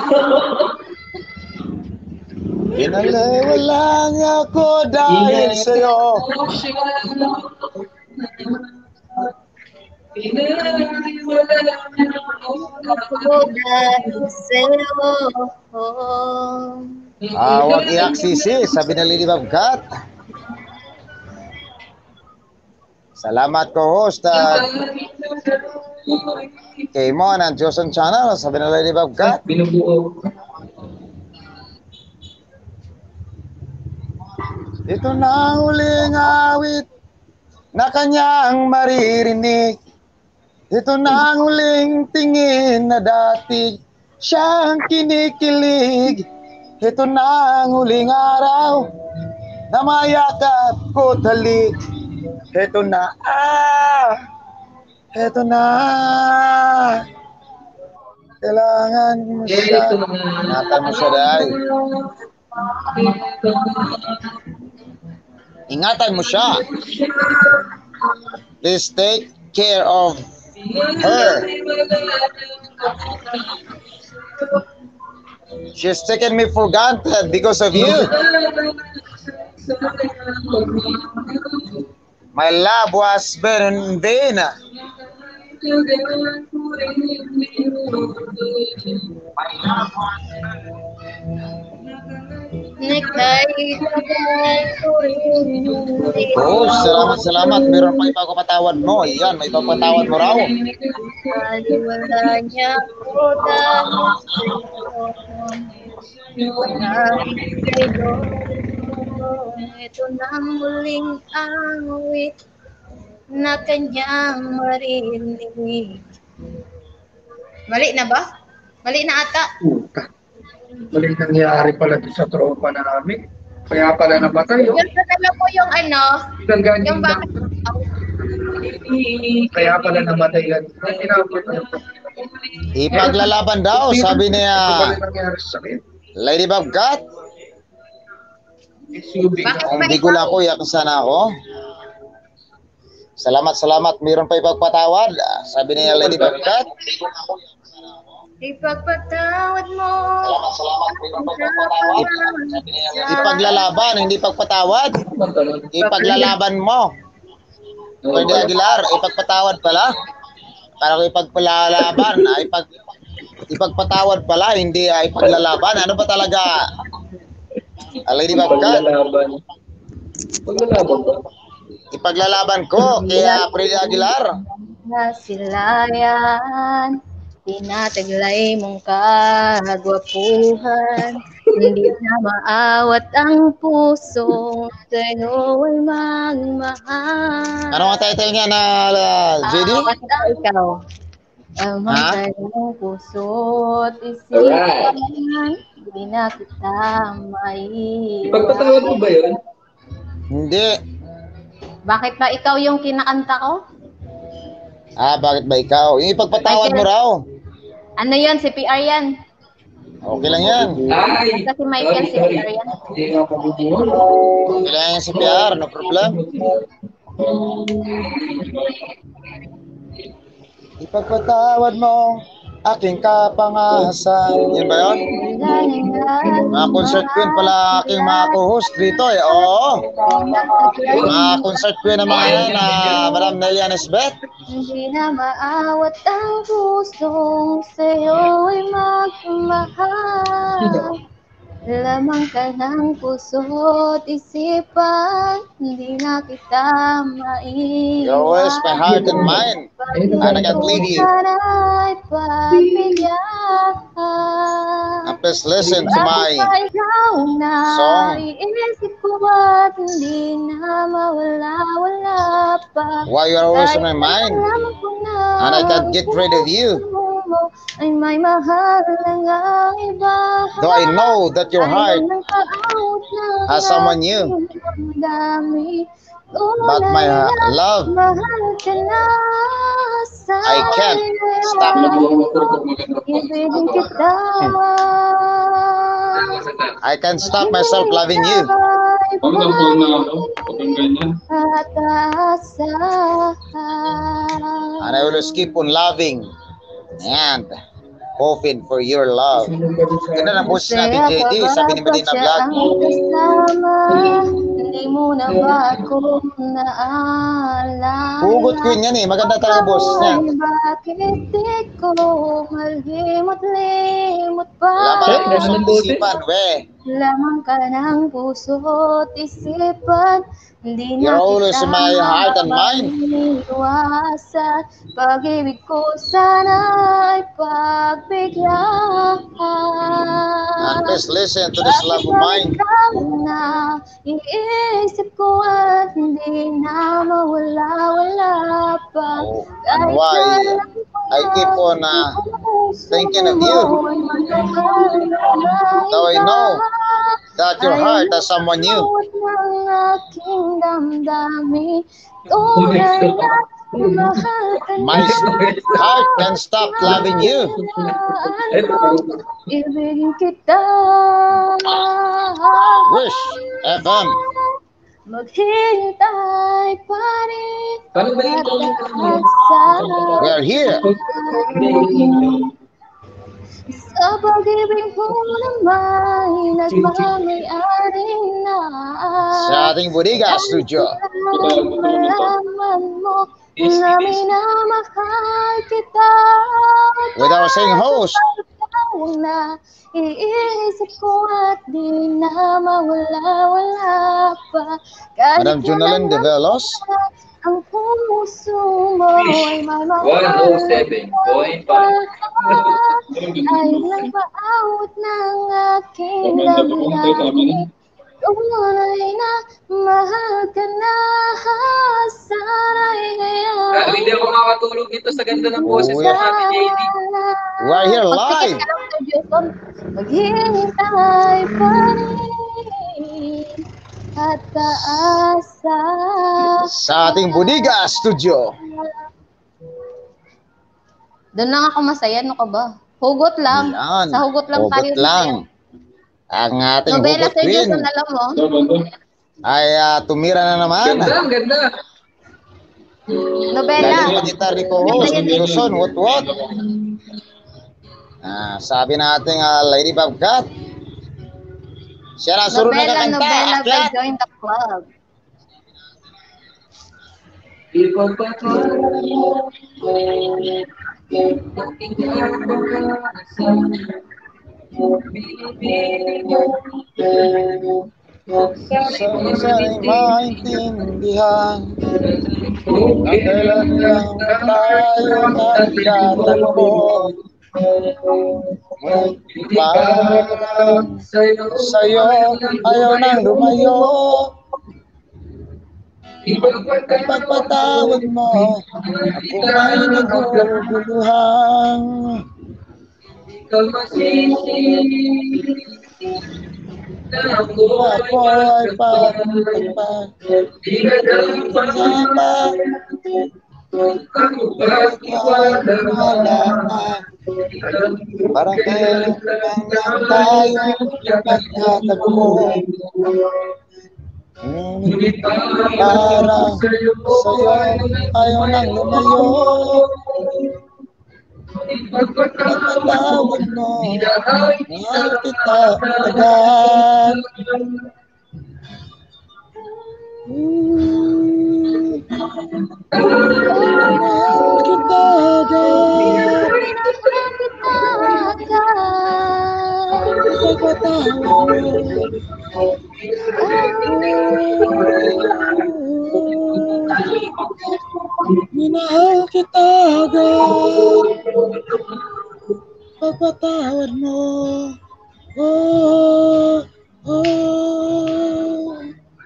Binaliwala niya ako dahil sa'yo. Ako dahil sa'yo. Ah, wag iyak sisi, sabi na Lady Babgat. Salamat ko host at kay mo ng Joson Channel, sabi na Lady Babgat. Binubuo. Ito na ang huling awit na kanyang maririnig. Ito na ang huling tingin na dati siyang kinikilig. Ito na ang huling araw na mayakap ko talik. Ito na, ah, ito na. Kailangan mo siya. Ingatan mo siya dahil. Ingatan mo siya. Please take care of her. She's taken me for granted because of you. My love was been in vain. Oh, salamat, salamat. Meron pa ipagpapatawad mo. Yan, may ipagpapatawad mo raw. Wala niya ko dahil ito na ang muling awit na kanyang marinig. Mali na ba? Mali na ata. Puta. Mali nangyari pala doon sa tropa namin. Kaya pala namatay, oh. Yung alam mo yung ano, Ilang galing yung bakit, Kaya pala namatay yan. Ang tinawag niya. Ipaglalaban daw, sabi Ito niya, pala nangyari sa akin. Lady Babgat. S U V. Bakit? Kung di ko lang ako, iyak sana ako. Salamat, salamat. Mayroon pa ipagpatawad. Sabi niya, Lady Babgat. ipagpatawad mo. Salamat, salamat. Mayroon pa ipagpatawad. Sabi niya, ipaglalaban, hindi pagpatawad. Ipaglalaban mo. Pwede Aguilar, ipagpatawad pala. Para ko ipagpalalaban, ay ipag, ipagpatawad pala, hindi ay ipaglalaban. Ano ba talaga? Ah, Lady Babgat? Paglalaban. Paglalaban ba? Ipaglalaban ko, kaya Freddy Aguilar. Na sila yan, tinataglay mong kagwapuhan. Hindi na maawat ang puso, sa'yo ay magmahal. Ano ang title niya na uh, J D? Awat ang ikaw. Amang Ha? kanyang puso't isipan, hindi na kita maiwan. Ipagpatawad mo ba yun? Hindi. Bakit ba ikaw yung kinakanta ko? Ah, bakit ba ikaw? Yung ipagpatawad mo raw. Ano yun? C P R yan. Okay lang yan. Ay! Kasi Michael, C P R yan. Hindi nga pabubuhan. Okay lang yan si P R, no problem. Ipagpatawad mo aking kapangasan. Yun ba yun? Mga concert queen pala aking mga co-host dito eh. Oo. Mga concert queen ng mga yan na Madam Nelia Nesbeth. Hindi na maawat ang pusong sa'yo ay magmahal. Lamang ka ng puso't isipan, hindi na kita maiwan. You're always my heart and mind. And I can't leave you. Sana'y pagbigyan. And please listen to my song. Iisip ko at hindi na mawala-wala pa. Why you are always in my mind. And I can't get rid of you. Ay may mahal lang ang iba. Though I know that your heart has someone new. But my uh, love, I can't stop. Ibigin kita. I can't stop myself loving you. At asa. And I will keep on loving and hoping for your love. Ganda ng boses natin, J D. Sabi ni Medina Vlog. Hindi mo na ba ako naalala? Hugot ko yun yan eh. Maganda talaga boses niya. Bakit di ko malimot-limot pa? Laban mo sa isipan, we. Lamang ka ng puso't isipan. Hindi You're na always kita in my heart and mind. maiwasan. Pag-ibig ko sana'y pagbigyan. And please listen to this love of mine. Na iisip ko at hindi na mawala-wala pa. Oh, and why I keep on uh, thinking of you. Though I know that your heart has someone new. My heart can't stop loving you. Ibigin kita. Wish F M. Maghintay pa rin. Paano ba yun? We are here. Sa pag-ibig mo naman, nagmamay-ari na. Sa ating Bodega Studio. Malaman mo na minamahal kita. With our singing host. Na iisip ko at di na mawala-wala pa. Madam Junalyn De Velos. Ang puso mo ay mamahal. one oh seven point five. Ay nagpaawat ng aking damdamin. Tunay na mahal ka na. Sana'y Ah, hindi ako makatulog dito sa ganda ng boses Oh, ng yeah. Ate J D. We are here live. Maghintay pa rin. at kaasa. Sa ating Budiga Studio. Doon lang ako masaya, ano ka ba? Hugot lang. Yan. Sa hugot lang Hugot tayo. lang. Ang ating Nobela, hugot Sir queen Jason, alam mo? ay uh, tumira na naman. Ganda, ang ganda. Nobela. Galing magitar ni co-host, Jason, what what? Ah, sabi nating uh, Lady Bobcat. Siya na suro na Nobela, kakanta. Nobela, by Akyat. join the club. Sa'y maintindihan na kailan lang tayo nagtatagpo. Ngunit parang sa'yo ayaw nang lumayo. Ipagpatawad mo ako ay naguguluhan. Ako ay pagpagpag Pagpagpag Wala parang kailan lang tayo nagtatagpo. Ngunit parang sa'yo ayaw nang lumayo. Pagpatawad mo, mahal kita agad. Mahal kita agad. Pagpatawad mo. Minahal kita agad. Pagpatawad mo. Oh, oh.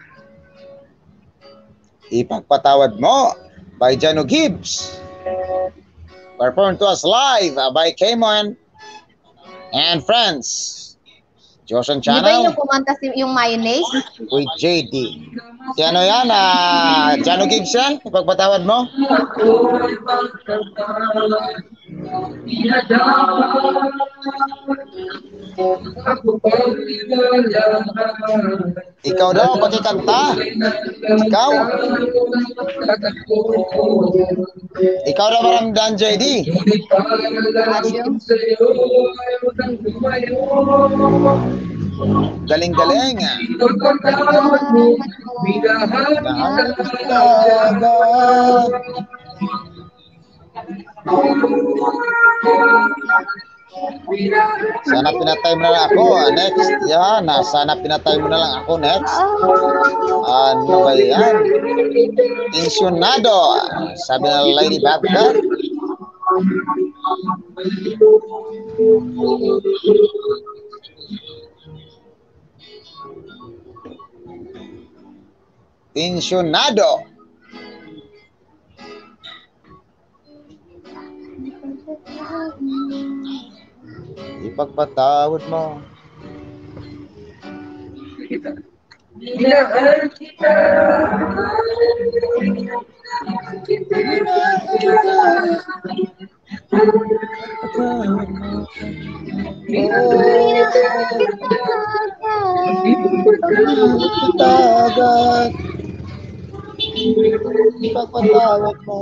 Ipagpatawad mo by Jano Gibbs. Performed to us live by Kamon and friends. Joshon Di ba Channel yung kumanta si, yung mayonnaise? with J D. Si ano yan? Uh, Jano Gibbs yan? Ipagpatawad mo? Ikaw daw, pakikanta. Ikaw. Ikaw daw maramdaman, J D. Galing-galing. Mahal kita agad. Sana pinatay mo na lang ako. Next. Yan. Sana pinatay mo na lang ako. Next. Ano ba yan? Tensionado. Sabi na Lady Bobcat. Tensionado. Ipagpatawad mo. Minahal kita. Ipagpatawad mo. Mahal kita agad. Ipagpatawad mo.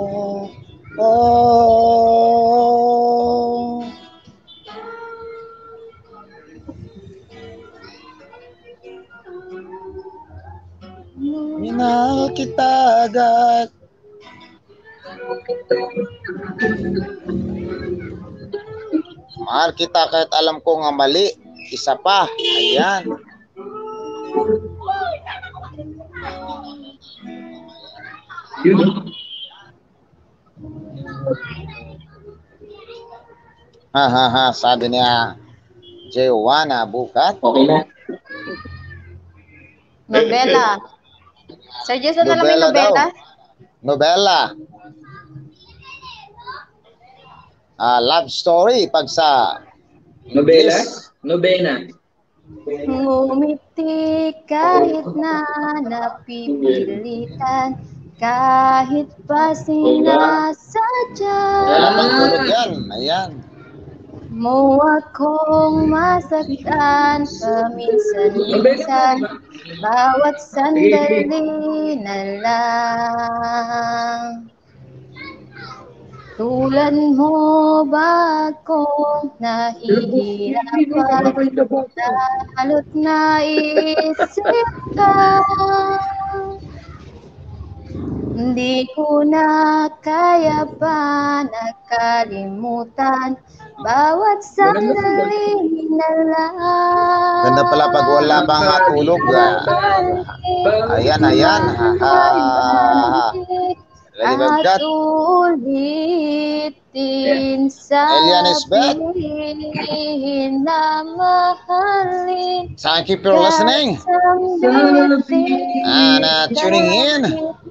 Oh. Minahal kita agad. Mahal kita kahit alam ko nga mali. Isa pa. Ayan. Ha ha ha, sabi niya Joanna Bukat. Okay na. Nobela. Sir Jason, alam mo yung Nobela daw. nobela? Nobela. Ah, love story pag sa Nobela? Yes. Nobena. Ngumiti kahit na napipilitan, kahit pa sinasadya. Wala pang tulog yan. Ayan. Mo akong masaktan paminsan-minsan, bawat sandali na lang. Tulad mo ba akong nahihirapan, lalo't naisip ka. Hindi ko na kaya pa nakalimutan, bawat sandali na lang. Ganda pala pag wala pang tulog. Ah. Ayan, ayan. Ha, ready ba, At God? ulitin Elian is back. sabihin na mahalin. Thank you for listening and uh, tuning in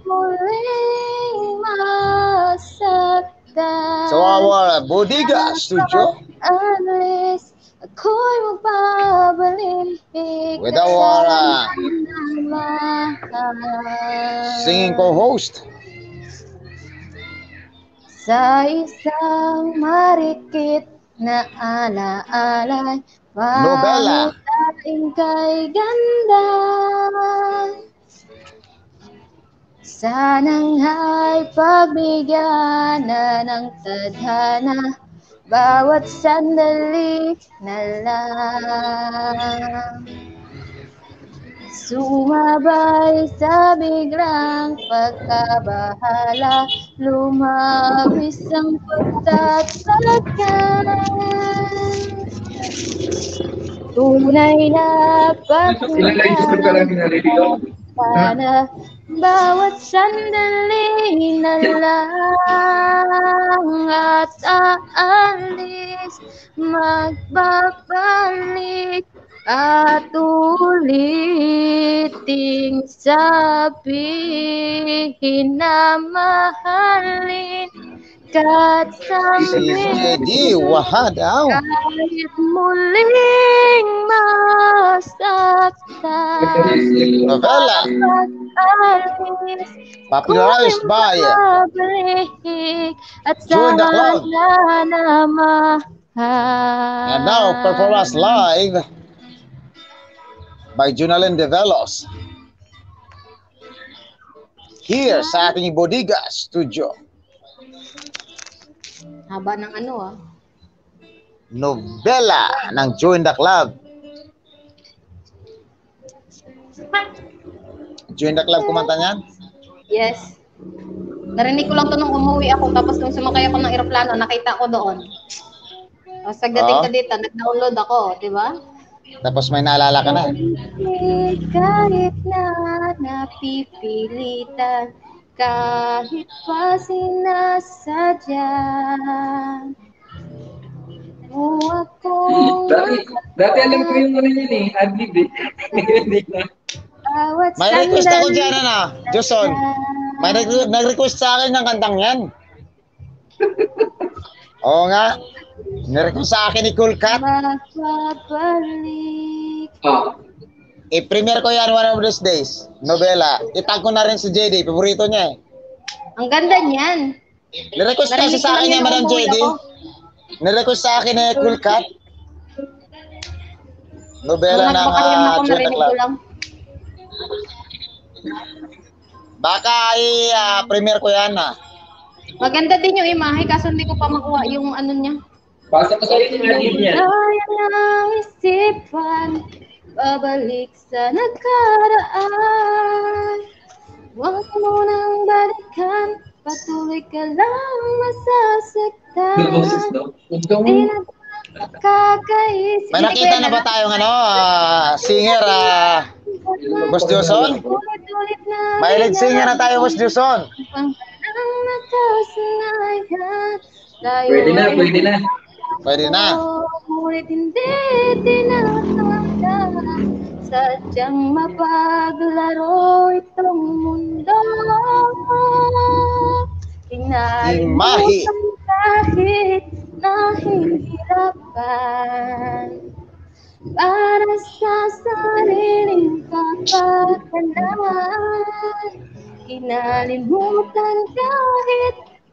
to our Bodega Studio with our uh, singing co-host. Sa isang marikit na ala-alay, Nobela. mamutain kay ganda. Sanang ay pagbigyan na ng tadhana, bawat sandali na lang. Sumabay sa biglang pagkabahala, lumabis ang pagtatagkan. Tunay na pagkakala, sana bawat sandali na lang at aalis, magbabalik at uliting sabihin na mahalin ka't Si sabihin J D Wahadaw. kahit muling masaktan. Novella Pag-alis popularized by mabalik at Join the Club. sana na mahal. and now perform us live by Junalyn Develos here sa ating Bodega Studio. Haba ng ano ah. Novela ng Join the Club. Join the Club kumanta niyan? Yes. Narinig ko lang to nung umuwi ako, tapos nung sumakay ako ng eroplano, nakita ko doon. Tapos pagdating Oo. ko dito, nag-download ako, di ba? Tapos may naalala ka na. Kahit na napipilitan, kahit pa sinasadya, mo akong Dati, dati alam ko yung ano yun eh, adlib eh. Hindi na. bawat May request ako sandali dyan, ano, Joson. May nag- nag-request sa akin ng kantang yan. Oo nga. Nirequest sa akin ni Cool Cat. magbabalik. Oh. I-premiere ko yan one of these days. Novela. Itag ko na rin si J D. Paborito niya eh. Ang ganda niyan. Nirequest kasi Narinig ko sa lang akin niya, yun nung Madam J umuwi D. ako. Nirequest sa akin ni Cool Cat. Novela Nung ng nagbakasyon uh, ako, Join the narinig Club. ko lang. Baka i-premiere ko yan ah. Maganda din yung imahe, kaso hindi ko pa makuha yung ano niya. Pasa ko sa iyo yung adlib niya. Kaya ng isipan, babalik sa nakaraan. Huwag mo nang balikan, patuloy ka lang masasaktan. May boses daw. Huwag daw Di mo. na kakaisip. May nakita na ba tayong ano, ah, singer, ah, Boss Joson? Ulit-ulit na Mahilig singer na tayo, Boss Joson. ang nakasanayan. Tayo Pwede na, ay pwede na. Pwede na. Ngunit hindi tinatanda, sadyang mapaglaro itong mundo. Tingnan mo Imahe. kahit nahihirapan, para sa sariling kapakanan. Kinalimutan kahit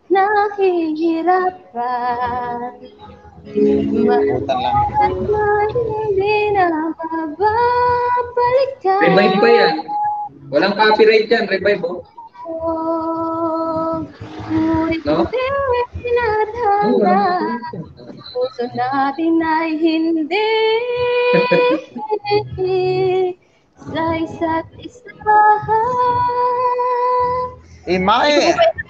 nahihirapan. Butan lang. Mahal hindi na mababalikan. Revive pa yan. Walang copyright yan, revive oh. Ngunit No? hindi tinadhana. Puso natin ay hindi sa isa't isa. Imay,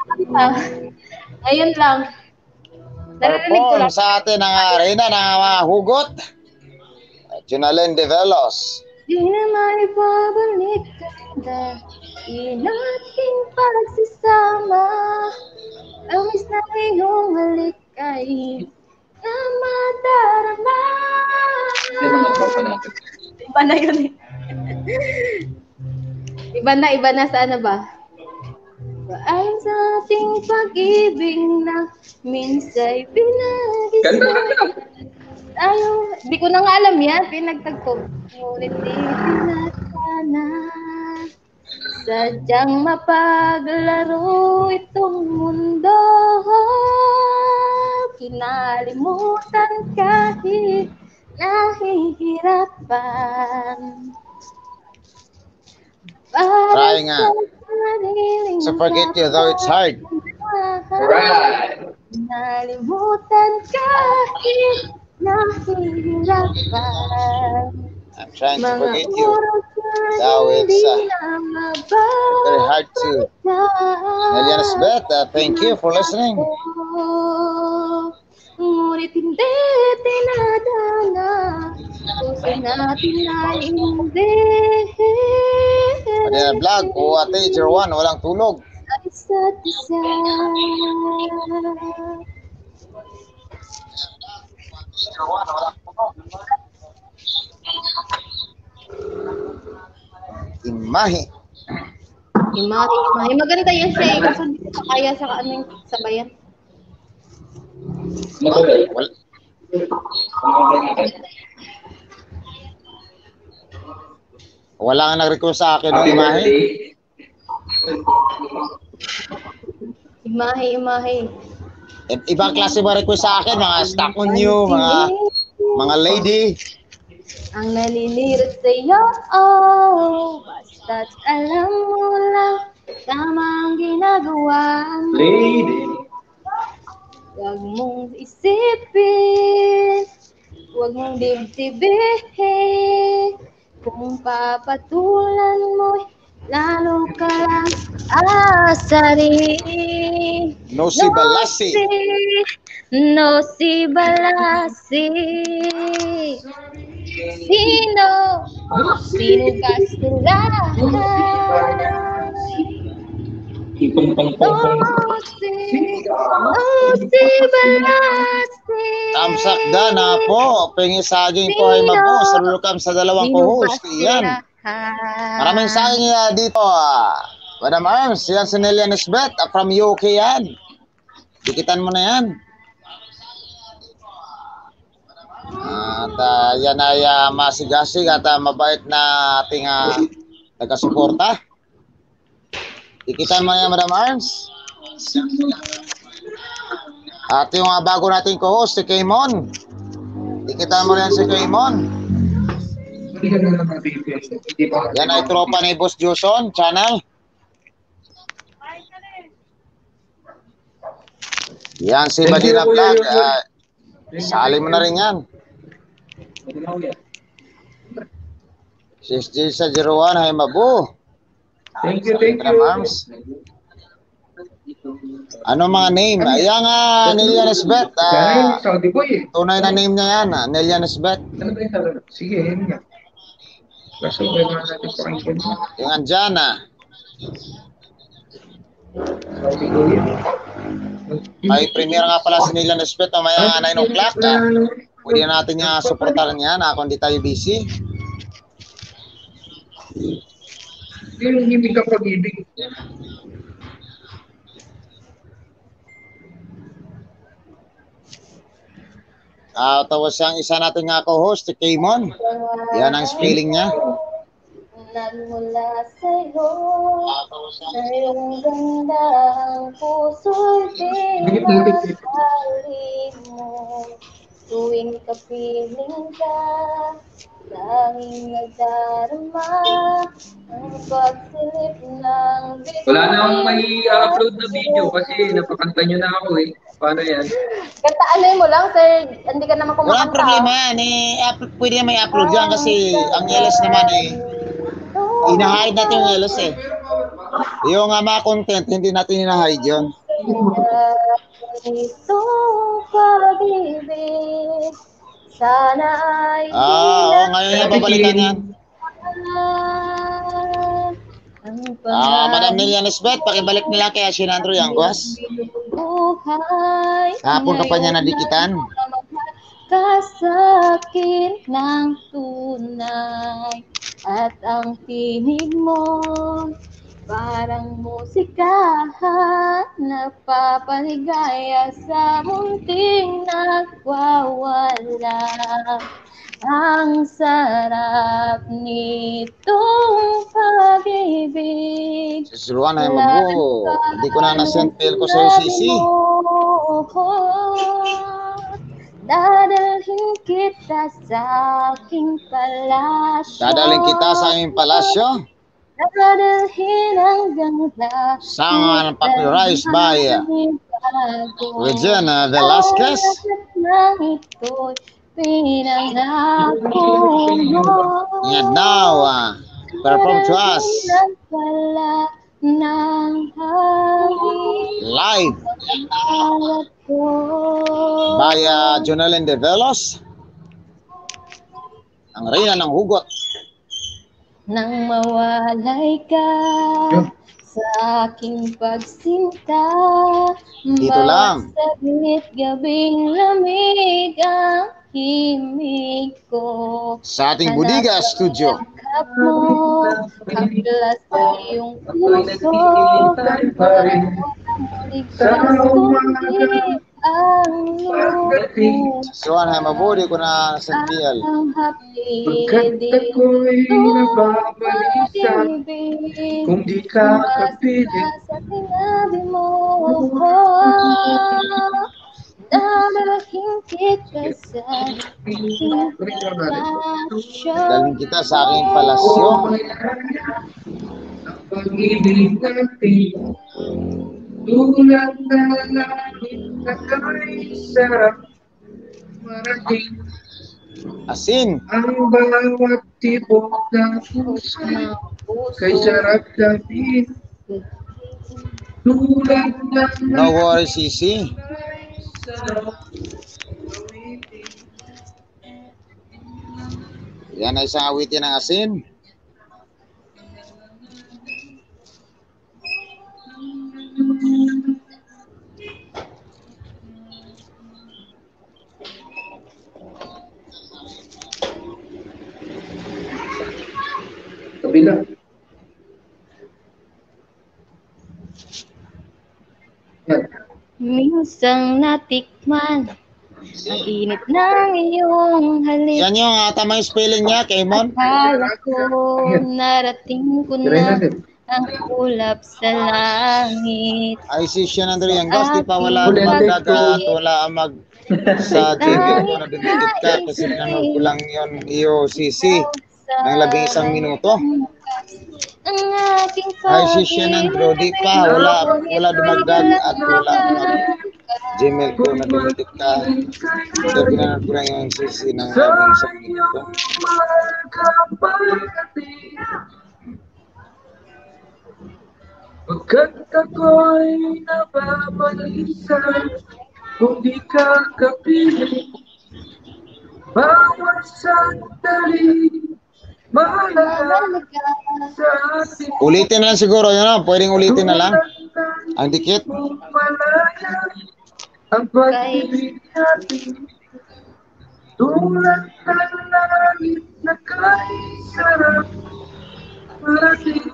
Ayun lang. Naririnig ko perform lang. sa atin ang arena ng mga hugot. Junalyn De Velos. Di naman ibabalik ka. Di natin pagsasama. Amis na iyong halik ay na madarama. Hindi mga tropa natin. Iba na yun eh. Iba na, iba na sa ano ba? Ayon sa ating pag-ibig na minsa'y Ganda pinag-isa. ka. Tayo, di ko na nga alam yan, pinagtagpo. Ngunit di pinatana. Sadyang mapaglaro itong mundo. Kinalimutan kahit nahihirapan. Para Try nga. sa sariling So forget you though it's hard. Right. Nalimutan kahit nahihirapan. I'm trying to Mga forget you. oras na Though it's hindi uh, na very hard to. Nelian Esbeth, uh, thank you for listening. mababalikan. Ngunit hindi tinadhana. Puso natin ay hindi. Manila Vlog, o ate, zero one, walang tulog. Ay isa't isa. Imahe. Imahe, imahe. Maganda yan siya eh. Kaso hindi ko kaya sa ano yung sabayan. Magagal. Wal wala nga nag-request sa akin ng Happy imahe. birthday. Imahe, imahe. I- Ibang klase ba request sa akin? Mga stock on you, mga mga lady. Ang naninirot sa'yo, oh, basta't alam mo lang tama ang ginagawa mo. Lady. Huwag mong isipin, huwag mong dibdibin. Kung papatulan mo, lalo ka lang asarin. No si Balasi. No si Balasi. Sino? Sino ba sila? Pong pong pong pong. No si, no si Balasi. Tamsak da na po. Pingi saging po ay mabo. Salulukam sa dalawang co-host. Yan. Maraming saging uh, dito. Uh, Madam Arms, yan si Nelian Esbeth uh, from U K yan. Dikitan mo na yan. At uh, yan ay uh, masigasig at uh, mabait na ating uh, taga-suporta. Dikitan mo na yan, Madam Arms. At yung uh, bago nating co-host, si Kaymon. Dikitan mo na yan si Kaymon. Yan ay tropa ni Boss Juson, channel. Yan si Badina Vlog. Uh, sali mo na rin yan. Si S J sa zero one, hay mabu. Thank you, thank Madam you. Arms. Ano mga name? Ayan nga, Nelian Esbeth. Dahil Uh, Saudi boy eh. tunay na name niya yan, uh, Nelian Esbeth. Ano ba yung talaga? Sige, yun nga. Kaso may mga natin pakinggan mo. Yung andyan, ah. Saudi boy eh. May premiere nga pala si Nelian Esbeth mamaya nine o'clock. Ah. Pwede natin niya supportaran yan ah, kung di tayo busy. Yung himig ka pag-ibig. Ah, tapos ang isa natin nga co-host, si Kaymon. Yan ang spelling niya. Nagmula sa'yo, sa iyong gandang puso'y pinaghalin mo. Tuwing kapiling ka, tanging nagdarama ang pagsilip ng bibig. Wala na akong may upload na video kasi napakanta nyo na ako eh. Paano yan? Kanta ano mo lang, sir? Hindi ka naman kumakanta. Walang problema yan. Eh, up- pwede na may upload yan kasi ang L S naman eh, ina-hide natin yung L S eh. Yung uh, mga content, hindi natin ina-hide yun. Itong pag-ibig, sana ay Ah, oo, ngayon niya babalikan yan. Ah, Madam Nilian Lisbeth, pakibalik nila kay Ashin Andrew yung guwas. Hapon ka pa niya nadikitan. Kasakit ng tunay at ang tinig mo parang musika nagpapaligaya sa munting nagwawala. Ang sarap nitong pag-ibig. Susuruan ay mabuo. Hindi ko na nasend mail ko sa'yo, Sisi. Dadalhin kita sa aking palasyo. Dadalhin kita sa aming palasyo. Dadalhin hanggang lahat. Song popularized by Regina Velasquez. Pinangako mo. And now, uh, perform to us live by uh, Jonalyn De Velos, ang reyna ng hugot. Nang mawalay ka sa aking pagsinta, Dito lang. Saglit gabing lamig ang himig ko. Sa ating Budiga Studio. Hanap mo, haglas sa iyong puso. Ligtas kundi ang luto. Suwan ay mabuti ko na sa T L. Ang hapdi Pagkat ako'y nababalisa, kung di ka kapiling. sa sinabi mo, dadalhin kita sa aking palasyo. Dalhin kita sa aking palasyo. Ang pag-ibig natin, tulad na langit na kay sarap marating. Asin. Ang bawat tibok ng puso kay sarap natin. Tulad na No worries, Sisi. Yan ay isang awitin ng asin. kabila. Yan. Minsang natikman ang init ng iyong halik. Yan yung uh, tama yung spelling niya, Kaymon. Akala ko narating ko Try na natin. ang ulap sa langit. Ay, si Sian Andrew yung gas, di pa wala Ulit, dumadaga at ulit. wala ang mag sa Gmail ko na dumikit ka kasi naman kulang yun iyo Sisi ng labing isang minuto. Ang aking Ay, si Sian Andrew, di pa wala, wala dumagdag at wala ang mag Gmail ko na dumikit ka. Kaya ginanan ko lang yung Sisi ng labing isang minuto. Pagkat ako'y nababalisa, kung di ka kapiling, bawat sandali, mahalaga sa atin. Ulitin na lang siguro, yun o, pwedeng ulitin na lang. Ang dikit. Kung malaya ang pag-ibig natin, tulad ng langit na kay sarap marating.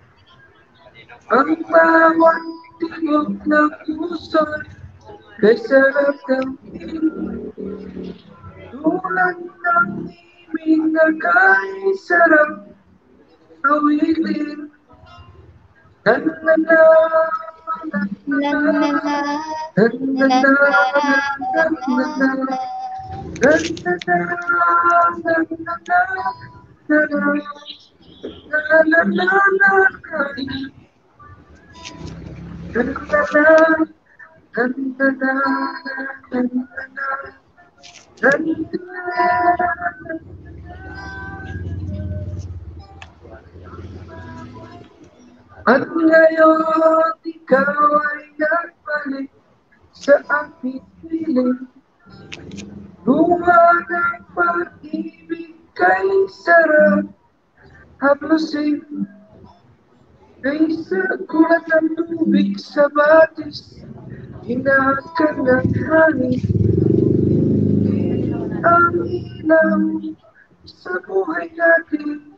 Ang bawat tingog ng puso kay sarap ng Tulad ng ibig na kay sarap awitin. Na na na La la la, na na la na la na la na la. At ngayon ikaw ay nagbalik sa aking piling. Bunga ng pag-ibig kay sarap haplusin. Kay sa kulat ng tubig sa batis, hinahat ka ng hangin. Ang ilaw sa buhay natin.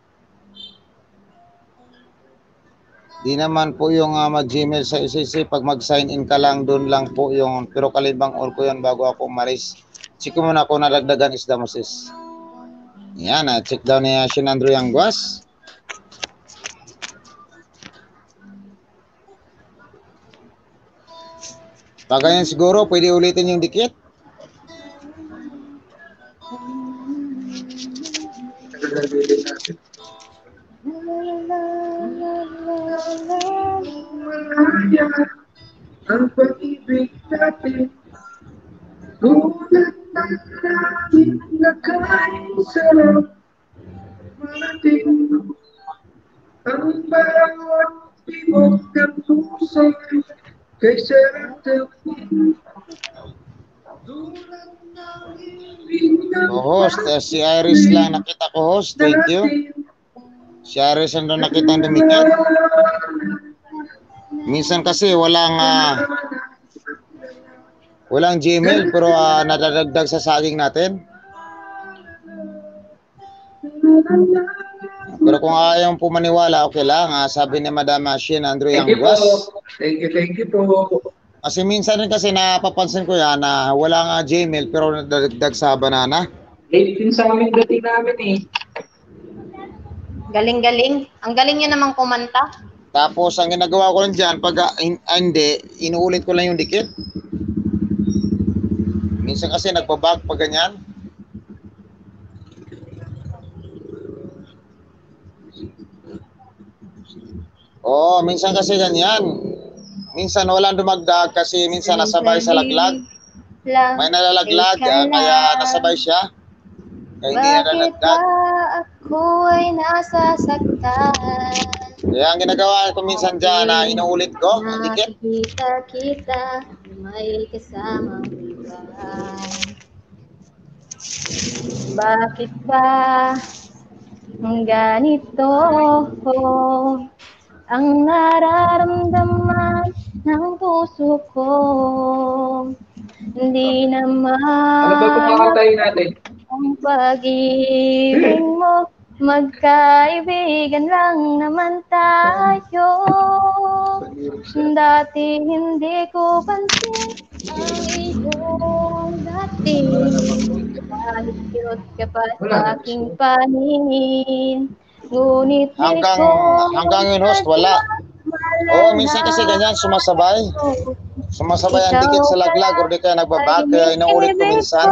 Di naman po yung uh, mag-Gmail sa I C C, pag mag-sign in ka lang, doon lang po yung, pero kalibang all ko yan bago ako umalis. Check ko muna kung nalagdagan isda mo sis. Yan, uh, check daw niya si Nandro Yangguas. Pag ganyan siguro, pwede ulitin yung dikit. Nagagawin natin. Malaya ang pag-ibig natin. Tulad ng langit na kay sarap marating. Ang bawat tibok ng puso kay sarap tawin. Tulad ng ibig na Co-host, uh, si Iris lang nakita ko host. Thank you. Si Iris ang doon nakita ang dumikit. Minsan kasi walang uh, walang Gmail pero uh, nadadagdag sa saging natin. Pero kung ayaw po maniwala, okay lang. Uh, sabi ni Madam Shin Andrew Yangguas. Thank you, thank you po. Kasi minsan rin kasi napapansin ko yan na wala nga Gmail pero nadadagdag sa banana. Late din sa amin dating namin eh. Galing-galing. Ang galing niya namang kumanta. Tapos ang ginagawa ko lang dyan, pag uh, in, uh, hindi, inuulit ko lang yung dikit. Minsan kasi nagbabag pag ganyan. Oo, minsan kasi ganyan. Minsan walang dumagdag kasi minsan nasabay sa laglag. May nalalaglag, uh, kaya nasabay siya. Kaya hindi Bakit nalalagdag. ba ako ay nasasaktan? Kaya ang ginagawa ko minsan dyan na inuulit ko, ang dikit. Nakikita kita, may kasamang iba. Bakit ba ang ganito ang nararamdaman ng puso ko? Hindi naman Ano ba itong kakatayin natin? ang pag-ibig mo, magkaibigan lang naman tayo. Dati hindi ko pansin ang iyong dati. Kahit kirot ka pa sa aking paningin. Ngunit di Hanggang, ko hanggang yun host, wala. Oo, minsan kasi ganyan, sumasabay. Sumasabay ang dikit sa laglag o di kaya nagbabag, kaya inuulit ko minsan.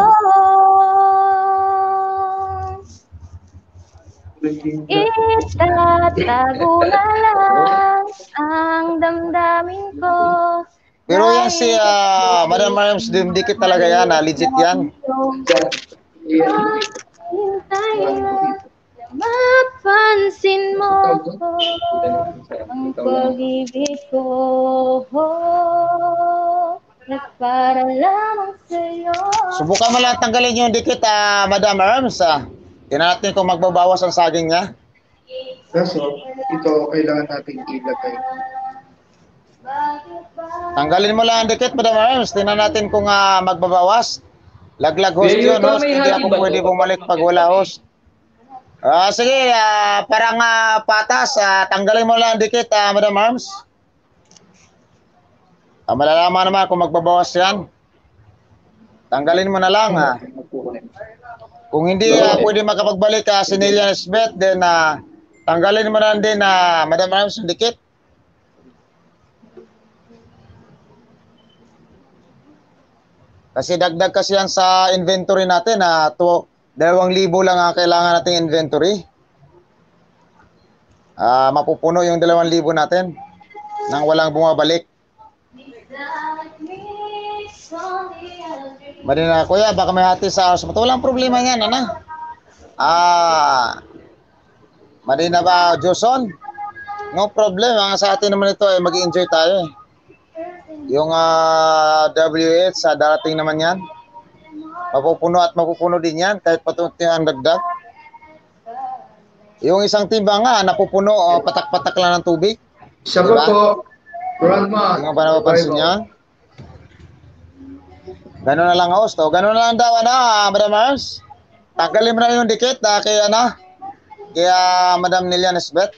Itatago na lang ang damdamin ko. Pero yan si uh, Madam Mariams, dikit talaga yan, ah, legit yan. Hintay na mapansin mo ang pag-ibig ko. Nagpara lamang sa'yo. Subukan mo lang tanggalin yung dikit, ah, Madam Mariams. Ah. Tingnan natin kung magbabawas ang saging niya. Kaso, ito kailangan nating ilagay. Tanggalin mo lang ang dikit, Madam Mariams. Tingnan natin kung uh, magbabawas. Laglag host Ngayon yun, pa, host. may Hindi hati ako ba pwede to? bumalik pag wala host. Ah, sige, ah, parang ah, patas. Ah, tanggalin mo lang ang dikit, ah, Madam Mariams. Ah, malalaman naman kung magbabawas yan. Tanggalin mo na lang, ha. Kung hindi uh, pwede makapagbalik ka uh, si Nelia Nesbeth, then uh, tanggalin mo na din na uh, Madam Arms yung dikit. Kasi dagdag kasi yan sa inventory natin na uh, dalawang libo lang ang kailangan nating inventory. Uh, mapupuno yung dalawang libo natin nang walang bumabalik. Mali na kuya, baka may hati sa house. Walang problema yan, ano? Ah, mali na ba, Joson? No problem. Ang sa atin naman ito ay eh, mag-enjoy tayo. Eh. Yung uh, W H, sa uh, darating naman yan. Mapupuno at mapupuno din yan kahit patutin ang dagdag. Yung isang timba nga, napupuno, uh, patak-patak lang ng tubig. Siya diba? Po, Grandma. Yung ba napapansin niya? Gano'n na lang, host. O, gano'n na lang daw, ano, uh, Madam Mars. Tanggalin mo na yung dikit uh, kay, ano, kay uh, Madam Nelia Nesbeth.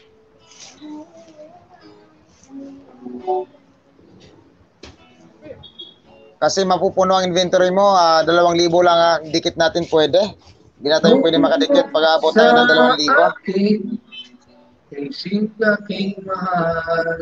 Kasi mapupuno ang inventory mo, uh, dalawang libo lang uh, dikit natin pwede. Hindi na tayo pwede makadikit pag aabot tayo ng dalawang libo. Isip aking mahal.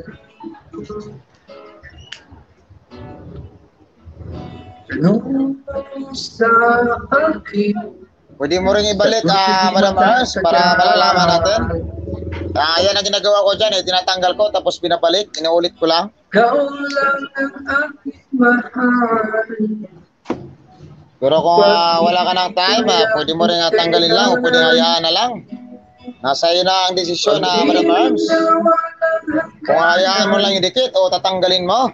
Nung sa akin. Pwede mo rin ibalik, uh, Madam Mars, para malalaman natin. Uh, yan ang ginagawa ko dyan, eh. Tinatanggal ko, tapos pinabalik, inuulit ko lang. Ikaw lang ang aking mahal. Pero kung uh, wala ka ng time, uh, pwede mo rin uh, tanggalin lang o pwede hayaan na lang. Nasa iyo na ang desisyon na uh, Madam Arms. Kung hayaan mo lang yung dikit o tatanggalin mo.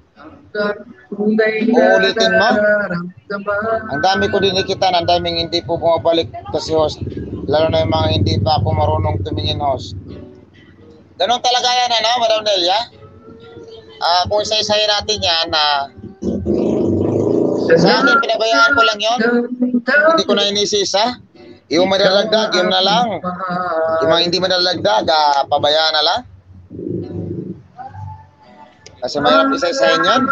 Uulitin mo. Ang dami ko dinikitan, ang daming hindi po bumabalik kasi host. Lalo na yung mga hindi pa ako marunong tumingin host. Ganun talaga yan, ano, Madam Nelia? Uh, kung isa-isahin natin yan na uh, sa akin, pinabayaan ko lang yon. Hindi ko na inisisa. Yung madalagdag, yun na lang. Yung mga hindi madalagdag, uh, pabayaan na lang. Kasi mayroon isa-isahin yan.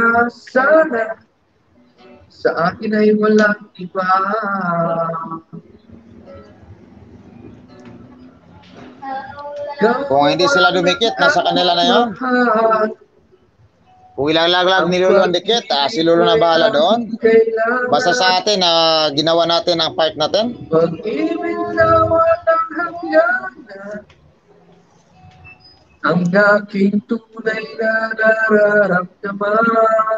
Sa akin ay walang iba. Kung hindi sila dumikit, nasa kanila na yun. Kung ilalaglag ni Lolo ang dikit, ah, si Lolo na bahala doon. Basta sa atin, ah, ginawa natin ang part natin. Pag-ibig na walang hangganan, ang aking tunay na nararamdaman.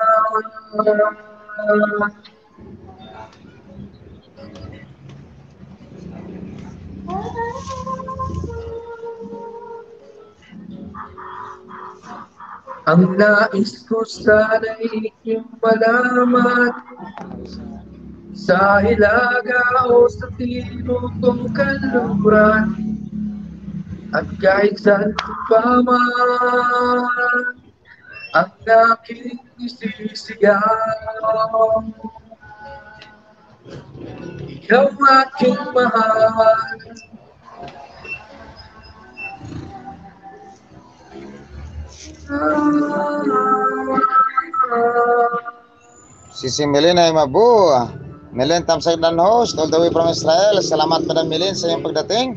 Ang nais ko sana'y inyong malaman sa hilaga o sa tiro kong kaluran at kahit saan pa man ang aking isisigaw. Ikaw aking mahal. Si Melin ay mabu. Melin Tamsag dan host all the way from Israel. Salamat Madam Melin sa iyong pagdating.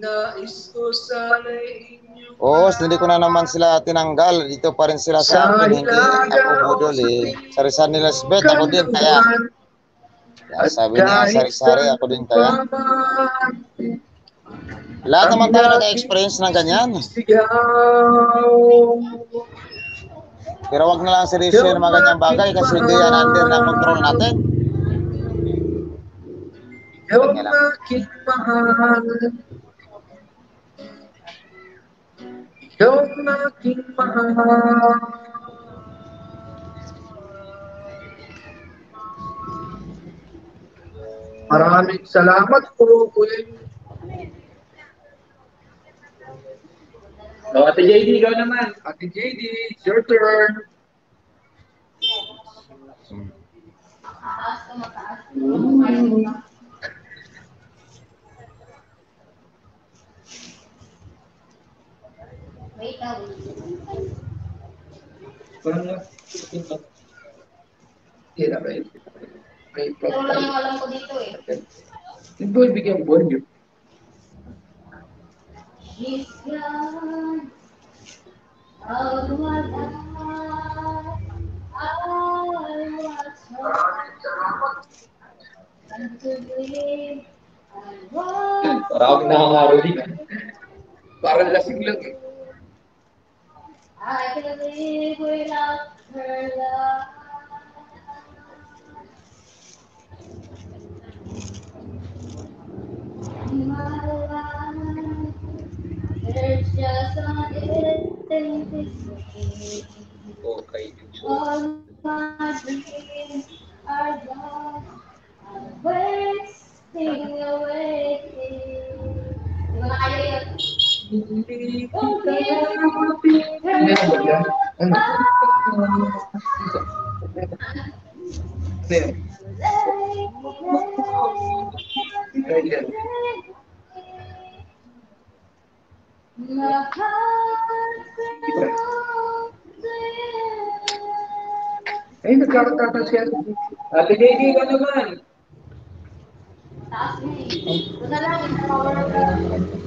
Host, hindi ko na naman sila tinanggal. Dito pa rin sila sa akin. Hindi ako budol eh. Sari-sari nila Sbet, ako din kaya. Kaya sabi niya, sari-sari ako din kaya. Lahat naman tayo nag-experience ng ganyan. Pero wag na lang seryoso yung mga ganyang bagay kasi hindi yan under na control natin. Ikaw aking mahal. Ikaw aking mahal. Maraming salamat po, Kuya. O, Ate J D, ikaw naman. Ate J D, it's your turn. Mm. Wait, ah. Hindi na ba yun? May Ito lang yung alam ko dito eh. Yung boy, bigyan boy yun. He's gone. Out of my life. I was hoping to believe I was. Parang nakakaro din. Parang lasing lang eh. I can live without her love. In my life, there's just an empty space. Okay. All my dreams are gone. I'm wasting away. Di ba na kayo yun? Hindi Don't kita give mapipigil. Ano ba yan? Ano? Ano? Ganyan. My heart belongs to you. Ay, nagkakatatas siya. Ate J D, ka naman. Taas mo eh. Doon na lang, yung power of love.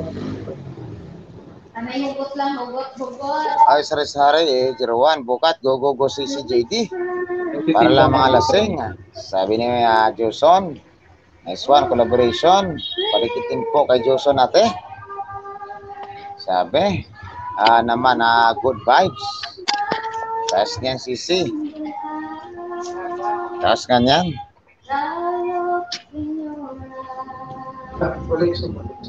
Ano yung hugot lang, hugot, hugot. Ay, sari-sari eh, zero one, bukat, go, go, go, C C J D. Para lang mga lasing. Sabi ni uh, Joson, nice one, collaboration. Palikitin po kay Joson ate. Sabi, ah naman, ah, good vibes. Taas niyan, C C. Taas nga niyan. Wala yung sumunod.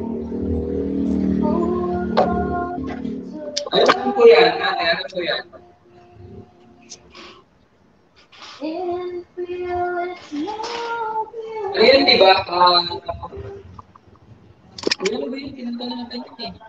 Ano po yan? Ate, ano po yan? Ayan, di ba? Ah, ano ba yung kinanta natin yun eh?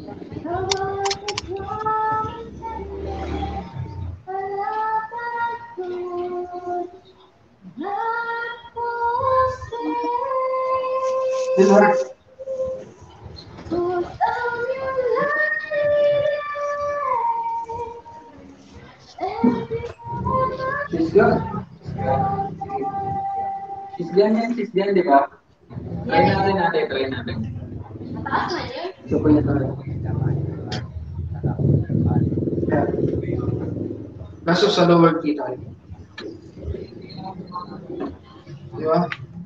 Sisgan. Sisgan yan, sisgan, di ba? Try natin natin, try natin. Mataas na yun. So, po niya tayo. Kaso sa lower key tayo. Di ba?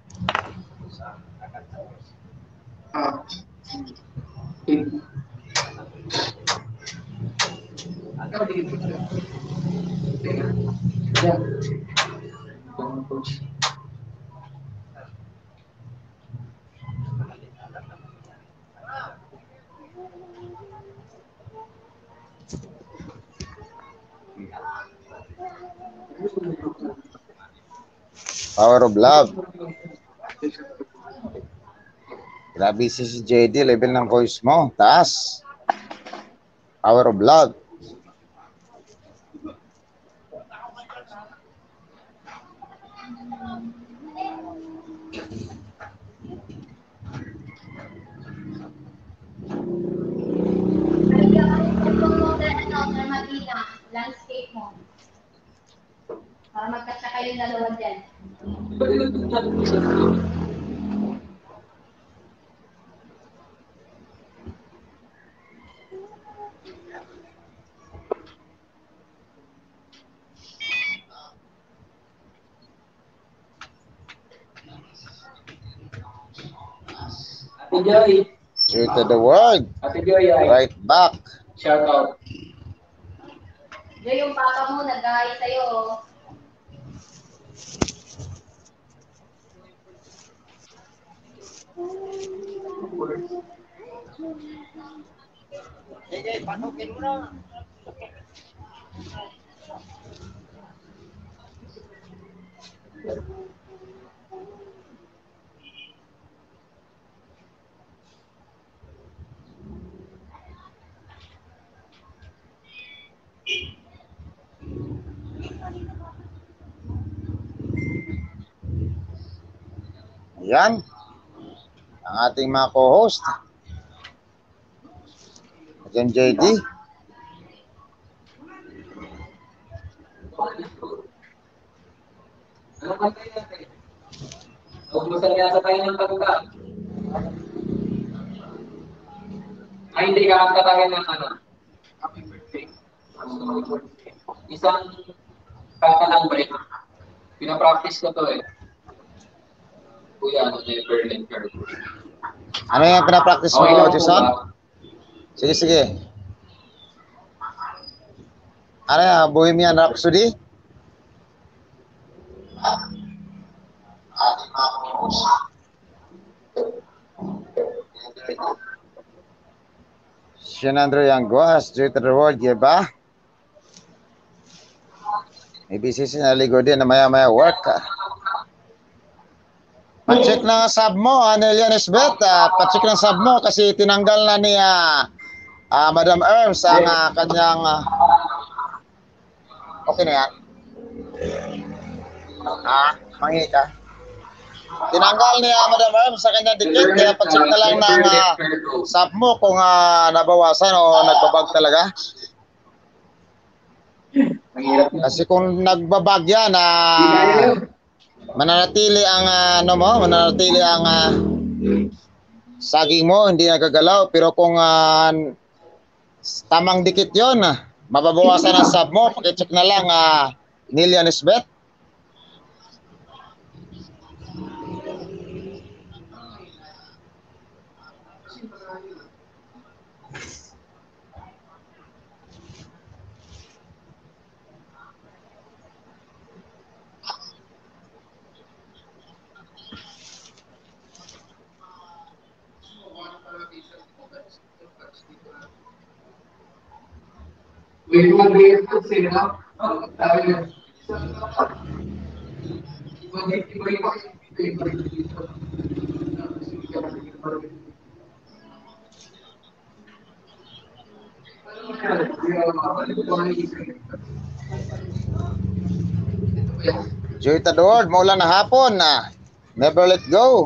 Ah. In. Ano dito? Yan. Power of love. Grabe si si J D, level ng voice mo. Taas. Power of love. Landscape mo. Para magkasya kayong dalawa dyan. Ate Joy. True to the word. Ate Joy, ay. Right back. Shout out. Diyo yung papa mo, nag-aay sa'yo. Sige, patukin mo na. Yan. Ang ating mga co-host. Diyan J D. Ano kantay natin? Naubusan ka sa tayo ng tagka. Ay, hindi ka ang katagan ng ano. Happy birthday. Isang kata lang break. Pinapractice ko to eh. Kuya, ano na yung Berlin curve. Ano yung pinapractice mo, Okay lang po Jason? ba? Sige, sige. Ano yan, Bohemian Rhapsody? Shenandro Yanguas, Joy to the World, yeah ba? May busy si naligo din na maya-maya work. ah. Pa-check ng sub mo, Anelia Nesbet. ah, pa-check ng sub mo kasi tinanggal na ni ah, ah, Madam Erms ang ah, kanyang... ah, okay na yan? Ah, mangi ka. Tinanggal ni ah, Madam Erms sa kanyang dikit, kaya pa-check na lang ng ah, sub mo kung ah, nabawasan o nagbabag talaga. Kasi kung nagbabag yan, ah, mananatili ang ah, ano mo, mananatili ang ah, saging mo, hindi nagagalaw. Pero kung ah, tamang dikit yon, ah, mababawasan ang sub mo, pakicheck na lang ah, Nilian Isbet. May mag-iit po sila. Tayo. Joy to the World, maulan na hapon na. Never let go.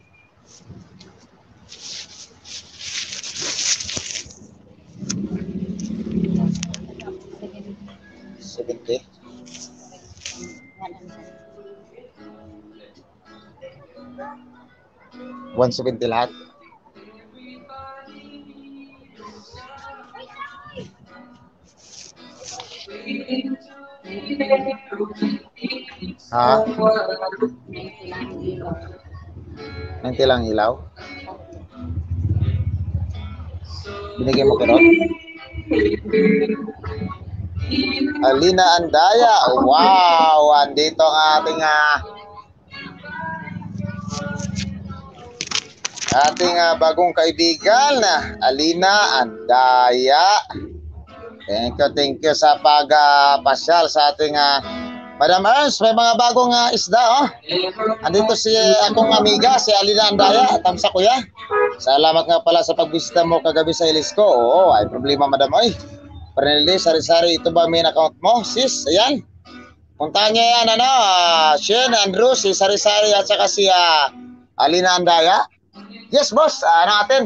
seventy. one seventy lahat. Ha? ninety lang ilaw. Binigyan mo kirot? Alina Andaya. Wow, andito ang ating uh, ating uh, bagong kaibigan na uh, Alina Andaya. Thank you, thank you sa pagpasyal uh, sa ating uh, Madam Ernst, may mga bagong uh, isda, oh. Andito si uh, akong amiga, si Alina Andaya, tamsa kuya. Salamat nga pala sa pagbisita mo kagabi sa ilis ko. Oo, ay problema, Madam, oy. Pernelli, sari-sari, ito ba main account mo? Sis, ayan. Puntahan niya yan, ano, uh, Shen, Andrew, si Sari-Sari at saka si uh, Alina Andaya. Yes, boss, uh, ano natin?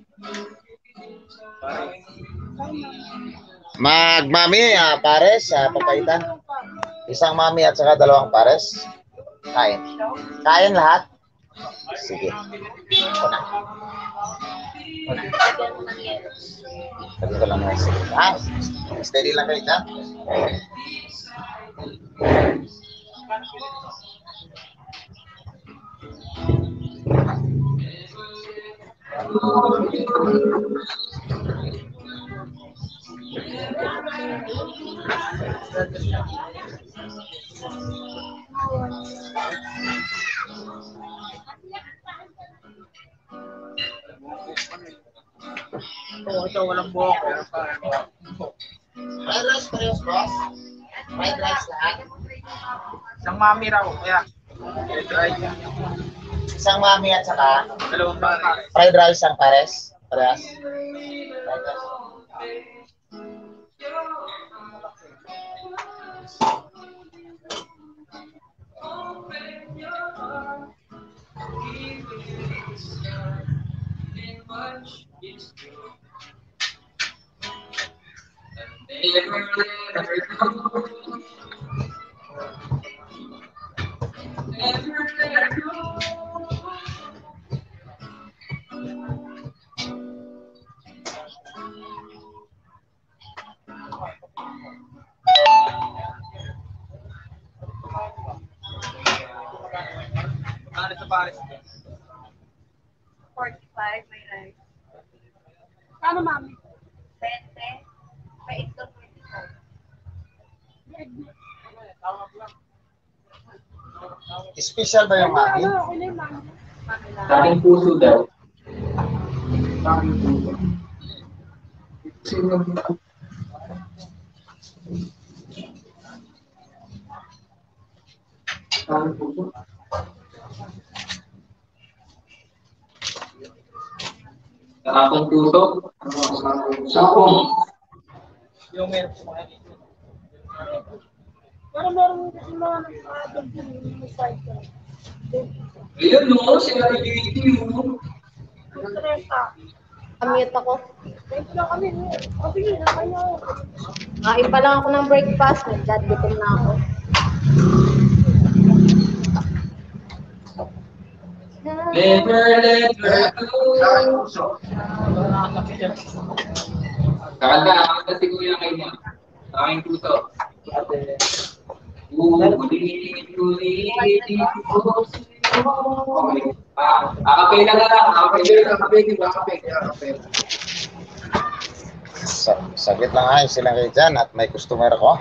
Magmami, uh, pares, uh, papaitan. Isang mami at saka dalawang pares. Kain. Kain lahat? Sige. Una. Una. Lagi ko lang na sige. Ha? Steady lang kayo, ha? Oo, ito walang buhok. Pero pa. Fried rice parehas, boss? Fried rice lahat? Isang mami raw. Kaya. Fried rice. Isang mami at saka Dalawang pare. fried rice ang pares? Parehas? Fried rice. forty-five, may rice. Ano, mami? twenty. May itlog twenty-five. Special ba yung mami? Ano, ako na yung mami. Mami lang. Sa aking puso daw. Sino? Ang puso. Sa akong puso. Sa akong. Pero meron kasi mga nag-aadog yung cycle. Ayun, no? Sila ibigay mo. Trenta. Kamute ako. Thank lang kami. O sige, na kayo. Kain pa lang ako ng breakfast. Nagdadgutom na ako. Never let her go. Sa aking puso. Kakanta, kakanta si Kuya kayo niya. Sa aking puso. Ulit, ulit, puso. Okay. Ah, akapela na lang. Akapela. Kakapegi, kakapegi, kakapegi. Sa saglit lang ay silang kayo dyan at may customer ko.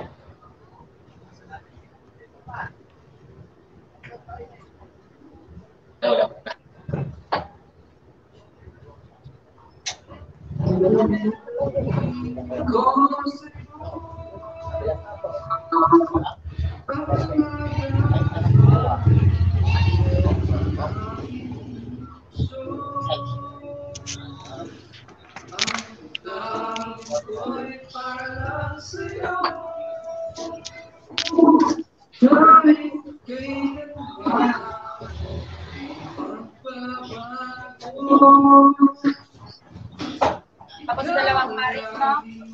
Tapos dalawang maris, no?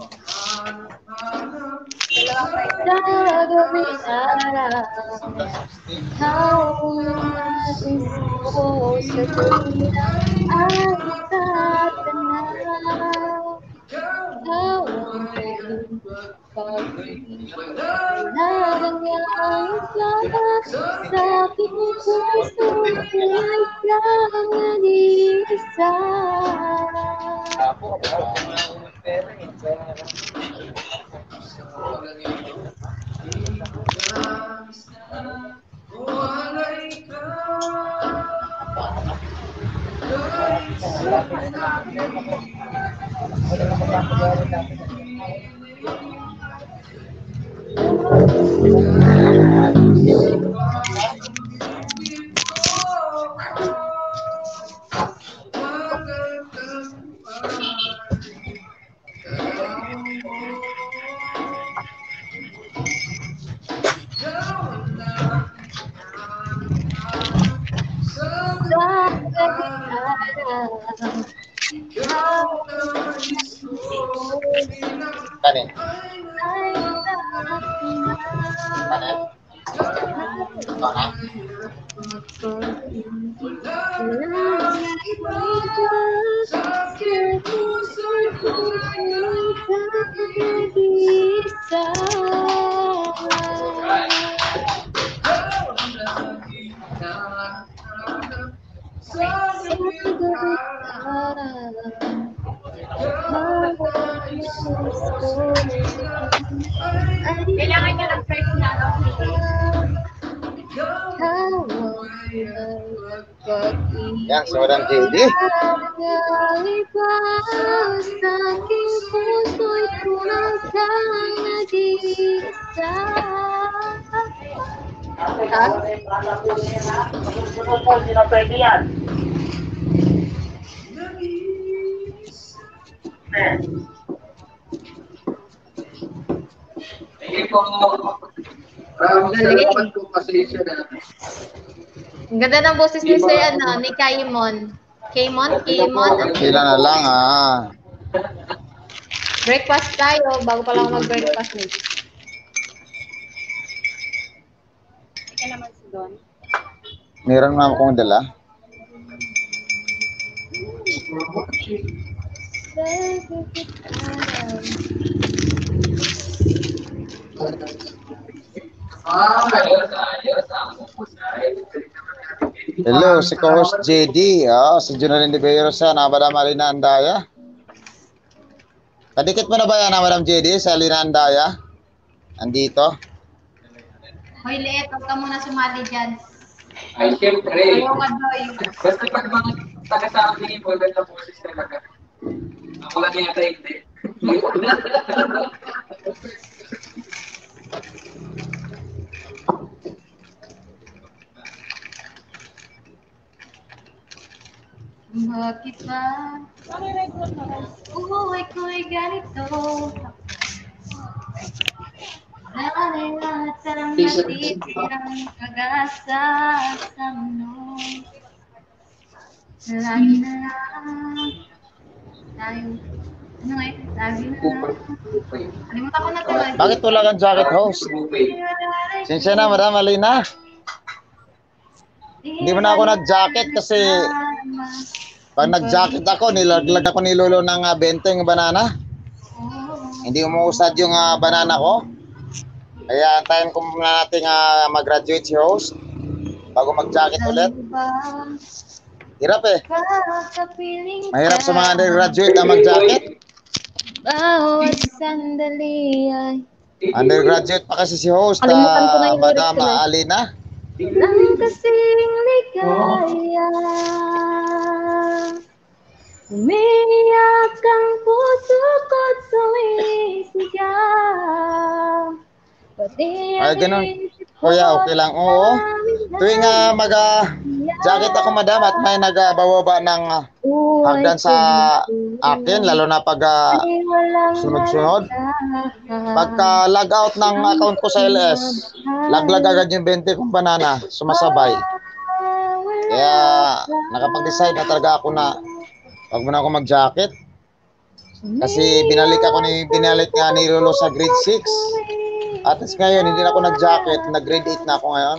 Dalawang maris. Gagawin araw. Kaulas mo sa dulo ay tatanaw. Tawang nagangyang lakas sa aking puso ay kang isa. Kanin. Kanin. Kailangan niya ng fresh na, no? Yan, si Madam J D. Thank you po. Maraming salamat po kasi siya na. Ang ganda ng boses ni Sir, ano, ni Kaimon. Kaimon? Kaimon? Sila na lang ah. Breakfast tayo, bago pa lang mag-breakfast ni. Ika naman si Don. Meron nga akong dala. Ah, Ayos, ayos. Ang puso. Hello, si co-host J D. Oh, si Junalyn De Verosa na Madam Alina Andaya. Kadikit mo na ba yan na Madam J D sa Alina Andaya? Andito. Hoy, liit, huwag ka muna sumali dyan. Ay, siyempre. Ayaw ka, Joy. Basta pag mga taga sa akin, maganda boses talaga. Ako lang yata hindi. Bakit ba? Uy, ko'y ganito. Dahil lahat ang natitirang pag-asa sa mundo. Lagi na lang tayo. Ano nga yun? Lagi na lang. Kalimutan ko na to. eh. Bakit wala kang jacket, host? Sinsya na, Madam Alina. Hindi mo na ako nag-jacket kasi pag nag-jacket ako, nilaglag ako ni Lolo ng uh, benteng banana. Hindi umuusad yung uh, banana ko. Kaya antayin ko muna natin uh, mag-graduate si host bago mag-jacket ulit. Hirap eh. Mahirap sa mga undergraduate na mag-jacket. Bawat sandali ay Undergraduate pa kasi si host, Kalimutan ko na uh, yung lyrics Madam ko eh. Alina. lang kasing ligaya. Umiiyak ang puso ko't sumisigaw. Pati Ay, ang ganun. isip ko Kuya, okay lang. Oo. Tuwing uh, mag-jacket ako, madam, at may nagbababa ng uh, hagdan sa akin, lalo na pag uh, sunod-sunod. Pagka log out ng account ko sa L S, laglag agad yung twenty kong banana, sumasabay. Kaya nakapag-decide na talaga ako na wag mo na ako mag-jacket. Kasi binalik ako ni binalik nga ni Lolo sa grade six. At least ngayon, hindi na ako nag-jacket, nag-grade eight na ako ngayon.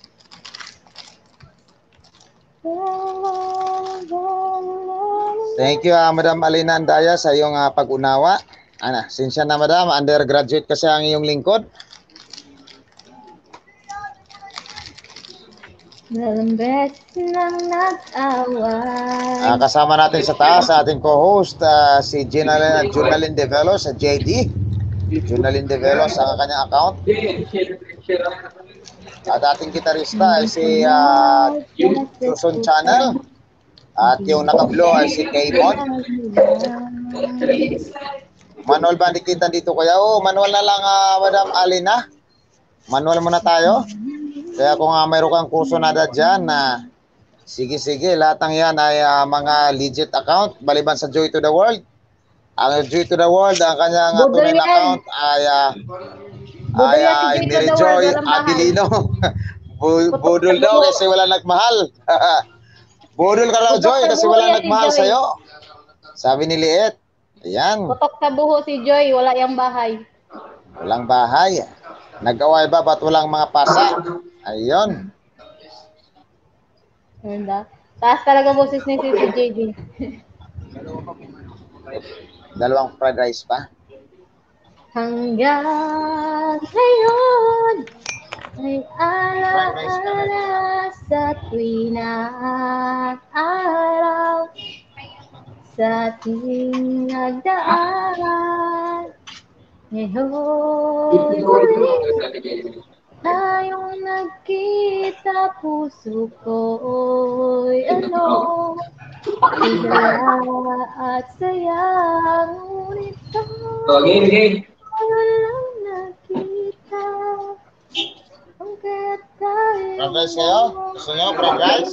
Thank you, uh, Madam Alina Andaya, sa iyong uh, pag-unawa. Ana, sinsya na, Madam, undergraduate kasi ang iyong lingkod. Lalambes ng nag-away. Uh, kasama natin sa taas sa ating co-host, uh, si Junalyn, Junalyn De Velos, sa J D. Junalyn De Velos ang kanyang account. At ating gitarista ay si uh, Tucson Channel. At yung naka-blow ay si K-Mon. Manual ba dikitan dito kuya? Oh, manual na lang, uh, Madam Alina. Manual muna tayo. Kaya kung uh, mayroon kang kurso na dyan na uh, sige sige, lahat ng yan ay uh, mga legit account baliban sa Joy to the World. Ang Joy to the World, ang kanyang uh, tunay na account ay uh, ay uh, Mary Joy Abilino. Budol daw kasi wala nagmahal. Budol ka daw, Joy, kasi wala nagmahal sa'yo. Sabi ni Liet. Ayan. Putok sa buho si Joy, wala yang bahay. Walang bahay. Nag-away ba ba't walang mga pasa? Ayun. Ganda. Taas talaga boses ni si J D. Dalawang fried rice pa. Hanggang ngayon ay alaala sa tuwing araw sa ating nagdaan. Ngayon ulit tayong nagkita, puso ko'y ano, sigla at saya, ngunit Okay, walang nakita. Hanggat tayo Fried rice kayo? Gusto nyo fried rice?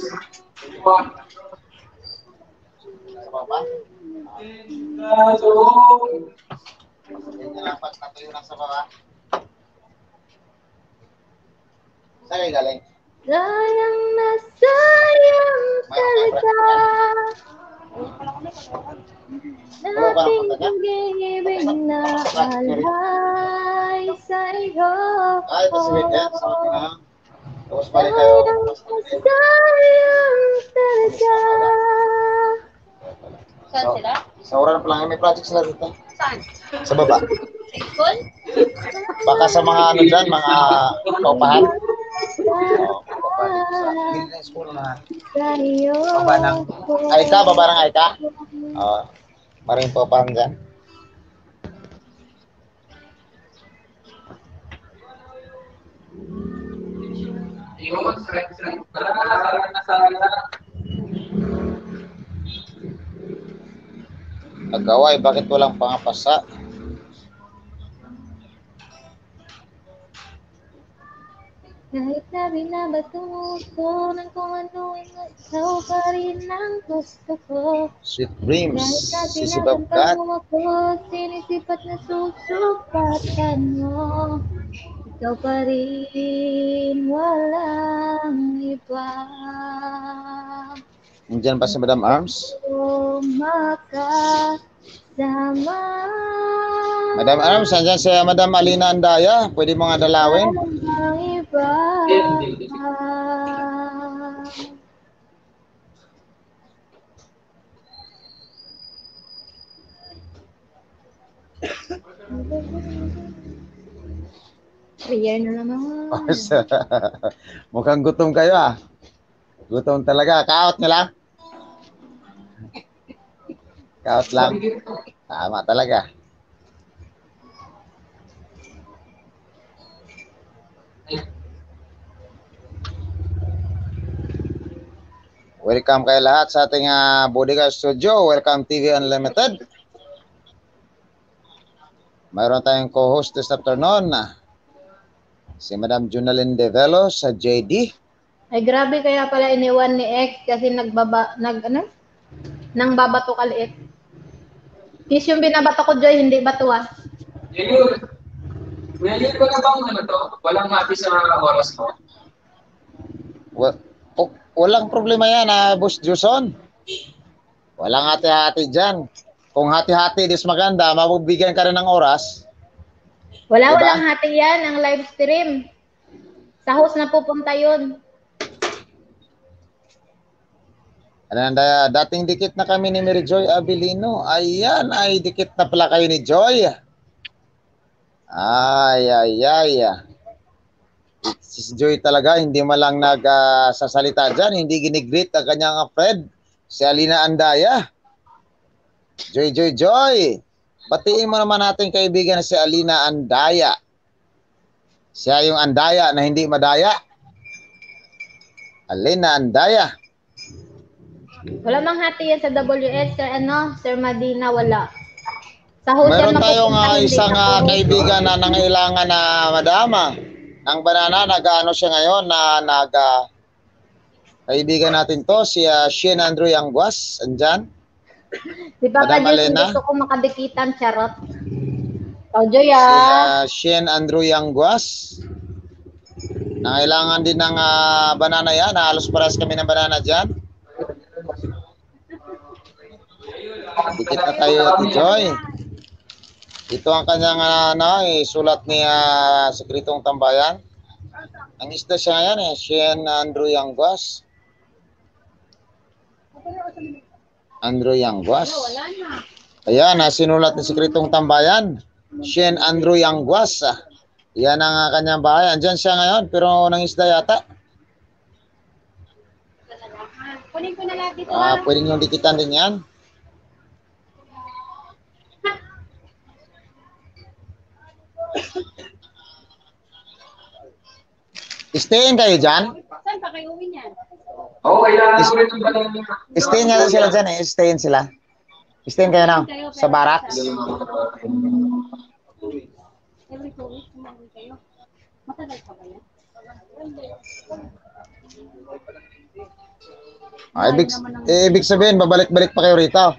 Sama ba? Ganyan lang pag natuyo lang sa baba. Saan kayo galing? sayang na sayang talaga nating pag-ibig na alay sa iyo. Ay, ito si Weekend. Sama ko na. Tapos balik kayo. Sayang na sayang talaga. Saan sila? Sa oras pa lang. May project sila dito. Saan? Sa baba. Sa school? Baka sa mga ano dyan, mga kaupahan. Oh, kaupahan. Hindi na school na. sa'yo. Baba ng... Ay ka, baba ng ay ka? Oo. Maring po pa dyan. Yun, strike, strike. Wala na, sarang na, sarang na. Nagaway, bakit walang pangapasa? Kahit na binabato mo ko ng kung ano, ikaw pa rin ang gusto ko. Sweet dreams, Kahit na sisibabkat. tinatampan mo ako, sinisipat na susupatan mo. Ikaw pa rin, walang iba. Nandiyan pa si Madam Arms? Makasama. Madam Arms, nandiyan si Madam Alina Andaya. Pwede mo nga dalawin? Walang iba. Hindi, hindi. Prayer na naman. Mukhang gutom kayo ah. Gutom talaga. Kaot nyo lang? Kaot lang. Tama talaga. Welcome kayo lahat sa ating uh, Bodyguard Studio. Welcome T V Unlimited. Mayroon tayong co-host this afternoon. Si Madam Junalyn Develo sa J D. Ay grabe, kaya pala iniwan ni X kasi nagbaba, nag ano? Nang babato kaliit. Kiss yung binabato ko, Joy, hindi bato ah. Yun. Ngayon ko na bang ano to? Walang mati sa oras mo? Wa- oh, walang problema yan, ah, Boss Juson. Walang hati-hati dyan. Kung hati-hati dis maganda, mabibigyan ka rin ng oras. Wala, Diba? walang hati yan, ang live stream. Sa host na pupunta yun. And, uh, dating dikit na kami ni Mary Joy Abilino. Ayan, ay dikit na pala kayo ni Joy. Ay, ay, ay. Si Joy talaga, hindi malang nagsasalita uh, dyan. Hindi ginigreet ang kanyang friend, si Alina Andaya. Joy, Joy, Joy. Batiin mo naman natin kaibigan na si Alina Andaya. Siya yung Andaya na hindi madaya. Alina Andaya. Wala mang hati yan sa W S, Sir, ano, Sir Madina, wala. Sa host Meron yan tayong mapupunta, uh, hindi isang sa uh, host. kaibigan na nangailangan na madama ng banana. Nag-ano siya ngayon na nag uh, kaibigan natin to, si uh, Shane Andrew Yangguas. Andyan. Di ba Madam pa, Joy, Alena? gusto ko makadikitan, charot. Ikaw, Joy, Si uh, ah. Shane Andrew Yangguas. Nangailangan din ng uh, banana yan. Halos pares kami ng banana dyan. Dikit na tayo, Ate Joy. Ito ang kanyang ano, eh, sulat ni uh, Sekretong Tambayan. Ang isda siya ngayon eh, Shane Andrew Yangguas. Andrew Yangguas. Ayan, uh, sinulat ni Sekretong Tambayan. Shane Andrew Yangguas. Yan ang uh, kanyang bahay. Andyan siya ngayon, pero nang isda yata. Kunin ko na lahat dito. Uh, pwede nyo dikitan din yan. Stayin kayo dyan? Saan pa kayo uwi niyan? Oo, kailangan ko rin yung banana. Stayin nga sila dyan eh. Stayin sila. Stayin kayo na sa barracks. Every two weeks, umuwi kayo. Matagal pa ba yan? Ah, ibig, eh, ibig sabihin, babalik-balik pa kayo rito.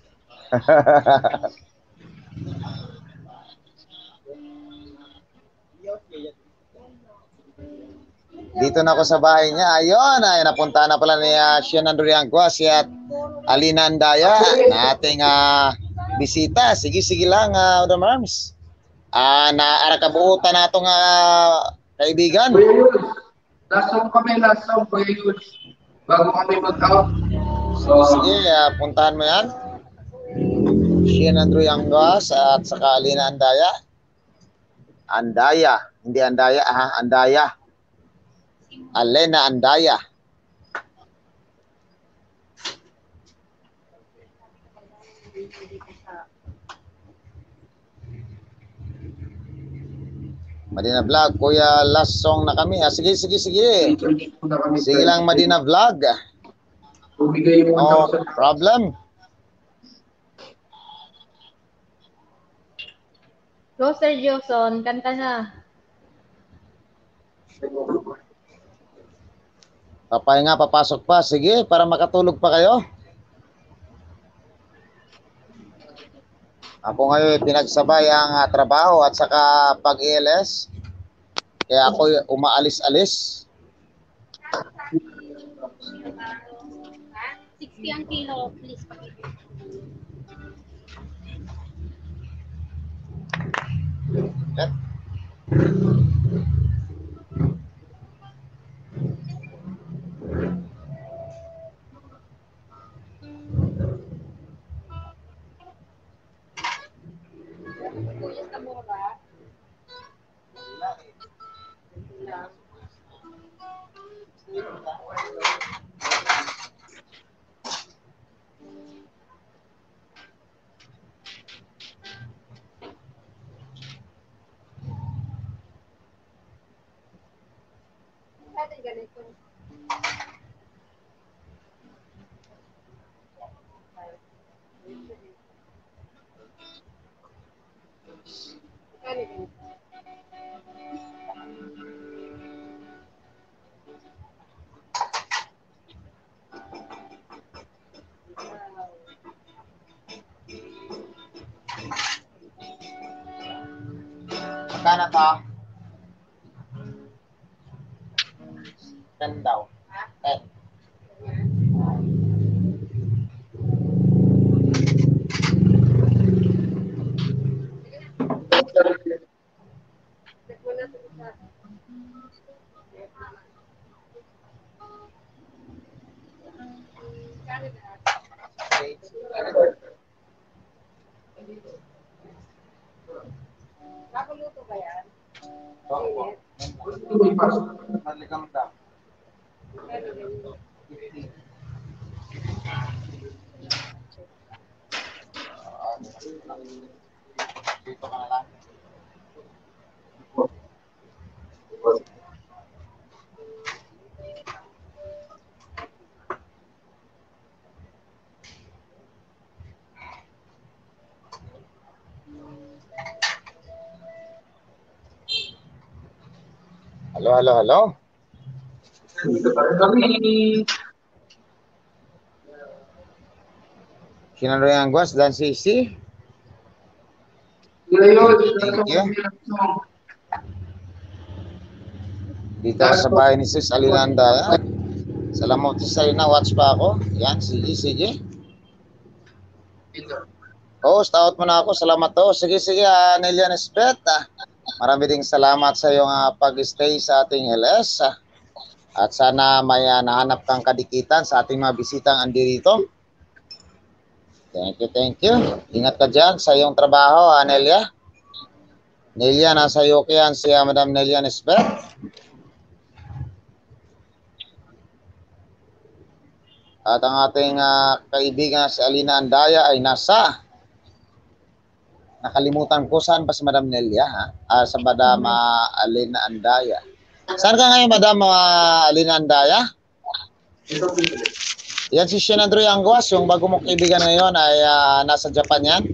Dito na ako sa bahay niya. Ayun, ay napunta na pala ni uh, Shane Andrew Yangguas at Alina Andaya na ating uh, bisita. Sige, sige lang, uh, Madam Arms. Ah, uh, naarakabuutan na itong uh, kaibigan. Kuya Yules, last song kami, last song, Kuya Yules. Bago kami mag-out. So, Sige, uh, puntahan mo yan. Shane Andrew Yangguas at saka Alina Andaya. Andaya, hindi Andaya, ah, Andaya. Alina Andaya. Madina Vlog. Kuya, last song na kami. Ah, sige, sige, sige. Sige lang, Madina Vlog. Bumigay yung No one thousand. problem. Go, Sir Joson. Kanta na. Papahinga, papasok pa. Sige, para makatulog pa kayo. Ako ngayon pinagsabay ang uh, trabaho at saka pag-E L S. Kaya ako umaalis-alis. sixty ang kilo, please. Yan. Magkano to? ten daw. ten. Nakuluto ba yan? Oo. Malikam daw. Dito ka na lang. Halo, halo, halo. Dito pa rin kami. Sinalo yung Guas dan Sisi. Ilayo. Thank you. Dito sa bahay ni Sis Alinanda. Salamat sa Alina, watch pa ako. Yan, sige, sige. Host, out mo na ako. Salamat to. Sige, sige, uh, Nelian Espet. Uh, marami ding salamat sa iyong uh, pag-stay sa ating L S. Uh, at sana may uh, nahanap kang kadikitan sa ating mga bisitang andirito. Thank you, thank you. Ingat ka dyan sa iyong trabaho, uh, Nelia. Nelia, nasa iyo yan si uh, Madam Nelian Espet. At ang ating uh, kaibigan si Alina Andaya ay nasa, nakalimutan ko saan ba si Madam Nelia, ha? Ah, sa Madam uh, Alina Andaya. Saan ka ngayon, Madam uh, Alina Andaya? Yan si Shen Andrew Angwas, yung bago mong kaibigan ngayon ay uh, nasa Japan yan.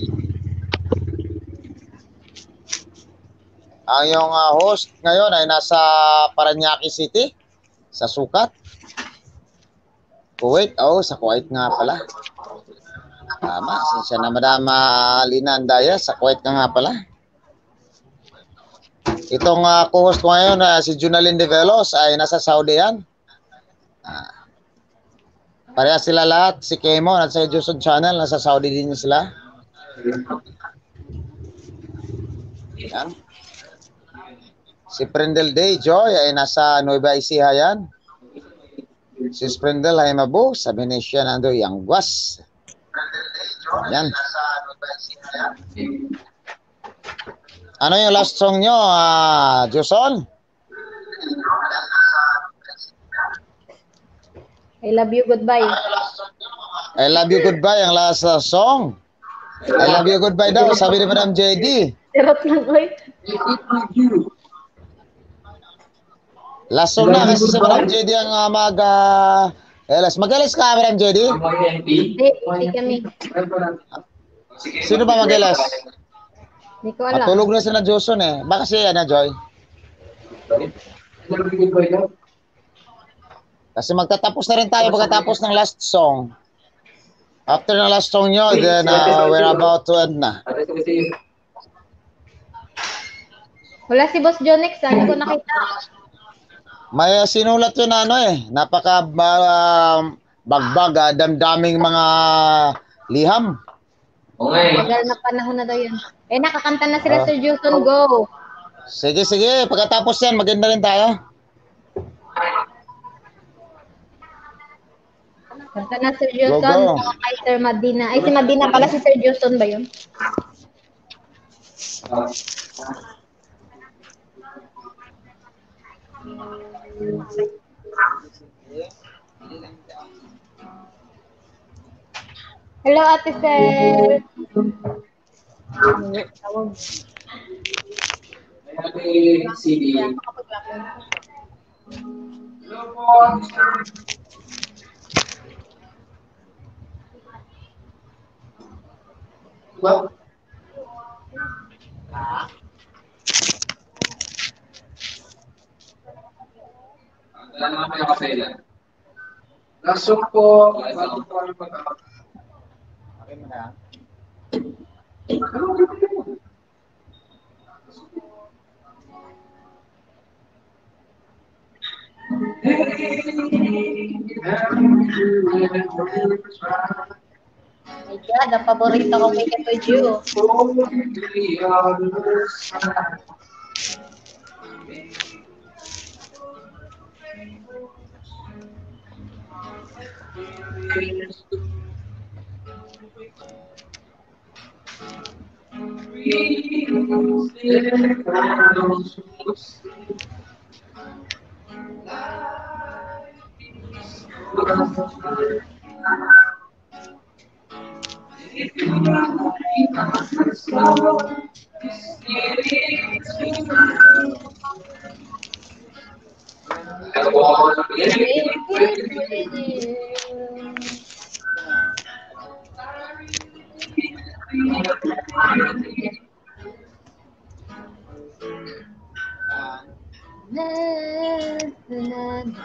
Ang iyong uh, host ngayon ay nasa Paranaque City, sa Sukat. Kuwait, oh, sa Kuwait nga pala. Tama, siya na Madam Alina Andaya, sa Kuwait nga nga pala. Itong uh, co-host ko ngayon, uh, si Junalyn De Velos, ay nasa Saudi yan. Uh, pareha sila lahat, si Kemo at sa Joseph Channel, nasa Saudi din sila. Yan. Si Prindel Day Joy ay nasa Nueva Ecija yan. Si Sprindel ay mabu, sabi ni siya nando yung Guas. Yan. Ano yung last song nyo, uh, Joson? I love you, goodbye. I love you, goodbye, ang last uh, song. I love you, goodbye daw, sabi ni Madam J D. Charot lang, oy. Make it with you. Last song na kasi si Madam J D ang uh, mag uh, elas. Mag-elas ka, Madam J D? Hindi, hindi kami. Sino ba mag-elas? Hindi ko alam. Matulog na si na Joson eh. Baka siya na, Joy? Kasi magtatapos na rin tayo pagkatapos ng last song. After ng last song nyo, then uh, we're about to end na. Wala si Boss Jonix, hindi ko nakita. May uh, sinulat yun na ano eh. Napaka uh, bagbag, uh, damdaming mga liham. Okay. Tagal na panahon na daw yun. Eh, nakakanta na sila Ah. Sir Juson, go. Sige, sige. Pagkatapos yan, maganda rin tayo. Kanta na Sir Go, Juson, go. saka kay Sir Madina. Ay, si Madina pala, si Sir Juson ba yun? Hello, Ate Sir. Tawag. May C D. Well, Wala naman kayo kapela. lasok po. Bago po kami mag- Okay mo na. My God, ang paborito ko Make It With You. Make It With You. Na, na, na.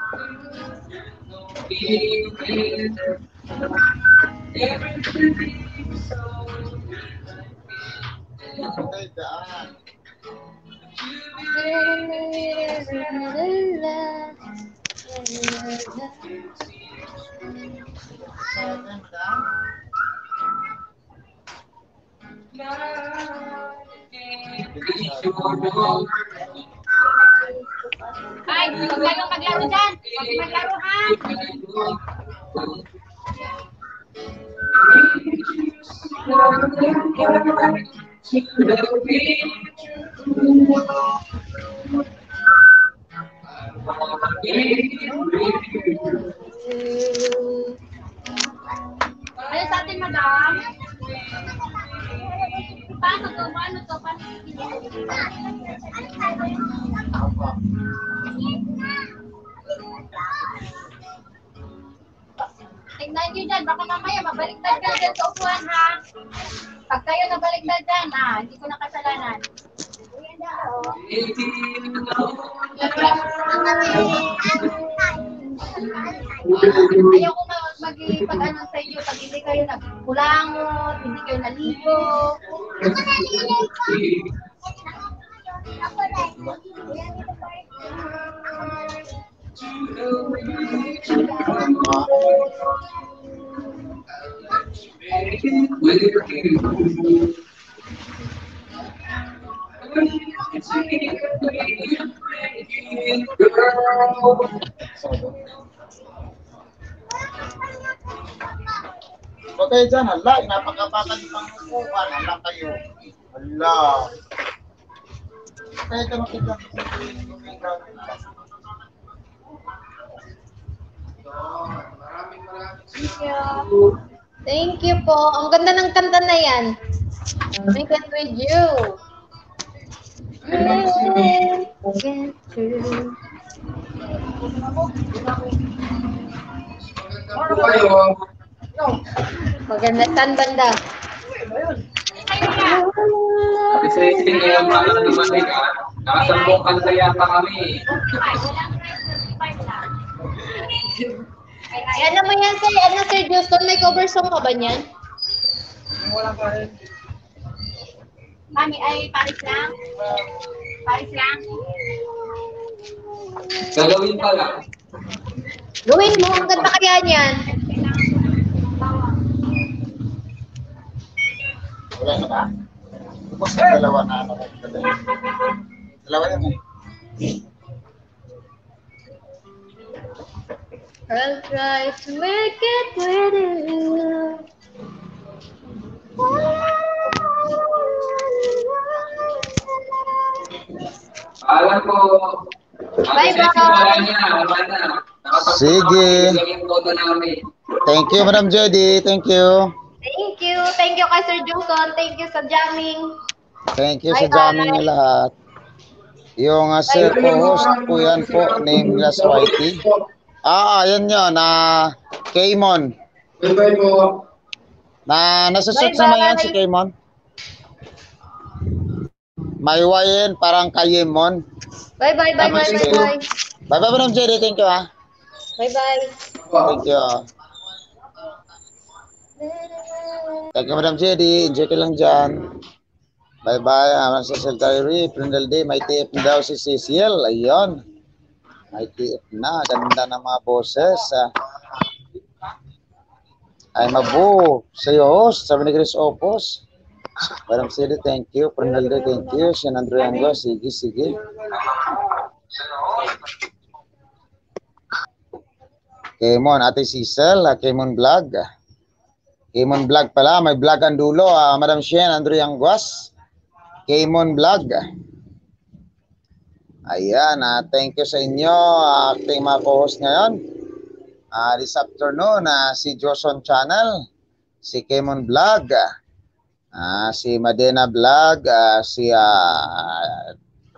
Okay, daan. Ay, huwag kayong maglaro dyan. Huwag maglaro ha. Ano sa atin, madam? Paano to? Paano to? Paano tingnan nyo dyan, baka mamaya mabaliktad ka dyan sa upuan, ha? Pag kayo nabaliktad dyan, ha? Hindi ko nakasalanan. Ayaw ko mag- mag-ipag-ano sa inyo pag hindi kayo nagkulangot, hindi kayo naligo. Ako naligo. Ako Okay dyan, hala. Napakabakan pang upuan. Hala kayo. Hala. Okay, ito makita. Thank you. Thank you po. Ang ganda ng kanta na yan. Make It With You. Get through. Maganda saan banda? Kasi hindi yung mga dumating ka. Nakasambong kanta yata kami. Ano mo yan, sir? Ano, Sir Justin? May cover song ka ba niyan? Kami ay Paris lang. Paris lang. Gagawin pa lang. Gawin mo, ang ganda kaya niyan. Wala na ba? Tapos na dalawa na ano. Dalawa yan eh. I'll try to make it with you. Alam ko. Bye-bye. Sige. Thank you, Madam Jody. Thank you. Thank you. Thank you kay Sir Johnson. Thank you sa jamming. Thank you sa Bye-bye. jamming na lahat. Yung uh, sir co-host po yan po, nameless Whitey. Ah, yan yun. Na Kaymon. Bye-bye po. Na nasusuot Bye-bye. naman yan si Kaymon. May wayin, parang Kayemon. Bye bye bye bye bye bye. Bye bye, Madam Jody. Thank you, ha. Bye bye. Thank you. Thank you, Madam Jody. Enjoy ka lang dyan. Bye bye. Aman sa Cecil Diary. Prindle Day. May T F na daw si Cecil. Ayun. May T F na. Ganda ng mga boses. Ay, mabu. Sa'yo, host. Sabi ni Chris Opos. Madam Cecil, thank you. Prindle Day, thank you. Sian Andreango. Sige, sige. Kemon, Ate Cecil. Kemon Vlog. Kemon Vlog pala. May vlog ang dulo. Uh, Madam Sian Andreanguas. Kemon Vlog. Ayan, uh, thank you sa inyo, uh, ating mga co-host ngayon. Uh, this afternoon, uh, si Joson Channel, si Kemon Vlog, uh, si Madena Vlog, uh, si uh,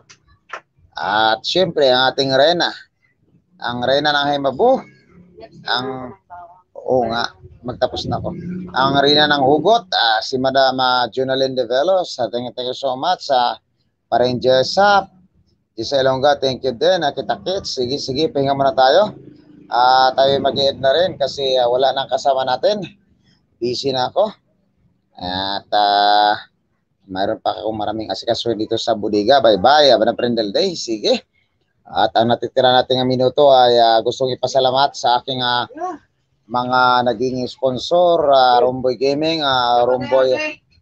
at syempre ang ating Rena, ang Rena ng Haimabu, ang oo nga, magtapos na ako. Ang Rena ng Hugot, uh, si Madam uh, Junalyn De Velos, uh, thank you, thank you so much sa uh, Parenjesap. Isa Ilongga, thank you din. Kita kits. Sige, sige, pahinga muna tayo. Uh, tayo mag-i-end na rin kasi uh, wala nang kasama natin. Busy na ako. At uh, mayroon pa akong maraming asikaso dito sa bodega. Bye-bye. Abang Prindle Day. Sige. At ang natitira natin ng minuto ay uh, gustong ipasalamat sa aking uh, mga naging sponsor. Uh, Romboy Gaming, uh, Romboy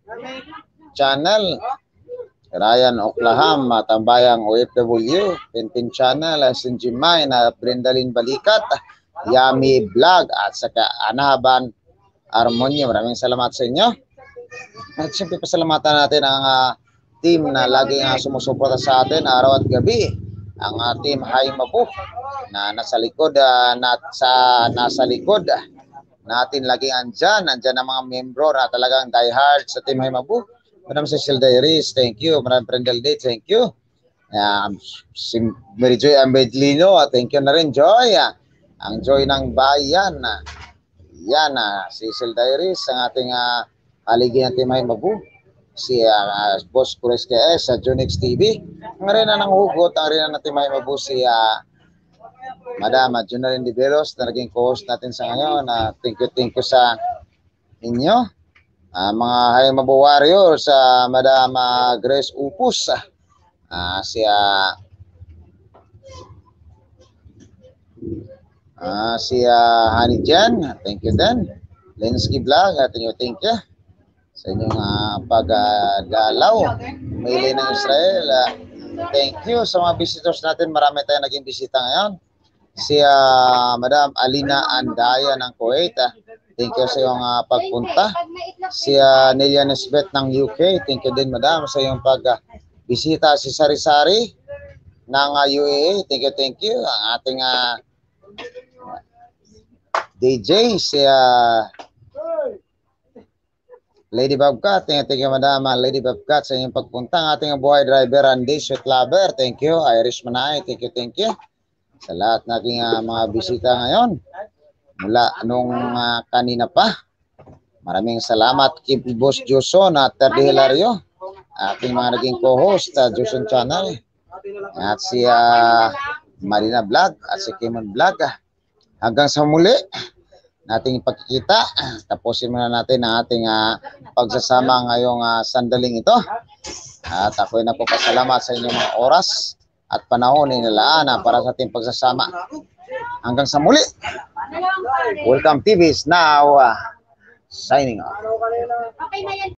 Channel, Ryan Oklaham, Tambayang O F W, Pinpin Channel, Sinjimay, na Brindalin Balikat, Yami Vlog, at saka Anahaban Armonio. Maraming salamat sa inyo. At siyempre pasalamatan natin ang uh, team na laging uh, sumusuporta sa atin araw at gabi. Ang uh, team Haimabu na nasa likod, uh, na, sa, nasa likod uh, natin laging andyan. Andyan ang mga membro na talagang diehard sa team Haimabu. Madam Cecil Diaries, thank you. Madam Prindle Day, thank you. Um, si Mary Joy Ambedlino, thank you na rin, Joy. Uh, ang Joy ng Bayan. Uh, yan, uh, Cecil Diaries, ang ating uh, haligi ng Team Haimabu. Si uh, Boss Kures K S sa uh, Junix T V. Ang Rena ng Hugot, ang Rena ng Team Haimabu, si uh, Madam uh, Junalyn De Velos, na naging co-host natin sa ngayon. Uh, thank you, thank you sa inyo. Uh, mga Haimabu Warriors, uh, Madam uh, Grace Upus, uh, si uh, uh, si uh, Honey Jan, thank you din. Lensky Vlog, uh, thank you, thank you sa inyong uh, pagdalaw. Uh, Maylay ng Israel, uh, thank you sa mga visitors natin. Marami tayong naging bisita ngayon. Si uh, Madam Alina Andaya ng Kuwait, uh, thank you sa iyong uh, pagpunta. Si uh, Nelia Nesbet ng U K, thank you din, Madam, sa iyong pagbisita. Uh, si Sari Sari ng uh, U A E, thank you, thank you. Ang ating uh, D J, si uh, Lady Bobcat, thank you, thank you, Madam Lady Bobcat, sa inyong pagpunta. Ang ating buhay driver, Randy Sweet Lover, thank you. Irish Manay, thank you, thank you. Sa lahat nating uh, mga bisita ngayon, mula nung uh, kanina pa. Maraming salamat kay Boss Joson at Terdy Hilario, ating mga naging co-host sa uh, Joson Channel. At si uh, Marina Vlog at si Kimon Vlog. Hanggang sa muli nating pagkikita, tapusin muna natin ang ating uh, pagsasama ngayong uh, sandaling ito. At ako'y napapasalamat sa inyong mga oras at panahon inilaan uh, para sa ating pagsasama. Hanggang sa muli. Welcome T V is now uh, signing off. Okay na yan.